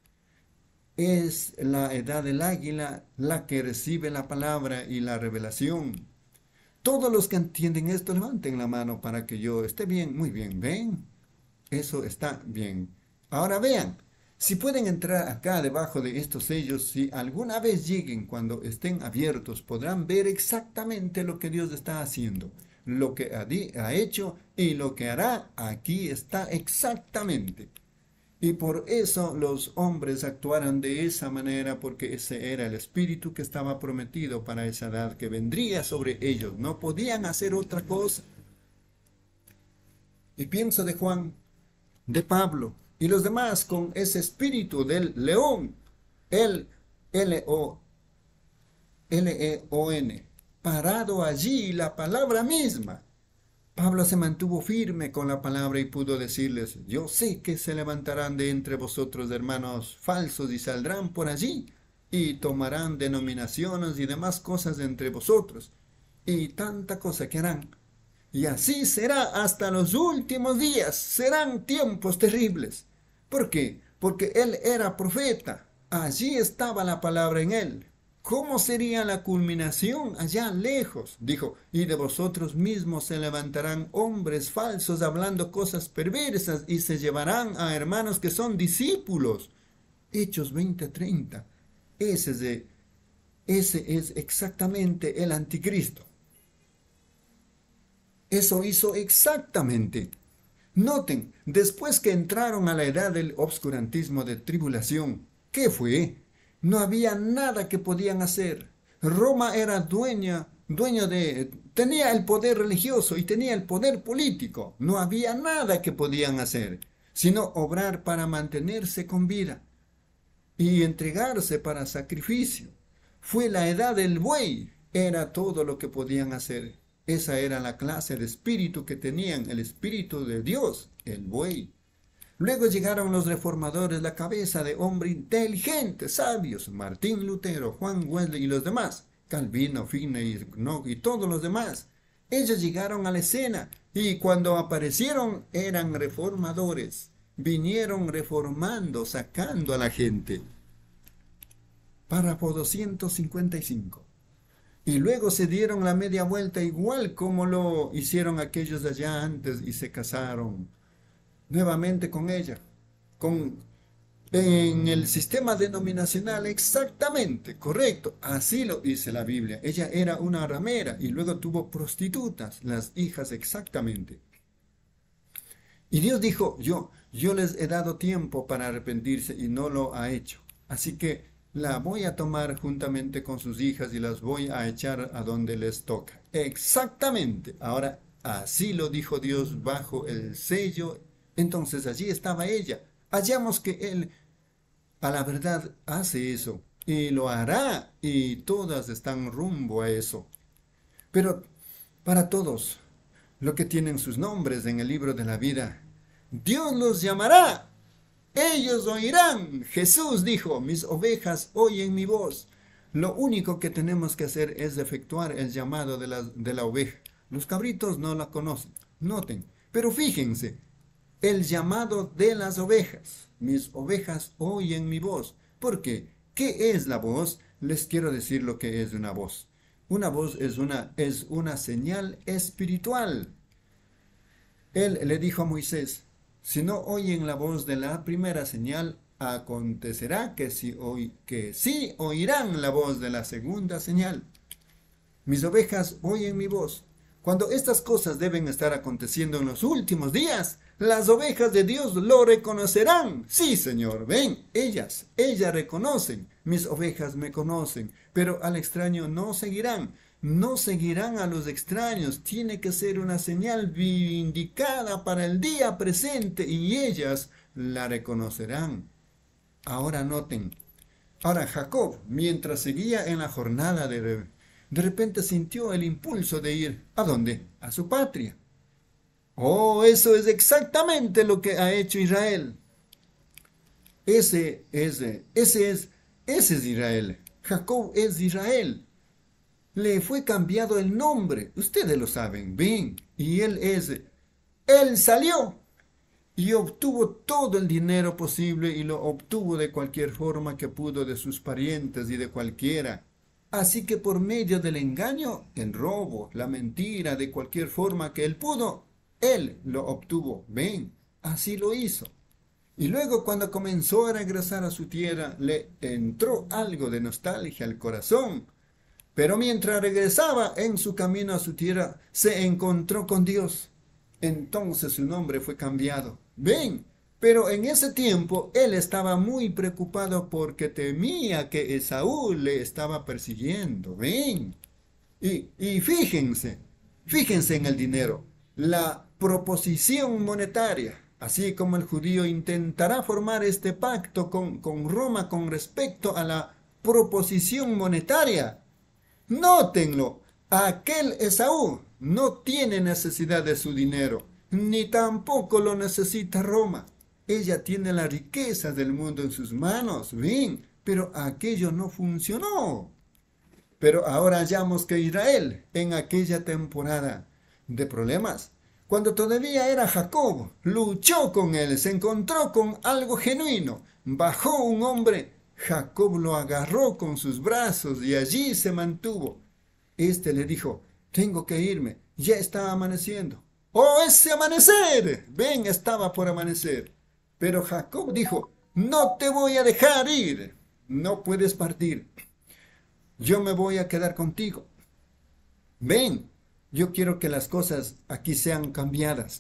Speaker 2: Es la edad del águila la que recibe la palabra y la revelación. Todos los que entienden esto, levanten la mano para que yo esté bien. Muy bien, ¿ven? Eso está bien. Ahora vean, si pueden entrar acá debajo de estos sellos, si alguna vez lleguen cuando estén abiertos, podrán ver exactamente lo que Dios está haciendo. Lo que ha, ha hecho y lo que hará, aquí está exactamente. Y por eso los hombres actuaron de esa manera, porque ese era el espíritu que estaba prometido para esa edad que vendría sobre ellos. No podían hacer otra cosa. Y pienso de Juan, de Pablo y los demás con ese espíritu del león, el L O L E O N, parado allí, la palabra misma. Pablo se mantuvo firme con la palabra y pudo decirles, yo sé que se levantarán de entre vosotros hermanos falsos y saldrán por allí y tomarán denominaciones y demás cosas de entre vosotros y tanta cosa que harán. Y así será hasta los últimos días, serán tiempos terribles. ¿Por qué? Porque él era profeta, allí estaba la palabra en él. ¿Cómo sería la culminación allá lejos? Dijo, y de vosotros mismos se levantarán hombres falsos hablando cosas perversas y se llevarán a hermanos que son discípulos. Hechos veinte treinta. Ese es, de, ese es exactamente el anticristo. Eso hizo exactamente. Noten, después que entraron a la edad del obscurantismo de tribulación, ¿qué fue? No había nada que podían hacer. Roma era dueña, dueña de, tenía el poder religioso y tenía el poder político. No había nada que podían hacer, sino obrar para mantenerse con vida y entregarse para sacrificio. Fue la edad del buey, era todo lo que podían hacer. Esa era la clase de espíritu que tenían, el espíritu de Dios, el buey. Luego llegaron los reformadores, la cabeza de hombres inteligentes, sabios, Martín Lutero, Juan Wesley y los demás, Calvino, Finney y, y todos los demás. Ellos llegaron a la escena y cuando aparecieron eran reformadores. Vinieron reformando, sacando a la gente. Párrafo doscientos cincuenta y cinco. Y luego se dieron la media vuelta igual como lo hicieron aquellos de allá antes y se casaron nuevamente con ella, con, en el sistema denominacional exactamente, correcto, así lo dice la Biblia. Ella era una ramera y luego tuvo prostitutas, las hijas exactamente. Y Dios dijo, yo, yo les he dado tiempo para arrepentirse y no lo ha hecho. Así que la voy a tomar juntamente con sus hijas y las voy a echar a donde les toca. Exactamente, ahora así lo dijo Dios bajo el sello. Entonces allí estaba ella. Hallamos que Él a la verdad hace eso y lo hará y todas están rumbo a eso. Pero para todos los que tienen sus nombres en el libro de la vida, Dios los llamará. Ellos oirán. Jesús dijo, mis ovejas oyen mi voz. Lo único que tenemos que hacer es efectuar el llamado de la, de la oveja. Los cabritos no la conocen. Noten. Pero fíjense. El llamado de las ovejas. Mis ovejas oyen mi voz. ¿Por qué? ¿Qué es la voz? Les quiero decir lo que es una voz. Una voz es una, es una señal espiritual. Él le dijo a Moisés, si no oyen la voz de la primera señal, acontecerá que sí, oy, que sí oirán la voz de la segunda señal. Mis ovejas oyen mi voz. Cuando estas cosas deben estar aconteciendo en los últimos días, las ovejas de Dios lo reconocerán. Sí, Señor, ven, ellas, ellas reconocen. Mis ovejas me conocen, pero al extraño no seguirán. no seguirán a los extraños, tiene que ser una señal indicada para el día presente y ellas la reconocerán. Ahora noten, ahora Jacob, mientras seguía en la jornada de, de repente sintió el impulso de ir, ¿a dónde? A su patria. Oh, eso es exactamente lo que ha hecho Israel. Ese, ese, ese es, ese es Israel. Jacob es Israel. Le fue cambiado el nombre. Ustedes lo saben bien. Y él es, él salió y obtuvo todo el dinero posible y lo obtuvo de cualquier forma que pudo de sus parientes y de cualquiera. Así que por medio del engaño, el robo, la mentira, de cualquier forma que él pudo, él lo obtuvo. Ven, así lo hizo. Y luego cuando comenzó a regresar a su tierra, le entró algo de nostalgia al corazón. Pero mientras regresaba en su camino a su tierra, se encontró con Dios. Entonces su nombre fue cambiado. Ven, pero en ese tiempo él estaba muy preocupado porque temía que Esaú le estaba persiguiendo. Ven. Y, y fíjense, fíjense en el dinero. La proposición monetaria. Así como el judío intentará formar este pacto con, con Roma con respecto a la proposición monetaria. Nótenlo, aquel Esaú no tiene necesidad de su dinero, ni tampoco lo necesita Roma. Ella tiene las riquezas del mundo en sus manos, ven, pero aquello no funcionó. Pero ahora hallamos que Israel, en aquella temporada de problemas, cuando todavía era Jacob, luchó con él, se encontró con algo genuino. Bajó un hombre, Jacob lo agarró con sus brazos y allí se mantuvo. Este le dijo, tengo que irme, ya está amaneciendo. ¡Oh, ese amanecer! Ven, estaba por amanecer. Pero Jacob dijo, no te voy a dejar ir, no puedes partir. Yo me voy a quedar contigo. Ven. Yo quiero que las cosas aquí sean cambiadas.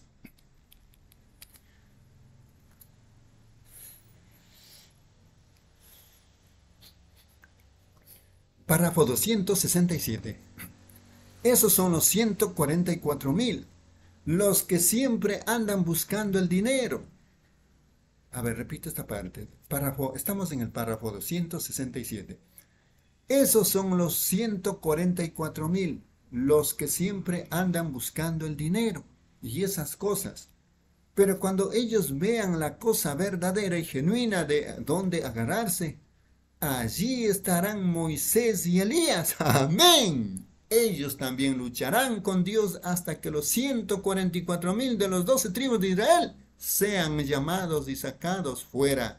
Speaker 2: Párrafo doscientos sesenta y siete. Esos son los ciento cuarenta y cuatro mil, los que siempre andan buscando el dinero. A ver, repito esta parte. Párrafo, estamos en el párrafo doscientos sesenta y siete. Esos son los ciento cuarenta y cuatro mil. Los que siempre andan buscando el dinero y esas cosas. Pero cuando ellos vean la cosa verdadera y genuina de dónde agarrarse, allí estarán Moisés y Elías. ¡Amén! Ellos también lucharán con Dios hasta que los ciento cuarenta y cuatro mil de los doce tribus de Israel sean llamados y sacados fuera.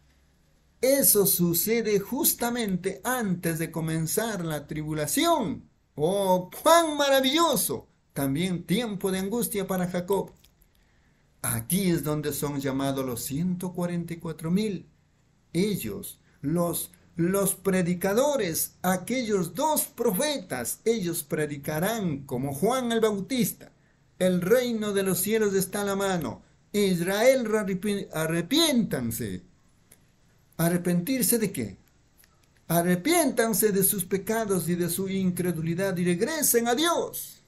Speaker 2: Eso sucede justamente antes de comenzar la tribulación. ¡Oh, cuán maravilloso! También tiempo de angustia para Jacob. Aquí es donde son llamados los ciento cuarenta y cuatro mil. Ellos, los, los predicadores, aquellos dos profetas, ellos predicarán como Juan el Bautista. El reino de los cielos está a la mano. Israel, arrepiéntanse. ¿Arrepentirse de qué? Arrepiéntanse de sus pecados y de su incredulidad y regresen a Dios.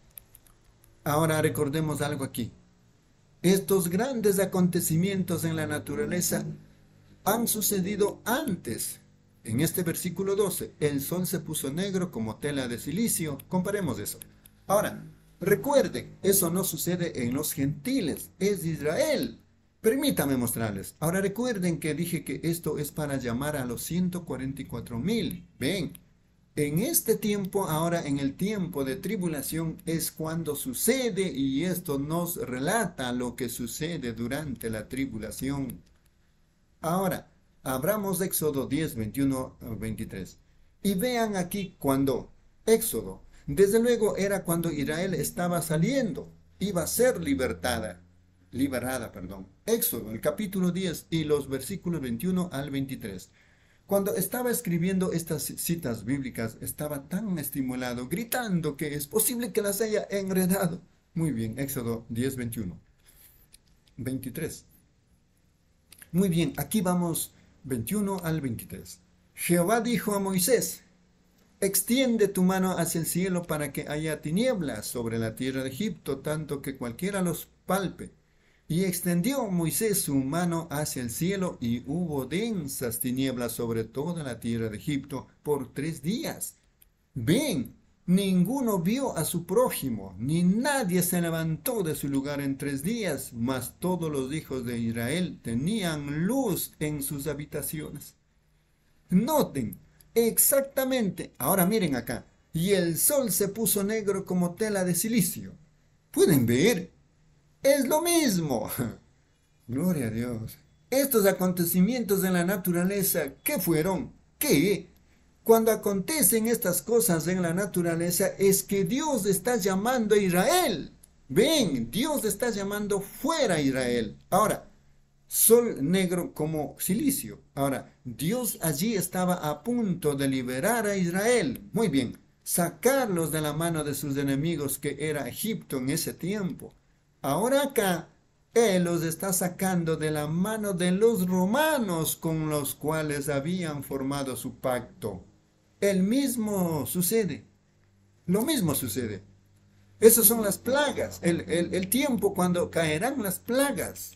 Speaker 2: Ahora recordemos algo aquí. Estos grandes acontecimientos en la naturaleza han sucedido antes. En este versículo doce, el sol se puso negro como tela de silicio. Comparemos eso. Ahora, recuerden, eso no sucede en los gentiles, es Israel. Permítame mostrarles. Ahora recuerden que dije que esto es para llamar a los ciento cuarenta y cuatro mil. Ven, en este tiempo, ahora en el tiempo de tribulación, es cuando sucede y esto nos relata lo que sucede durante la tribulación. Ahora, abramos Éxodo diez, veintiuno, veintitrés. Y vean aquí cuando Éxodo, desde luego era cuando Israel estaba saliendo, iba a ser libertada. Liberada, perdón. Éxodo, el capítulo diez y los versículos veintiuno al veintitrés. Cuando estaba escribiendo estas citas bíblicas, estaba tan estimulado, gritando que es posible que las haya enredado. Muy bien, Éxodo diez, veintiuno. veintitrés. Muy bien, aquí vamos veintiuno al veintitrés. Jehová dijo a Moisés, Extiende tu mano hacia el cielo para que haya tinieblas sobre la tierra de Egipto, tanto que cualquiera los palpe. Y extendió Moisés su mano hacia el cielo, y hubo densas tinieblas sobre toda la tierra de Egipto por tres días. Ven, ninguno vio a su prójimo, ni nadie se levantó de su lugar en tres días, mas todos los hijos de Israel tenían luz en sus habitaciones. Noten, exactamente, ahora miren acá, y el sol se puso negro como tela de silicio. ¿Pueden ver? Es lo mismo. Gloria a Dios. Estos acontecimientos en la naturaleza, ¿qué fueron? ¿Qué? Cuando acontecen estas cosas en la naturaleza es que Dios está llamando a Israel. Ven, Dios está llamando fuera a Israel. Ahora, sol negro como silicio. Ahora, Dios allí estaba a punto de liberar a Israel. Muy bien, sacarlos de la mano de sus enemigos, que era Egipto en ese tiempo. Ahora acá, Él los está sacando de la mano de los romanos con los cuales habían formado su pacto. El mismo sucede. Lo mismo sucede. Esas son las plagas. El, el, el tiempo cuando caerán las plagas.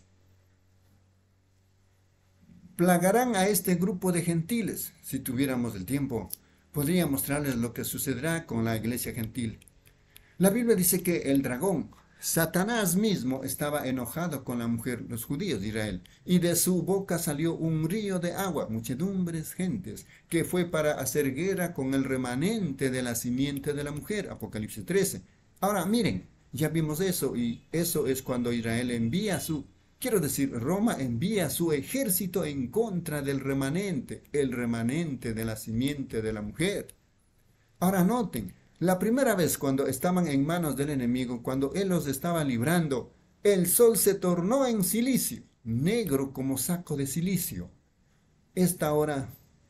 Speaker 2: Plagarán a este grupo de gentiles. Si tuviéramos el tiempo, podría mostrarles lo que sucederá con la iglesia gentil. La Biblia dice que el dragón, Satanás mismo, estaba enojado con la mujer, los judíos de Israel, y de su boca salió un río de agua, muchedumbres, gentes, que fue para hacer guerra con el remanente de la simiente de la mujer, Apocalipsis trece. Ahora miren, ya vimos eso, y eso es cuando Israel envía su, quiero decir, Roma envía su ejército en contra del remanente, el remanente de la simiente de la mujer. Ahora noten, la primera vez cuando estaban en manos del enemigo, cuando él los estaba librando, el sol se tornó en silicio, negro como saco de silicio. Esta hora,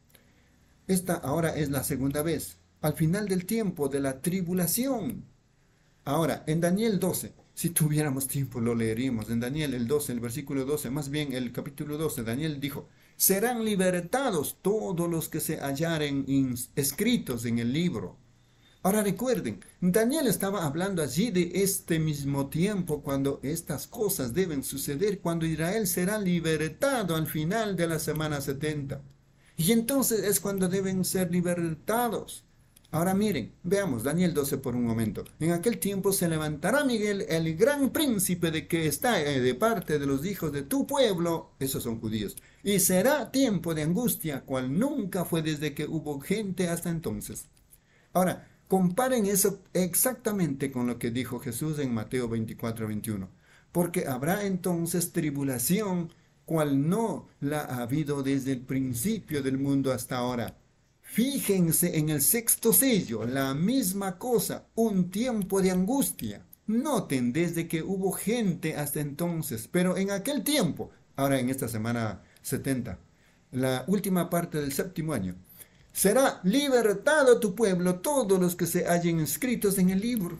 Speaker 2: esta ahora es la segunda vez, al final del tiempo de la tribulación. Ahora, en Daniel doce, si tuviéramos tiempo lo leeríamos, en Daniel el doce, el versículo doce, más bien el capítulo doce, Daniel dijo, serán libertados todos los que se hallaren escritos en el libro. Ahora recuerden, Daniel estaba hablando allí de este mismo tiempo cuando estas cosas deben suceder, cuando Israel será libertado al final de la semana setenta. Y entonces es cuando deben ser libertados. Ahora miren, veamos Daniel doce por un momento. En aquel tiempo se levantará Miguel, el gran príncipe de que está de parte de los hijos de tu pueblo, esos son judíos, y será tiempo de angustia, cual nunca fue desde que hubo gente hasta entonces. Ahora, comparen eso exactamente con lo que dijo Jesús en Mateo veinticuatro, veintiuno. Porque habrá entonces tribulación, cual no la ha habido desde el principio del mundo hasta ahora. Fíjense en el sexto sello, la misma cosa, un tiempo de angustia. Noten desde que hubo gente hasta entonces, pero en aquel tiempo, ahora en esta semana setenta, la última parte del séptimo año, será libertado tu pueblo, todos los que se hallen inscritos en el libro.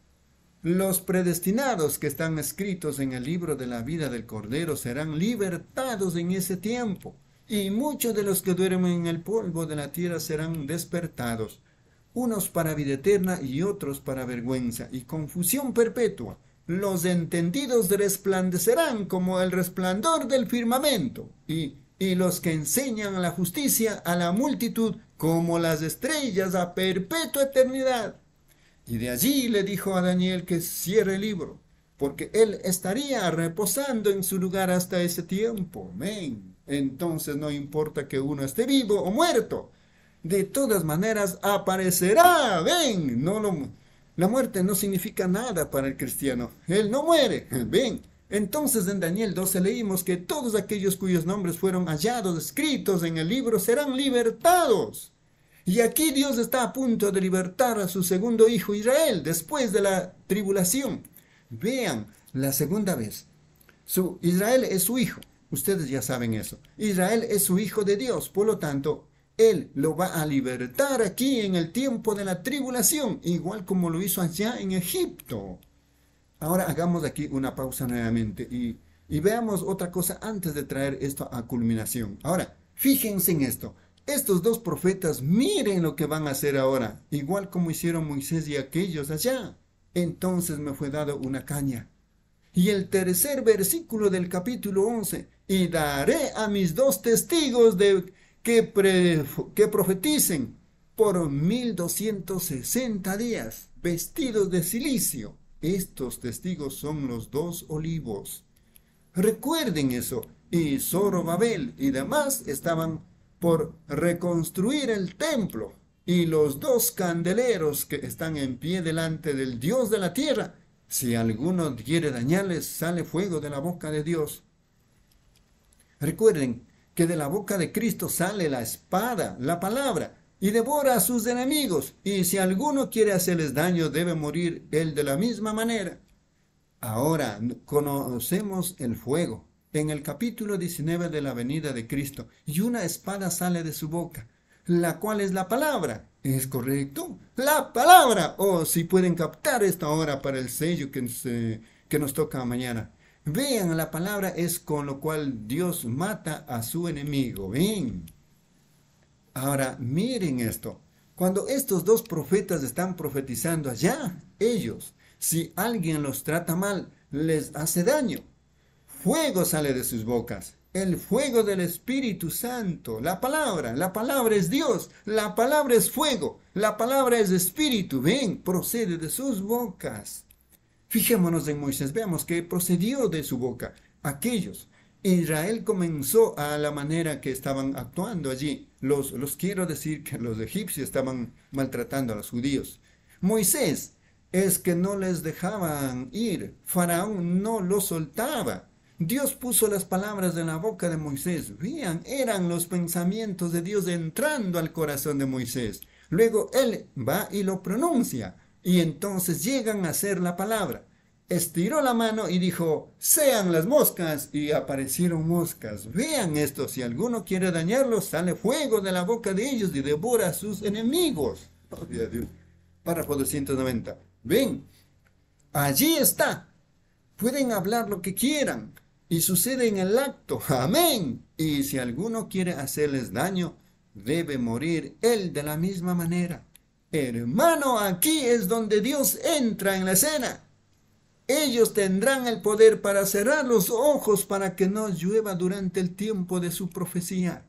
Speaker 2: Los predestinados que están escritos en el libro de la vida del Cordero serán libertados en ese tiempo. Y muchos de los que duermen en el polvo de la tierra serán despertados, unos para vida eterna y otros para vergüenza y confusión perpetua. Los entendidos resplandecerán como el resplandor del firmamento, y y los que enseñan la justicia a la multitud como las estrellas a perpetua eternidad. Y de allí le dijo a Daniel que cierre el libro, porque él estaría reposando en su lugar hasta ese tiempo. Amén. Entonces no importa que uno esté vivo o muerto, de todas maneras aparecerá. Ven, no lo, la muerte no significa nada para el cristiano. Él no muere. Ven. Entonces en Daniel doce leímos que todos aquellos cuyos nombres fueron hallados escritos en el libro serán libertados. Y aquí Dios está a punto de libertar a su segundo hijo Israel después de la tribulación. Vean, la segunda vez. Su, Israel es su hijo. Ustedes ya saben eso. Israel es su hijo de Dios. Por lo tanto, Él lo va a libertar aquí en el tiempo de la tribulación, igual como lo hizo allá en Egipto. Ahora hagamos aquí una pausa nuevamente y, y veamos otra cosa antes de traer esto a culminación. Ahora, fíjense en esto. estos dos profetas, miren lo que van a hacer ahora, igual como hicieron Moisés y aquellos allá. Entonces me fue dado una caña. Y el tercer versículo del capítulo once, y daré a mis dos testigos de que, pre, que profeticen por mil doscientos sesenta días, vestidos de silicio. Estos testigos son los dos olivos. Recuerden eso. Y Zorobabel y demás estaban por reconstruir el templo. Y los dos candeleros que están en pie delante del Dios de la tierra, si alguno quiere dañarles, sale fuego de la boca de Dios. Recuerden que de la boca de Cristo sale la espada, la palabra, y devora a sus enemigos. Y si alguno quiere hacerles daño, debe morir él de la misma manera. Ahora conocemos el fuego en el capítulo diecinueve de la venida de Cristo, y una espada sale de su boca, la cual es la palabra. ¿Es correcto? La palabra. Oh, si pueden captar esta hora para el sello que, se, que nos toca mañana. Vean, la palabra es con lo cual Dios mata a su enemigo. Ven. Ahora, miren esto. Cuando estos dos profetas están profetizando allá, ellos, si alguien los trata mal, les hace daño. Fuego sale de sus bocas. El fuego del Espíritu Santo. La palabra. La palabra es Dios. La palabra es fuego. La palabra es Espíritu. Ven, procede de sus bocas. Fijémonos en Moisés. Veamos que procedió de su boca. Aquellos. Israel comenzó a la manera que estaban actuando allí. Los, los quiero decir que los egipcios estaban maltratando a los judíos. Moisés es que no les dejaban ir. Faraón no los soltaba. Dios puso las palabras en la boca de Moisés. Vean, eran los pensamientos de Dios entrando al corazón de Moisés. Luego él va y lo pronuncia. Y entonces llegan a ser la palabra. Estiró la mano y dijo, sean las moscas. Y aparecieron moscas. Vean esto, si alguno quiere dañarlos, sale fuego de la boca de ellos y devora a sus enemigos. Oh, Dios. Párrafo doscientos noventa. Ven, allí está. Pueden hablar lo que quieran. Y sucede en el acto. Amén. Y si alguno quiere hacerles daño, debe morir él de la misma manera. Hermano, aquí es donde Dios entra en la escena. Ellos tendrán el poder para cerrar los ojos para que no llueva durante el tiempo de su profecía.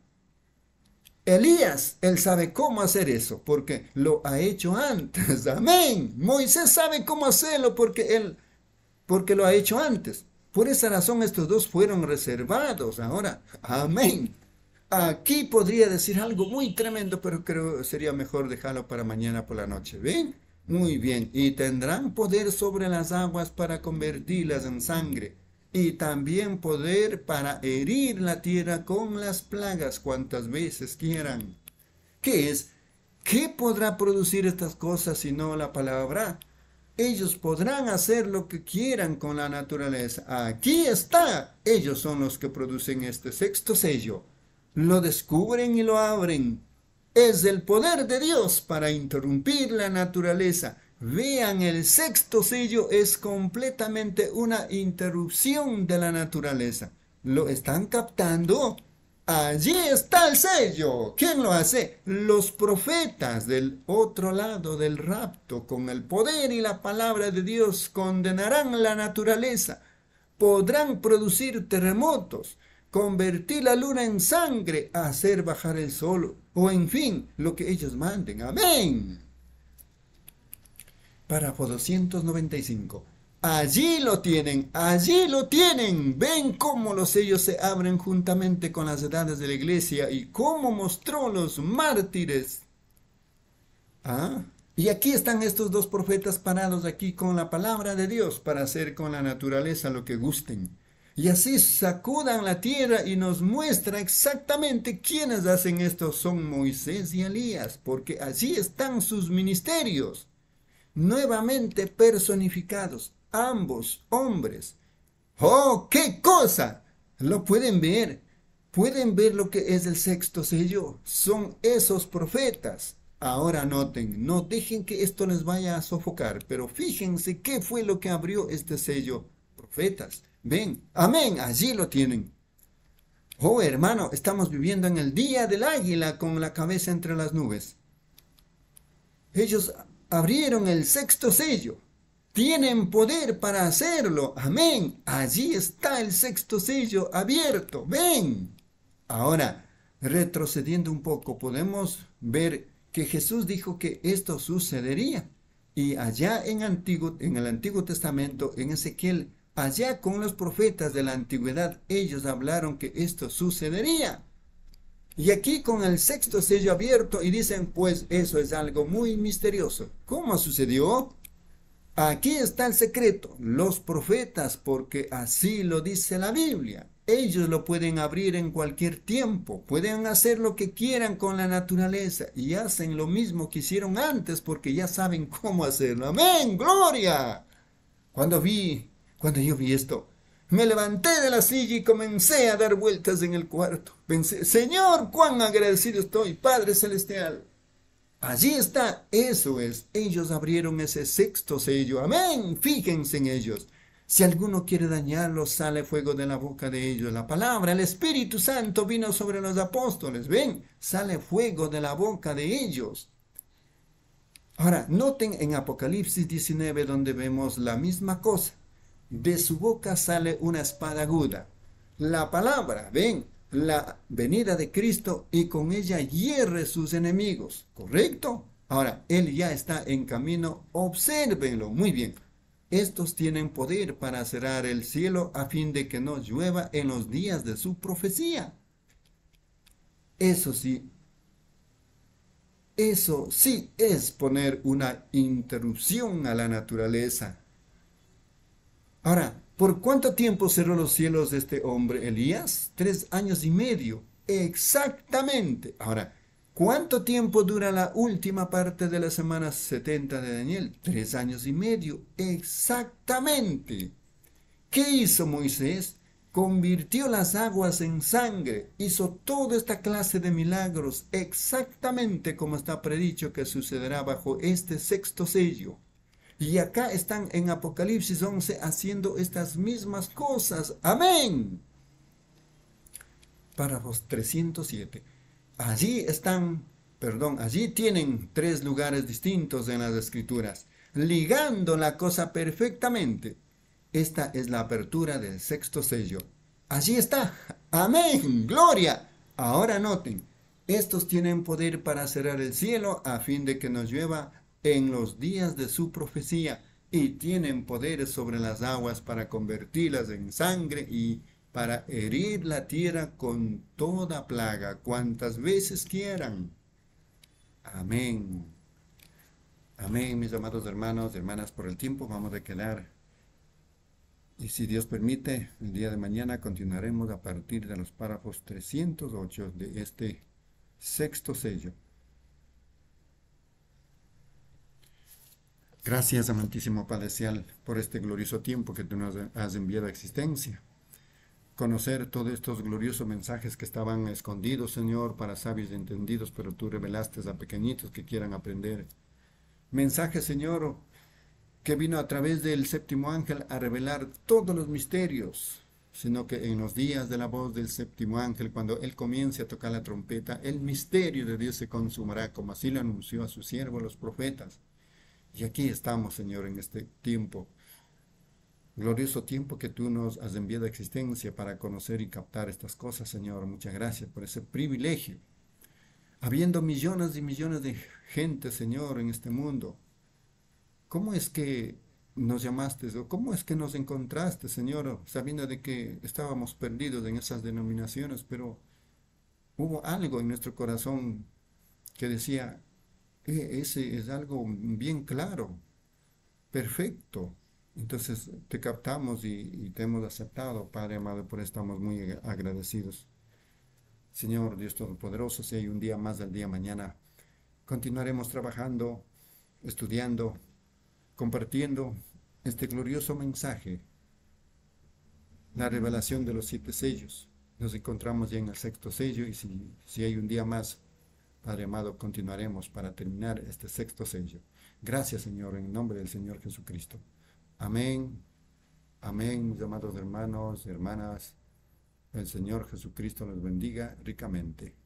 Speaker 2: Elías, él sabe cómo hacer eso, porque lo ha hecho antes. Amén. Moisés sabe cómo hacerlo porque él, porque lo ha hecho antes. Por esa razón estos dos fueron reservados ahora. Amén. Aquí podría decir algo muy tremendo, pero creo que sería mejor dejarlo para mañana por la noche. ¿Ven? Muy bien. Y tendrán poder sobre las aguas para convertirlas en sangre. Y también poder para herir la tierra con las plagas cuantas veces quieran. ¿Qué es? ¿Qué podrá producir estas cosas si no la palabra? Ellos podrán hacer lo que quieran con la naturaleza. Aquí está. Ellos son los que producen este sexto sello. Lo descubren y lo abren. Es el poder de Dios para interrumpir la naturaleza. Vean, el sexto sello es completamente una interrupción de la naturaleza. ¿Lo están captando? Allí está el sello. ¿Quién lo hace? Los profetas del otro lado del rapto, con el poder y la palabra de Dios, condenarán la naturaleza. Podrán producir terremotos, convertir la luna en sangre, hacer bajar el sol, o en fin, lo que ellos manden. Amén. Párrafo doscientos noventa y cinco. Allí lo tienen, allí lo tienen. Ven cómo los sellos se abren juntamente con las edades de la iglesia y cómo mostró los mártires. Ah, y aquí están estos dos profetas parados aquí con la palabra de Dios para hacer con la naturaleza lo que gusten. Y así sacudan la tierra y nos muestra exactamente quiénes hacen esto. Son Moisés y Elías, porque allí están sus ministerios, nuevamente personificados. Ambos hombres. ¡Oh, qué cosa! Lo pueden ver. Pueden ver lo que es el sexto sello. Son esos profetas. Ahora noten, no dejen que esto les vaya a sofocar, pero fíjense qué fue lo que abrió este sello. Profetas. Ven, amén, allí lo tienen. Oh, hermano, estamos viviendo en el día del águila con la cabeza entre las nubes. Ellos abrieron el sexto sello. Tienen poder para hacerlo. Amén. Allí está el sexto sello abierto. Ven. Ahora, retrocediendo un poco, podemos ver que Jesús dijo que esto sucedería. Y allá en, Antiguo, en el Antiguo Testamento, en Ezequiel, allá con los profetas de la antigüedad, ellos hablaron que esto sucedería. Y aquí con el sexto sello abierto y dicen, pues eso es algo muy misterioso. ¿Cómo sucedió? Aquí está el secreto, los profetas, porque así lo dice la Biblia. Ellos lo pueden abrir en cualquier tiempo, pueden hacer lo que quieran con la naturaleza y hacen lo mismo que hicieron antes porque ya saben cómo hacerlo. ¡Amén! ¡Gloria! Cuando vi, cuando yo vi esto, me levanté de la silla y comencé a dar vueltas en el cuarto. Pensé, Señor, cuán agradecido estoy, Padre Celestial. Allí está, eso es, ellos abrieron ese sexto sello, amén, fíjense en ellos. Si alguno quiere dañarlos, sale fuego de la boca de ellos. La palabra, el Espíritu Santo vino sobre los apóstoles, ven, sale fuego de la boca de ellos. Ahora, noten en Apocalipsis diecinueve donde vemos la misma cosa. De su boca sale una espada aguda. La palabra, ven, la venida de Cristo y con ella hierre sus enemigos, ¿correcto? Ahora, Él ya está en camino, obsérvenlo muy bien. Estos tienen poder para cerrar el cielo a fin de que no llueva en los días de su profecía. Eso sí, eso sí es poner una interrupción a la naturaleza. Ahora, ¿por cuánto tiempo cerró los cielos este hombre Elías? Tres años y medio. Exactamente. Ahora, ¿cuánto tiempo dura la última parte de la semana setenta de Daniel? Tres años y medio. Exactamente. ¿Qué hizo Moisés? Convirtió las aguas en sangre. Hizo toda esta clase de milagros exactamente como está predicho que sucederá bajo este sexto sello. Y acá están en Apocalipsis once haciendo estas mismas cosas. ¡Amén! Párrafos trescientos siete. Allí están, perdón, allí tienen tres lugares distintos en las Escrituras, ligando la cosa perfectamente. Esta es la apertura del sexto sello. Allí está. ¡Amén! ¡Gloria! Ahora noten, estos tienen poder para cerrar el cielo a fin de que nos llueva en los días de su profecía, y tienen poder sobre las aguas para convertirlas en sangre y para herir la tierra con toda plaga, cuantas veces quieran. Amén. Amén, mis amados hermanos y hermanas, por el tiempo vamos a quedar. Y si Dios permite, el día de mañana continuaremos a partir de los párrafos trescientos ocho de este sexto sello. Gracias, amantísimo Padre Celestial, por este glorioso tiempo que tú nos has enviado a existencia. Conocer todos estos gloriosos mensajes que estaban escondidos, Señor, para sabios y entendidos, pero tú revelaste a pequeñitos que quieran aprender. Mensaje, Señor, que vino a través del séptimo ángel a revelar todos los misterios, sino que en los días de la voz del séptimo ángel, cuando él comience a tocar la trompeta, el misterio de Dios se consumará, como así lo anunció a sus siervos los profetas. Y aquí estamos, Señor, en este tiempo, glorioso tiempo que tú nos has enviado a existencia para conocer y captar estas cosas, Señor. Muchas gracias por ese privilegio. Habiendo millones y millones de gente, Señor, en este mundo, ¿cómo es que nos llamaste o cómo es que nos encontraste, Señor, sabiendo de que estábamos perdidos en esas denominaciones, pero hubo algo en nuestro corazón que decía, eh, ese es algo bien claro, perfecto. Entonces te captamos y, y te hemos aceptado, Padre amado, por eso estamos muy agradecidos. Señor Dios Todopoderoso, si hay un día más del día mañana, continuaremos trabajando, estudiando, compartiendo este glorioso mensaje, la revelación de los siete sellos. Nos encontramos ya en el sexto sello y si, si hay un día más, Padre amado, continuaremos para terminar este sexto sello. Gracias, Señor, en nombre del Señor Jesucristo. Amén. Amén, mis amados hermanos y hermanas. El Señor Jesucristo les bendiga ricamente.